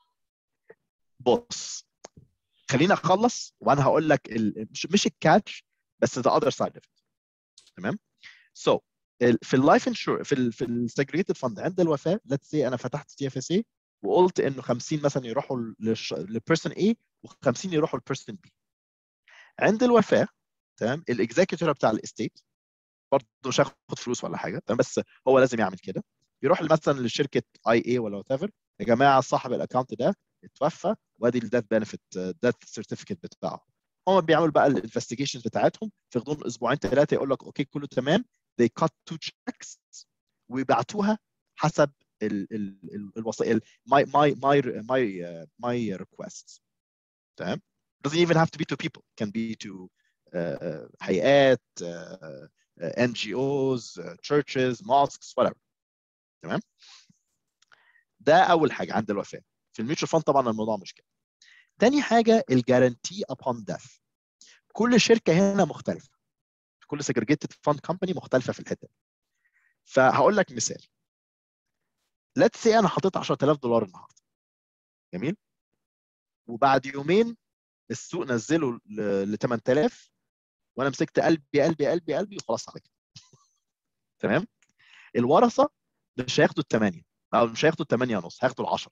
بص، خلينا اخلص وانا هقول لك ال... مش مش الكاتش بس the other side of it. تمام. so في اللايف انشور في ال في السجريتد فند عند الوفاه، let's say انا فتحت سي اف اس اي وقلت انه خمسين مثلا يروحوا للبيرسون اي و50 يروحوا للبيرسون بي. عند الوفاه، تمام، الاكزيكتور بتاع الاستيت برضه مش هياخد فلوس ولا حاجه، تمام، بس هو لازم يعمل كده. يروح مثلا لشركه اي اي ولا وات ايفر، يا جماعه صاحب الاكونت ده اتوفى وادي الديث بنفيت ديث سيرتيفيكت بتاعه. هم بيعملوا بقى الانفستيجيشنز بتاعتهم في غضون اسبوعين ثلاثه، يقول لك اوكي كله تمام، they cut two checks ويبعتوها حسب ال ال الوسائل my my my my uh, my requests. تمام. doesn't even have to be to people, can be to uh, هيئات, uh, ان جي اوز, churches, mosques, whatever. تمام. ده اول حاجه عند الوفاه. في الميوتشوال فاند طبعا الموضوع مش كده. تاني حاجه الجارانتي upon death. كل شركه هنا مختلفه، كل سيجريجيتد فاند كومباني مختلفه في الحته دي. فهقول لك مثال. let's say انا حطيت عشرة آلاف دولار النهارده. جميل. وبعد يومين السوق نزله ل ثمانية آلاف وانا مسكت قلبي قلبي قلبي قلبي وخلاص على كده. تمام. الورثه مش هياخدوا الثمانيه او مش هياخدوا الثمانيه ونص، هياخدوا العشرة.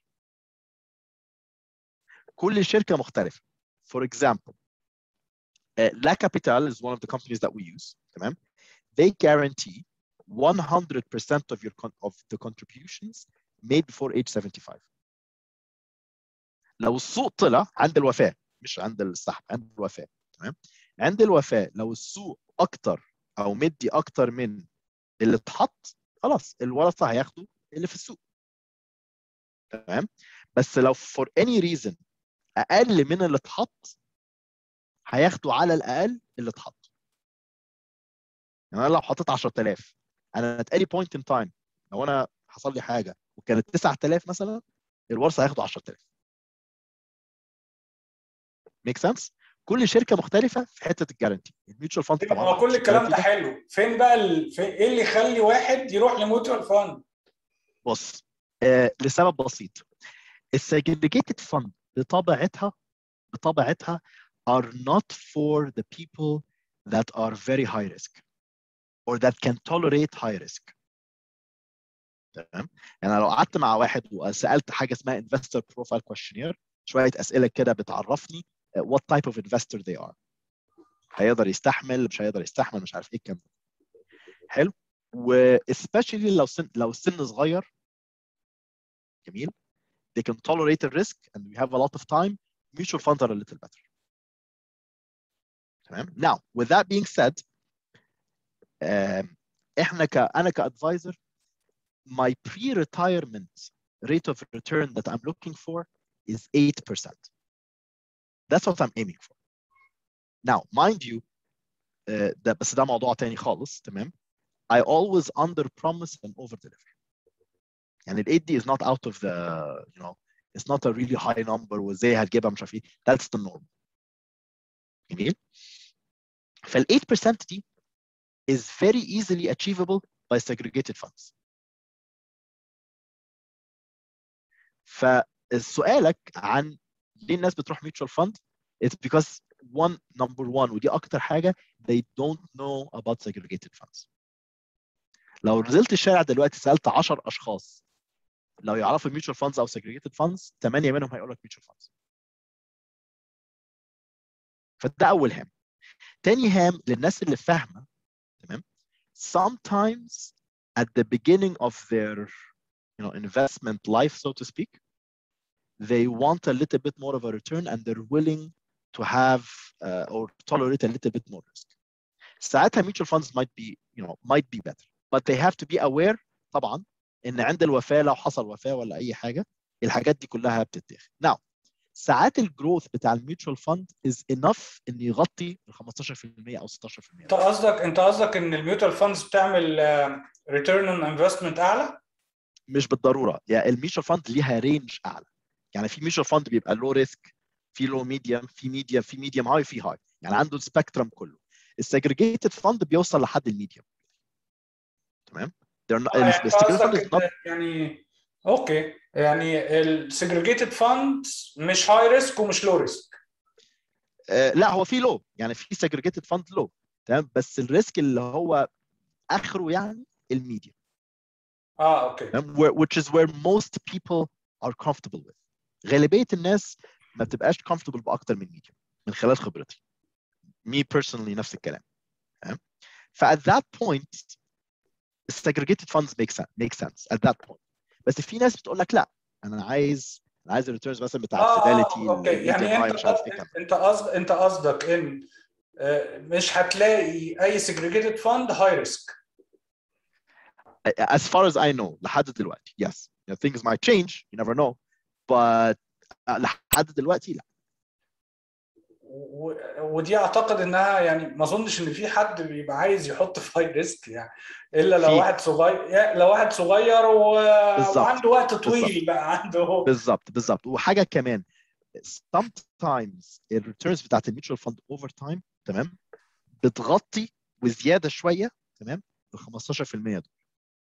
كل شركه مختلفه. For example, uh, La Capital is one of the companies that we use. تمام. They guarantee one hundred percent of your con of the contributions made before age seventy-five. لو السوق طلع عند الوفاه، مش عند السحب، عند الوفاه، تمام، عند الوفاه لو السوق اكتر او مدي اكتر من اللي اتحط، خلاص الورثه هياخدوا اللي في السوق. تمام. بس لو for any reason اقل من اللي اتحط، هياخدوا على الاقل اللي اتحط. يعني انا لو حطيت عشرة آلاف، انا at any point in time لو انا حصل لي حاجه وكانت تسعة آلاف مثلا، الورثه هياخدوا عشرة آلاف. make sense؟ كل شركه مختلفه في حته الجارانتي. الميوتشوال فاند طبعا ما هو كل عندوش الكلام الجارانتي ده ده. حلو، فين بقى ال... في ايه اللي يخلي واحد يروح لميوتوال فاند؟ بص، آه لسبب بسيط. السيجريجيتد فاند بطبيعتها بطبيعتها are not for the people that are very high risk or that can tolerate high risk. تمام. يعني لو قعدت مع واحد وسالت حاجه اسمها investor profile questionnaire، شويه اسئله كده بتعرفني what type of investor they are، هيقدر يستحمل مش هيقدر يستحمل مش عارف ايه الكلام ده. حلو. و especially لو سن لو السن صغير، جميل، they can tolerate the risk and we have a lot of time, mutual funds are a little better. تمام. now with that being said, احنا ك انا كادفايزر my pre-retirement rate of return that I'm looking for is eight percent. That's what I'm aiming for. Now, mind you, uh, ده بس ده موضوع تاني خالص. تمام. I always under promise and over deliver. يعني ال eight دي is not out of the, you know, it's not a really high number وازاي هتجيبها مش عارف ايه. That's the norm. جميل. فال eight percent دي is very easily achievable by segregated funds. فسؤالك عن ليه الناس بتروح mutual fund, it's because one number one ودي اكتر حاجه they don't know about segregated funds. لو نزلت الشارع دلوقتي سالت عشرة اشخاص لو يعرفوا mutual funds او segregated funds ثمانية منهم هيقول لك mutual funds. فده اول هام. تاني هام للناس اللي فاهمه تمام. sometimes at the beginning of their you know investment life so to speak they want a little bit more of a return and they're willing to have uh, or tolerate a little bit more risk. ساعتها mutual funds might be you know might be better but they have to be aware طبعا ان عند الوفاه لو حصل وفاه ولا اي حاجه الحاجات دي كلها بتتاخد. now ساعات الجروث بتاع الميوتشوال فاند is enough ان يغطي ال خمستاشر في المية او ستاشر في المية. انت قصدك انت قصدك ان الميوتوال فاندز بتعمل ريتيرن اون انفستمنت اعلى؟ مش بالضروره، يعني الميوتشوال فاند ليها رينج اعلى. يعني في ميوتشوال فاند بيبقى لو ريسك، في لو ميديوم، في ميديوم، في ميديوم هاي، في هاي، يعني عنده السبيكترم كله. السيجريجيتد فاند بيوصل لحد الميديوم. تمام؟ اه يعني انت السيجريجيتد فاند قصدك ان يعني اوكي يعني السيجريجيتد فاند مش هاي ريسك ومش لو ريسك. آه لا هو في لو، يعني في سيجريجيتد فاند لو تمام، بس الريسك اللي هو اخره يعني الميديوم. اه اوكي. which is where most people are comfortable with. غالبيه الناس ما بتبقاش comfortable باكتر من ميديوم من خلال خبرتي. me personally نفس الكلام. تمام؟ ف at that point segregated funds make sense make sense at that point. بس في ناس بتقول لك لا انا عايز انا عايز الريتيرنز مثلا بتاعت اه فيداليتي اه اوكي يعني هاي انت مش عارف ايه كام. انت قصد انت قصدك ان مش هتلاقي اي سيجريجيتد فاند هاي ريسك. as far as I know لحد دلوقتي yes you know, things might change you never know but لحد دلوقتي لا. ودي اعتقد انها يعني ما اظنش ان في حد بيبقى عايز يحط في هاي ريسك يعني الا لو في واحد صغير لو واحد صغير و... وعنده وقت طويل بقى عنده. بالظبط بالظبط. وحاجه كمان sometimes الريتيرنز بتاعت الميوتشوال فاند اوفر تايم تمام بتغطي وزياده شويه تمام ال خمستاشر في المية دول.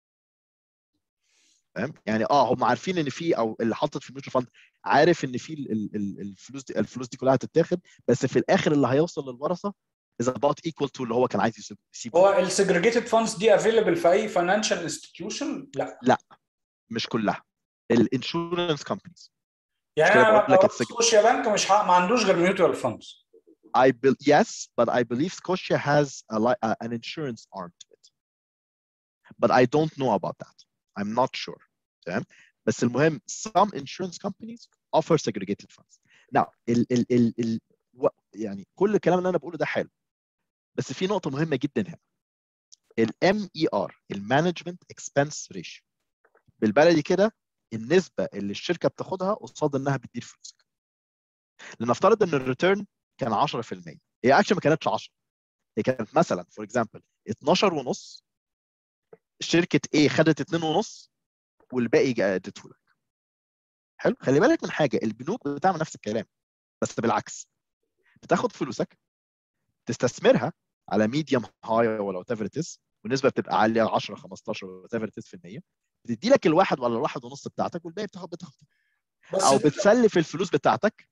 تمام؟ يعني اه هم عارفين ان في او اللي حاطط في الميوتشوال فاند عارف ان في الفلوس دي الفلوس دي كلها هتتاخد، بس في الاخر اللي هيوصل للورثه is about equal to اللي هو كان عايز يسيبه. هو السيجريجيتد فاندز دي افيلبل في اي فاينانشال انستتيوشن؟ لا لا مش كلها. الانشورنس كومبانيز يعني مش كده انا بقول لك لو السج... سكوشيا بانك مش ها... ما عندوش غير ميوتوال فاندز. I be... yes but I believe Scotia has a li... uh, an insurance arm to it but I don't know about that. I'm not sure. تمام؟ بس المهم some insurance companies offer segregated funds. now ال ال ال ال يعني كل الكلام اللي انا بقوله ده حلو بس في نقطه مهمه جدا هنا. ال إم إي آر المانجمنت اكسبنس ريشيو بالبلدي كده النسبه اللي الشركه بتاخدها قصاد انها بتدير فلوسك. لنفترض ان الريتيرن كان عشرة في المية، هي اكشن ما كانتش عشرة، هي كانت مثلا فور اكزامبل اتناشر ونص، شركه A خدت اتنين ونص والباقي اديته لك. حلو؟ خلي بالك من حاجه، البنوك بتعمل نفس الكلام بس بالعكس. بتاخد فلوسك تستثمرها على ميديوم هاي ولا وات ايفر ات از والنسبه بتبقى عاليه عشرة خمستاشر وات ايفر ات از في المية، بتدي لك الواحد ولا الواحد ونص بتاعتك والباقي بتاخد بتاخد بس او بتسلف الفلوس بتاعتك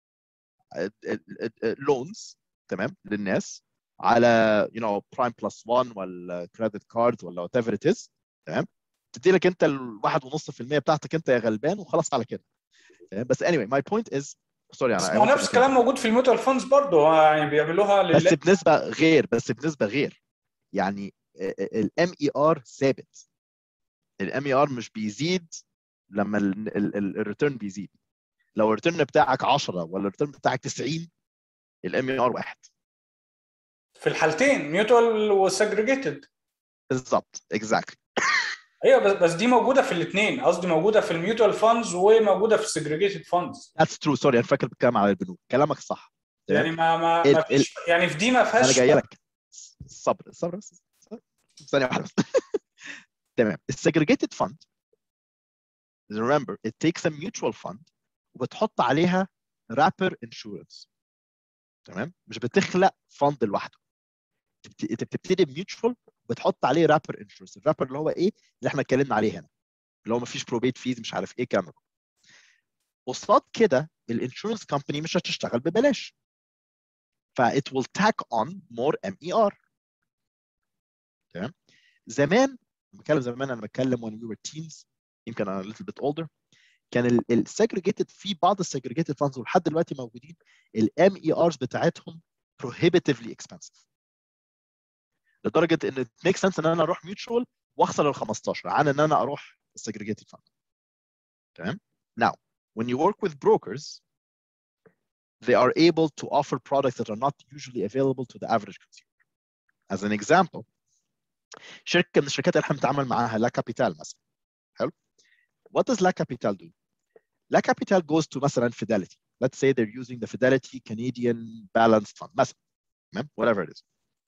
لونز تمام للناس على يو نو برايم بلس واحد ولا كريدت كارد ولا وات ايفر ات از تمام، تدي لك انت الواحد ونص في المية بتاعتك انت يا غلبان وخلاص على كده. تمام؟ بس anyway my point is سوري بس انا ما نفس الكلام موجود في الميوتوال فاندز برضه يعني بيعملوها لله. بس بنسبه غير بس بنسبه غير يعني الام اي ار ثابت. الام اي ار مش بيزيد لما الريتيرن بيزيد. لو الريتيرن بتاعك عشرة ولا الريتيرن بتاعك تسعين الام اي ار واحد في الحالتين ميوتوال وسجريجيتد. بالظبط اكزاكتلي. ايوه بس بس دي موجوده في الاثنين، قصدي موجوده في الميوتوال فاندز وموجوده في السجريجيتد فاندز. ذاتس ترو سوري انا فاكر بتكلم على البنوك كلامك صح. يعني ما ما ال ما ال فيش يعني في دي ما انا فيهاش. جاي لك الصبر الصبر بس ثانيه واحده بس. تمام. السجريجيتد فاند remember it takes a mutual fund وبتحط عليها wrapper insurance. تمام؟ مش بتخلق فند لوحده، انت بتبتدي بميوتشوال بتحط عليه رابر انشورنس. الرابر اللي هو ايه اللي احنا اتكلمنا عليه هنا اللي هو ما فيش بروبيت فيز مش عارف ايه كامل. قصاد كده الانشورنس كومباني مش هتشتغل ببلاش. ف it will tack on more إم إي آر. تمام. زمان بتكلم زمان انا بتكلم when we were teens يمكن انا a little bit older كان ال segregated في بعض ال segregated funds ولحد دلوقتي موجودين ال إم إي آرز بتاعتهم prohibitively expensive لدرجه ان it makes sense ان انا اروح mutual واخسر ال خمستاشر عن ان انا اروح segregated fund. تمام. Now when you work with brokers they are able to offer products that are not usually available to the average consumer. As an example شركه من الشركات اللي احنا بنتعامل معاها لا كابيتال مثلا. حلو. What does La Capital do? La Capital goes to مثلا Fidelity. Let's say they're using the Fidelity Canadian Balanced Fund مثلا. whatever it is.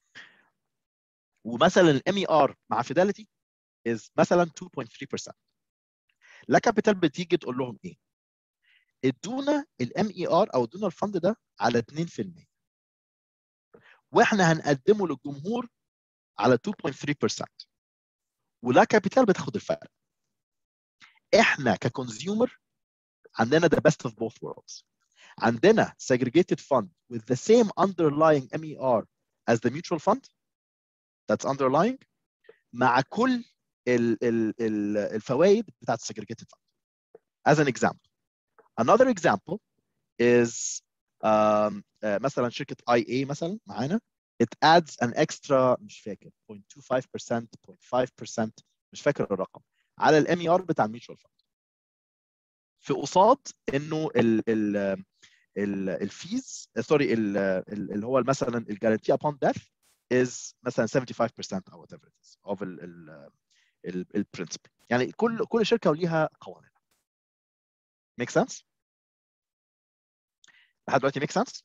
ومثلا ال إم إي آر مع Fidelity is مثلا two point three percent. La Capital بتيجي تقول لهم ايه؟ ادونا ال إم إي آر او ادونا الفند ده على اتنين في المية. واحنا هنقدمه للجمهور على two point three percent. ولا كابيتال بتاخد الفرق. احنا ككونسيومر عندنا the best of both worlds. عندنا segregated fund with the same underlying إم إي آر as the mutual fund that's underlying مع كل ال ال ال الفوائد بتاعت segregated fund. As an example. Another example is um, uh, مثلا شركة آي إيه مثلا معانا it adds an extra مش فاكر zero point two five percent zero point five percent مش فاكر الرقم على الإم إي آر بتاع الميوتشوال فند. في قصاد انه ال ال ال الفيز سوري اللي هو مثلا الجارانتي upon death is مثلا seventy-five percent او whatever it is of ال ال البرنسبل. يعني كل كل شركه وليها قوانينها. make sense؟ لحد دلوقتي make sense؟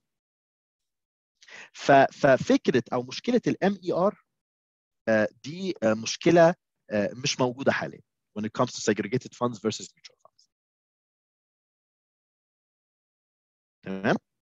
ففكره او مشكله الام اي ار دي مشكله مش موجوده حاليا when it comes to segregated funds versus mutual funds. تمام؟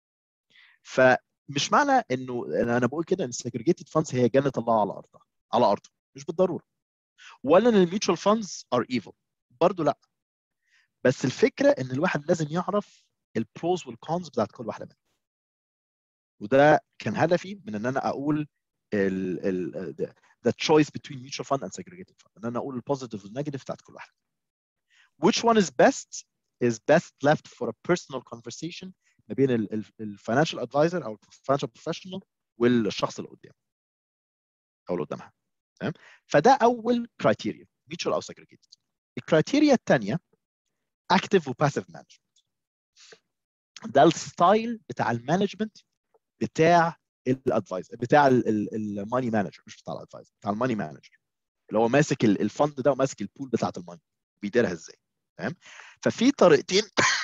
فمش معنى انه انا بقول كده ان segregated funds هي جنة الله على ارضها على ارضه مش بالضروره. ولا ان الميوتشوال فاندز ار ايفل برضه لا. بس الفكره ان الواحد لازم يعرف البروز والكونز بتاعت كل واحده منهم. وده كان هدفي من ان انا اقول ال ال the choice between mutual fund and segregated fund. ان انا اقول البوزيتيف والنيجاتيف بتاعت كل واحده. Which one is best is best left for a personal conversation ما بين الفاينانشال ادفايزر او الفاينانشال بروفيشنال والشخص اللي قدامه او اللي قدامها. تمام. فده اول كرايتيريا mutual او segregated. الكرايتيريا الثانيه active وباسيف مانجمنت. ده الستايل بتاع المانجمنت بتاع الادفايزر بتاع الماني مانجر مش بتاع الادفايزر بتاع الماني مانجر اللي هو ماسك الفند ده وماسك البول بتاعت الماني بيديرها ازاي. تمام. ففي طريقتين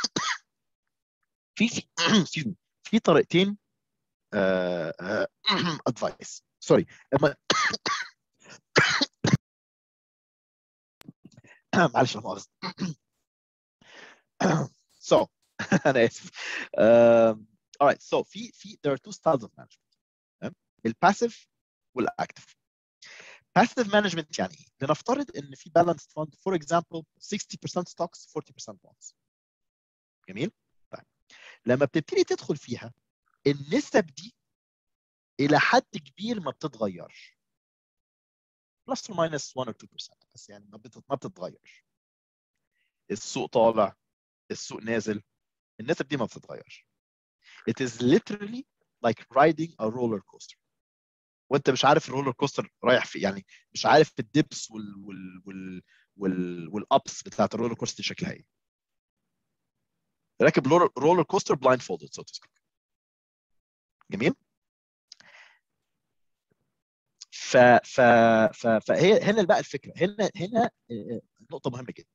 في في في طريقتين ادفايس سوري معلش لا مؤاخذه. so انا اسف. all right so في في there are two styles of management. الباسيف والاكتف. passive management يعني ايه؟ لنفترض ان في balanced fund for example sixty percent stocks forty percent bonds. جميل؟ طيب لما بتبتدي تدخل فيها النسب دي الى حد كبير ما بتتغيرش. plus or minus one or two percent بس يعني ما ما بتتغيرش. السوق طالع السوق نازل النسب دي ما بتتغيرش. It is literally like riding a roller coaster. وانت مش عارف الرولر كوستر رايح في يعني مش عارف الدبس وال وال وال وال والابس بتاعت الرولر كوستر شكلها ايه. راكب رولر كوستر بلايند فولدد سو تو سبيك. جميل. ف ف ف فهي هنا بقى الفكره هنا هنا نقطه مهمه جدا.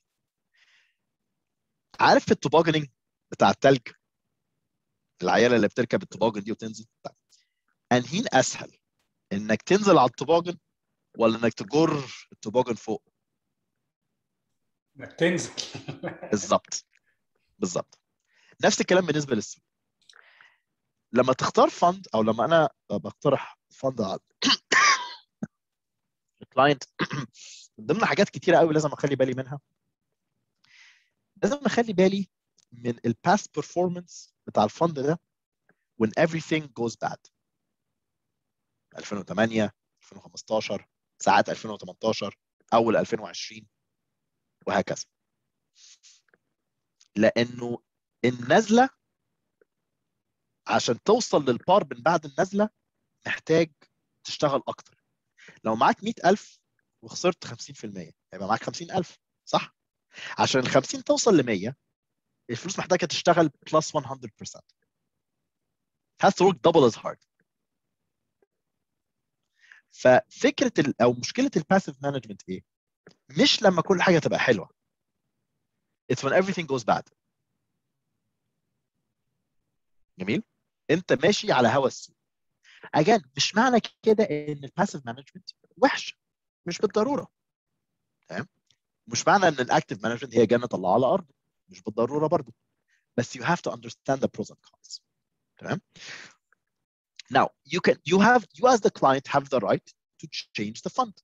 عارف التوباجنينج بتاع الثلج العياله اللي بتركب التوباجن دي وتنزل انهين اسهل انك تنزل على التوباجن ولا انك تجر التوباجن فوق؟ انك تنزل. بالظبط بالظبط. نفس الكلام بالنسبه للسوق. لما تختار فند او لما انا بقترح فند على الكلاينت من ضمن حاجات كتيره قوي لازم اخلي بالي منها. لازم اخلي بالي من الباست بيرفورمانس بتاع الفند ده when everything goes bad. ألفين وثمانية ألفين وخمستاشر ساعات ألفين وتمنتاشر اول ألفين وعشرين وهكذا. لانه النزله عشان توصل للبار من بعد النزله محتاج تشتغل اكتر. لو معاك مئة ألف وخسرت خمسين بالمية هيبقى معاك خمسين ألف صح؟ عشان ال خمسين توصل ل مية الفلوس محتاجه تشتغل بلس مية بالمية. It has to work double as hard. ففكره ال... او مشكله الباسيف مانجمنت ايه؟ مش لما كل حاجه تبقى حلوه. It's when everything goes bad. جميل؟ انت ماشي على هوا السوق. Again مش معنى كده ان الباسيف مانجمنت وحش، مش بالضروره. تمام؟ مش معنى ان الاكتيف مانجمنت هي جنه الله على ارض، مش بالضروره برضه. بس you have to understand the pros and cons. تمام؟ Now you can you have you as the client have the right to change the fund.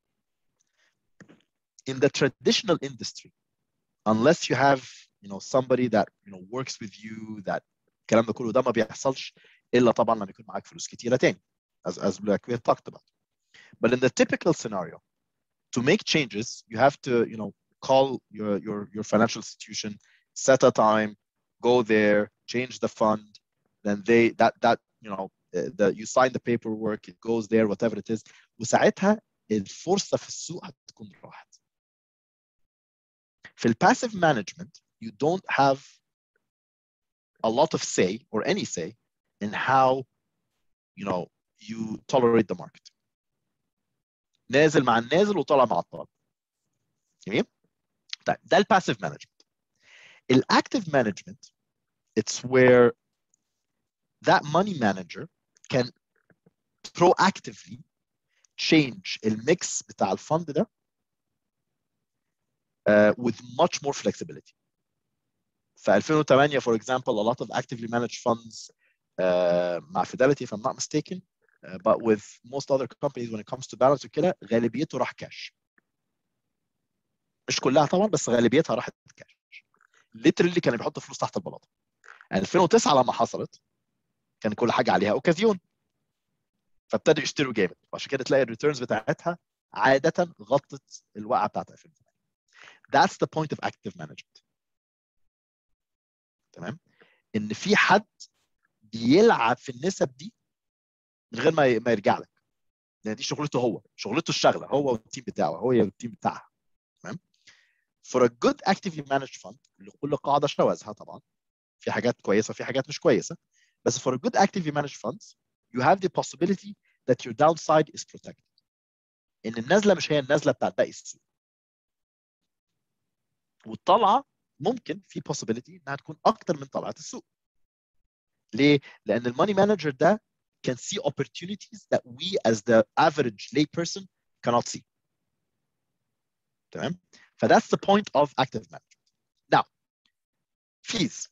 In the traditional industry, unless you have you know somebody that you know works with you that الكلام ده كله ده ما بيحصلش الا طبعا لما يكون معاك فلوس كتيره تاني as as like we talked about. But in the typical scenario, to make changes, you have to you know call your your your financial institution, set a time, go there, change the fund, then they that that you know the you sign the paperwork, it goes there, whatever it is. وساعتها الفرصه في السوق هتكون راحت. في الباسيف مانجمنت you don't have a lot of say or any say in how you know you tolerate the market. نازل مع النازل وطالع مع الطالع. جميل؟ طيب ده الباسيف مانجمنت. الاكتيف مانجمنت it's where that money manager can proactively change الميكس بتاع الفند ده uh, with much more flexibility. في ألفين وثمانية for example a lot of actively managed funds uh, مع Fidelity if I'm not mistaken uh, but with most other companies when it comes to balance وكده غالبيته راح كاش. مش كلها طبعا بس غالبيتها راحت كاش. literally كانوا بيحطوا فلوس تحت البلاطه. ألفين وتسعة لما حصلت كان كل حاجه عليها اوكازيون فابتدوا يشتروا جامد وعشان كده تلاقي الريتيرنز بتاعتها عاده غطت الوقعه بتاعت ألفين وثمانية. That's the point of active management. تمام؟ ان في حد بيلعب في النسب دي من غير ما ما يرجع لك. يعني دي شغلته هو، شغلته الشغله هو والتيم بتاعه، هو والتيم بتاعها. تمام؟ For a good actively managed fund لكل قاعده شواذها طبعا. في حاجات كويسه وفي حاجات مش كويسه. بس for a good actively managed funds you have the possibility that your downside is protected. ان النزله مش هي النزله بتاعت باقي السوق. والطلعه ممكن في possibility انها تكون اكتر من طلعه السوق. ليه؟ لان الماني مانجر ده can see opportunities that we as the average lay person cannot see. تمام؟ ف that's the point of active management. Now fees.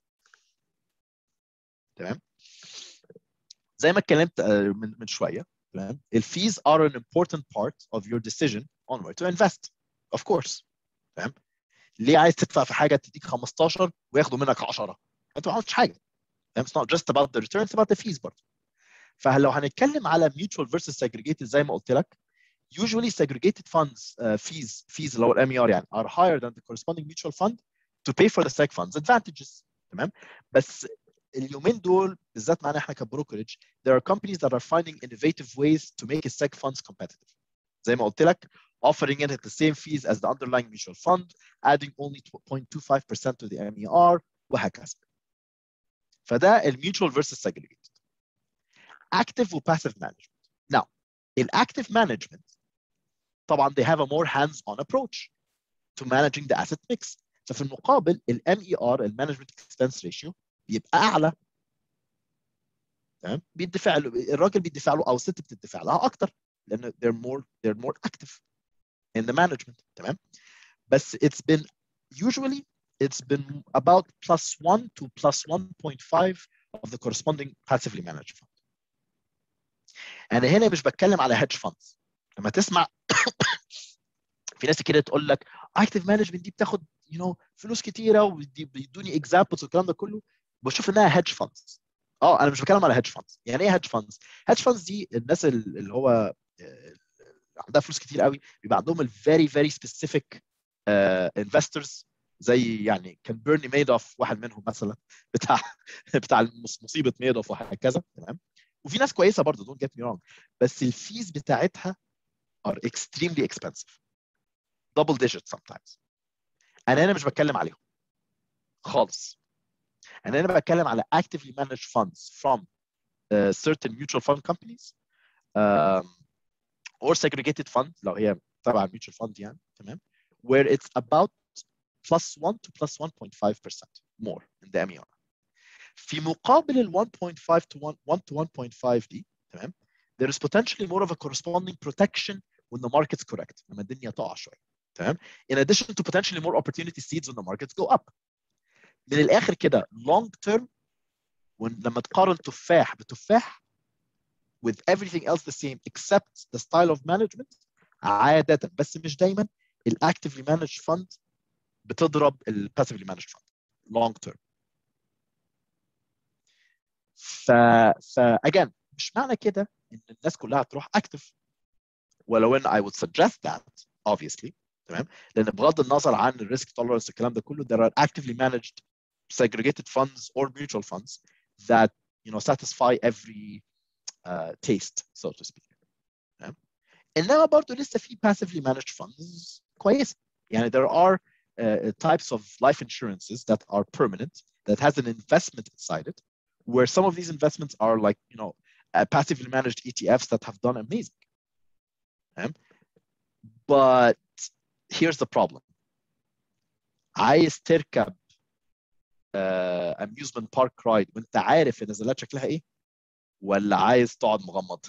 تمام؟ زي ما اتكلمت من من شويه تمام؟ الفيز are an important part of your decision on where to invest. Of course. تمام؟ ليه عايز تدفع في حاجه تديك خمستاشر وياخدوا منك عشرة؟ انت ما عملتش حاجه. It's not just about the return, it's about the fees برضه. فلو هنتكلم على mutual versus segregated زي ما قلت لك usually segregated funds uh, fees fees اللي هو الام اي ار يعني are higher than the corresponding mutual fund to pay for the seg funds advantages. تمام؟ بس اليومين دول بالذات معنا احنا كبروكرج there are companies that are finding innovative ways to make a seg funds competitive. زي ما قلت لك offering it at the same fees as the underlying mutual fund, adding only zero point two five percent to the M E R وهكذا. فده الميوتشوال versus segregated. Active و passive management. Now, in active management طبعا they have a more hands-on approach to managing the asset mix. ففي المقابل ال M E R ال management expense ratio بيبقى اعلى. تمام؟ بيدفع له الراجل بيدفع له او الست بتدفع لها اكتر لان they're more they're more active in the management. تمام؟ بس it's been usually it's been about plus one to plus one point five of the corresponding passively managed fund. انا هنا مش بتكلم على hedge funds. لما تسمع في ناس كده تقول لك active management دي بتاخد you know فلوس كتيره وبيدوني examples والكلام ده كله بشوف انها hedge funds. اه انا مش بتكلم على هيدج فاندز. يعني ايه هيدج فاندز؟ هيدج فاندز دي الناس اللي هو عندها فلوس كتير قوي، بيبقى عندهم الفيري فيري سبيسيفيك انفسترز، زي يعني كان بيرني ميدوف واحد منهم مثلا، بتاع بتاع مصيبه ميدوف وهكذا. تمام. وفي ناس كويسه برضه، دونت جيت مي رونج، بس الفيز بتاعتها are extremely expensive double digit sometimes. انا هنا مش بتكلم عليهم خالص. انا هنا بتكلم على actively managed funds from uh, certain mutual fund companies um, or segregated fund لو هي تبع mutual fund يعني. تمام. where it's about plus one to plus one point five percent more in the M E R. في مقابل ال one point five to one to one point five دي. تمام. there is potentially more of a corresponding protection when the market's correct، لما الدنيا تقع شويه. تمام. in addition to potentially more opportunity seeds when the markets go up. من الاخر كده long term لما تقارن تفاح بتفاح with everything else the same except the style of management، عادة بس مش دايما ال actively managed fund بتضرب ال passively managed fund long term. ف ف again مش معنى كده ان الناس كلها تروح active، ولو ان I would suggest that obviously. تمام. لان بغض النظر عن الريسك tolerance الكلام ده كله there are actively managed segregated funds or mutual funds that you know satisfy every uh, taste so to speak. تمام. انما برضه لسه في passively managed funds كويسه. يعني there are uh, types of life insurances that are permanent that has an investment inside it, where some of these investments are like you know uh, passively managed E T Fs that have done amazing. Okay? But here's the problem. عايز تركب uh, amusement park ride وانت عارف النزلات شكلها ايه، ولا عايز تقعد مغمض؟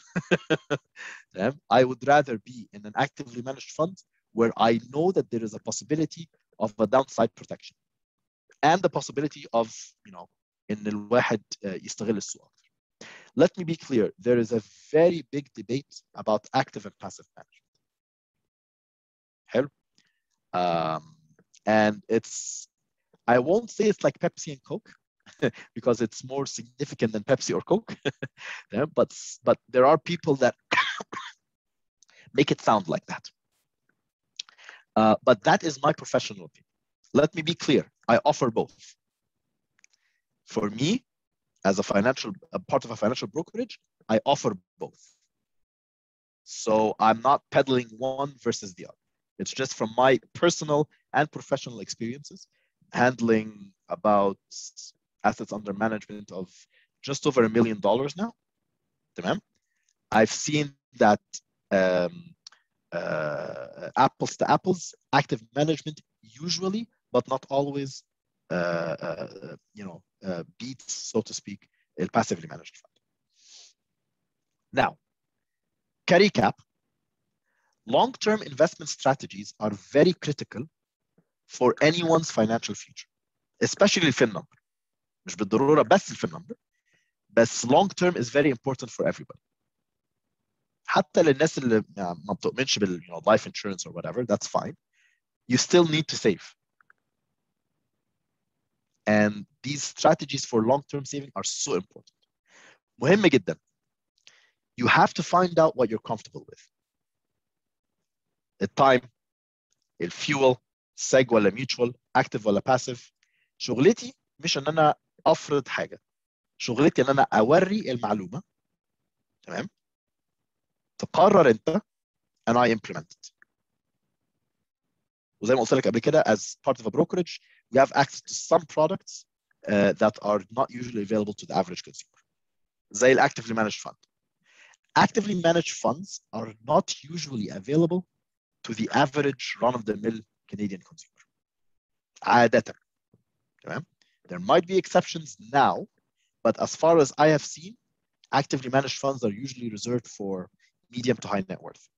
I would rather be in an actively managed fund where I know that there is a possibility of a downside protection and the possibility of, you know, إن الواحد يستغل السوق أكتر. Let me be clear, there is a very big debate about active and passive management. حلو. Um, and it's, I won't say it's like Pepsi and Coke because it's more significant than Pepsi or Coke. Yeah, but but there are people that make it sound like that. Uh, but that is my professional opinion. Let me be clear. I offer both. For me, as a financial a part of a financial brokerage, I offer both. So I'm not peddling one versus the other. It's just from my personal and professional experiences handling about assets under management of just over a million dollars now. Tamam? I've seen that um, uh, apples to apples, active management usually, but not always, uh, uh, you know, uh, beats, so to speak, a passively managed fund. Now, recap, long-term investment strategies are very critical for anyone's financial future, especially the fin number. مش بالضرورة بس الفin number, بس long term is very important for everybody. حتى للناس اللي ما بتؤمنش بال you know, life insurance or whatever, that's fine. You still need to save. And these strategies for long-term saving are so important. مهم جدا. You have to find out what you're comfortable with. The time, the fuel, seg ولا mutual, active ولا passive. شغلتي مش ان انا افرض حاجة. شغلتي ان انا اوري المعلومة. تمام؟ تقرر انت and I implement it. وزي ما قلت لك قبل كده, as part of a brokerage, we have access to some products uh, that are not usually available to the average consumer. زي ال actively managed fund. Actively managed funds are not usually available to the average run-of-the-mill Canadian consumer. عادة. تمام? There might be exceptions now, but as far as I have seen, actively managed funds are usually reserved for medium to high net worth.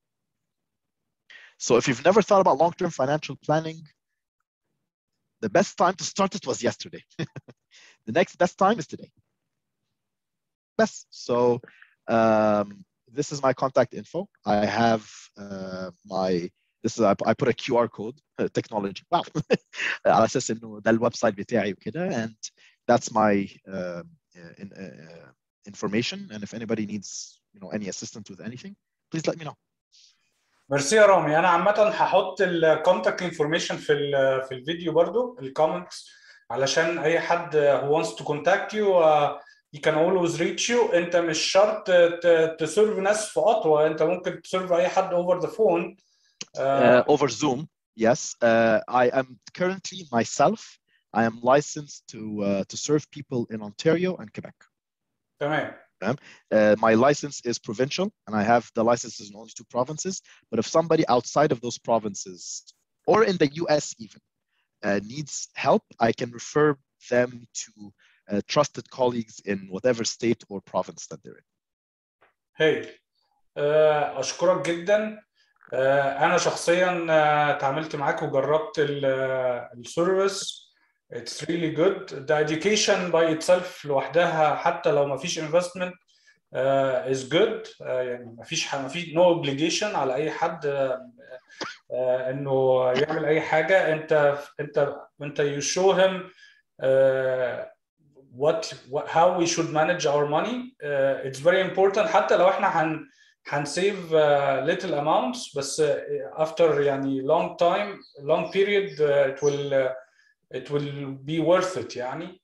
So if you've never thought about long-term financial planning, the best time to start it was yesterday. The next best time is today. Best. So um, this is my contact info. I have uh, my, this is, I, I put a Q R code, uh, technology. Wow. على أساس إنه ده الويب سايت بتاعي وكده, and that's my uh, uh, in, uh, information, and if anybody needs, you know, any assistance with anything, please let me know. ميرسي يا رامي. انا عامه هحط الكونتاكت انفورميشن في ال في الفيديو برضو الكومنتس علشان اي حد who wants to contact you uh, he can always reach you. انت مش شرط تسيرف ناس في Ottawa، انت ممكن تسيرف اي حد over the phone. uh, uh, over Zoom. Yes, uh, I am currently myself. I am licensed to uh, to serve people in Ontario and Quebec. تمام. Uh, my license is provincial, and I have the licenses in only two provinces. But if somebody outside of those provinces, or in the U S even, uh, needs help, I can refer them to uh, trusted colleagues in whatever state or province that they're in. Hey, uh, أشكرك جدا. uh, أنا شخصيا uh, تعاملت معاك وجربت السيرفيس. It's really good. The education by itself لوحدها حتى لو ما فيش investment uh, is good. uh, يعني ما فيش ما في no obligation على أي حد uh, uh, إنه يعمل أي حاجة. أنت أنت أنت you show him uh, what, what how we should manage our money. uh, it's very important. حتى لو إحنا هن هن save uh, little amounts بس uh, after يعني long time long period uh, it will uh, it will be worth it يعني.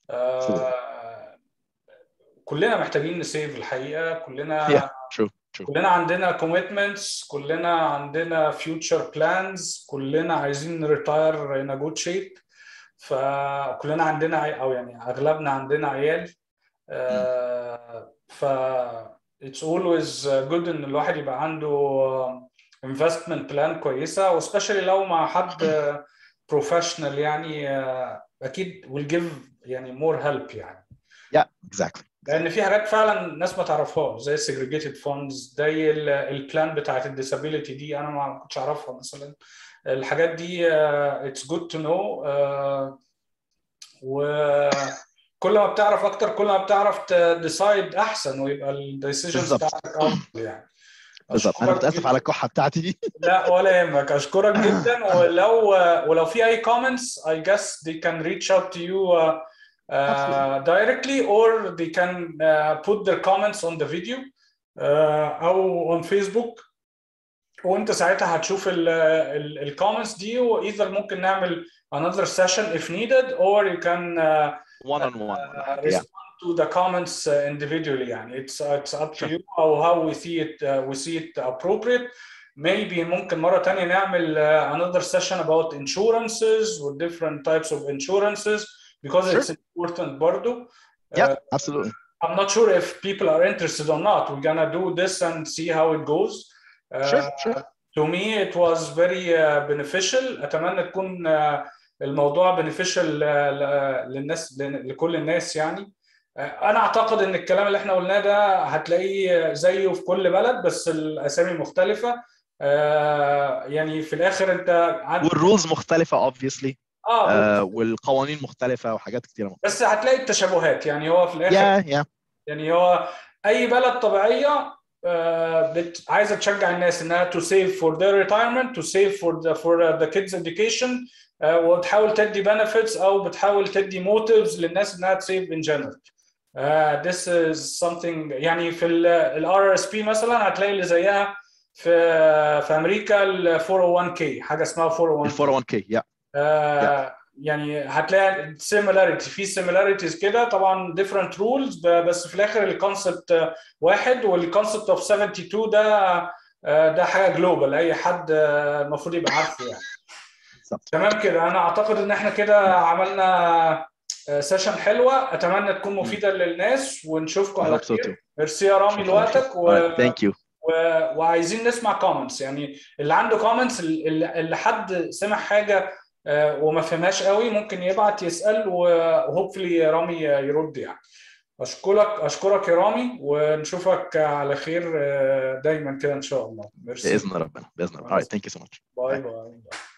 آه كلنا محتاجين نسيف الحقيقة. كلنا yeah, true, true. كلنا عندنا commitments، كلنا عندنا future plans، كلنا عايزين retire in a good shape. فكلنا عندنا أو يعني أغلبنا عندنا عيال. آه ف it's always good إن الواحد يبقى عنده investment plan كويسة، وespecially لو مع حد professional يعني اكيد will give يعني more help يعني. yeah exactly لان في حاجات فعلا الناس ما تعرفهاش زي segregated funds، زي البلان بتاعت الديسابيليتي دي انا ما كنتش اعرفها مثلا. الحاجات دي it's good to know. وكل ما بتعرف اكتر كل ما بتعرف decide احسن ويبقى الديسيجنز بتاعتك افضل يعني. بالظبط. انا متاسف على الكحه بتاعتي دي. لا ولا يهمك. اشكرك جدا. ولو ولو في اي comments I guess they can reach out to you uh, uh, directly or they can uh, put their comments on the video uh, او on Facebook، وانت ساعتها هتشوف ال comments دي، وايذر ممكن نعمل another session if needed or you can uh, one on one uh, respond yeah. to the comments uh, individually يعني. it's uh, it's up to sure. you how how we see it uh, we see it appropriate. Maybe ممكن مرة تانية نعمل uh, another session about insurances with different types of insurances because sure. it's important برضو. Yeah, uh, absolutely. I'm not sure if people are interested or not. We're gonna do this and see how it goes. Uh, sure, sure. To me it was very uh, beneficial. أتمنى تكون uh, الموضوع beneficial uh, للناس لكل الناس يعني. uh, أنا أعتقد إن الكلام اللي إحنا قلناه ده هتلاقيه زيه في كل بلد بس الأسامي مختلفة. uh, يعني في الآخر أنت عندك والرولز مختلفة obviously. آه uh, والقوانين مختلفة وحاجات كتيرة مختلفة. بس هتلاقي التشابهات يعني. هو في الآخر yeah, yeah. يعني هو أي بلد طبيعية بت... عايزه تشجع الناس انها to save for their retirement, to save for the for the kids education uh, وتحاول تدي benefits او بتحاول تدي motives للناس انها save in general. uh, this is something يعني في ال آر إس بي مثلا هتلاقي اللي زيها في في امريكا ال فور أو وان كي، حاجه اسمها فور أو وان كي. فور أو وان كي yeah. uh, yeah. يعني هتلاقي similarity في similarities كده طبعا different rules بس في الاخر الكونسبت واحد. والكونسبت اوف سفنتي تو ده ده حاجه جلوبال اي حد المفروض يبقى عارفه يعني. تمام كده. انا اعتقد ان احنا كده عملنا سيشن حلوه. اتمنى تكون مفيده للناس ونشوفكم على خير. ميرسي يا رامي لوقتك و... ثانك يو. و... وعايزين نسمع كومنتس يعني. اللي عنده كومنتس اللي, اللي حد سمع حاجه وما فهمهاش قوي ممكن يبعت يسأل وهوبفلي رامي يرد يعني. أشكرك أشكرك يا رامي ونشوفك على خير دايما كده إن شاء الله. بإذن ربنا بإذن ربنا. All right, thank you so much. باي باي.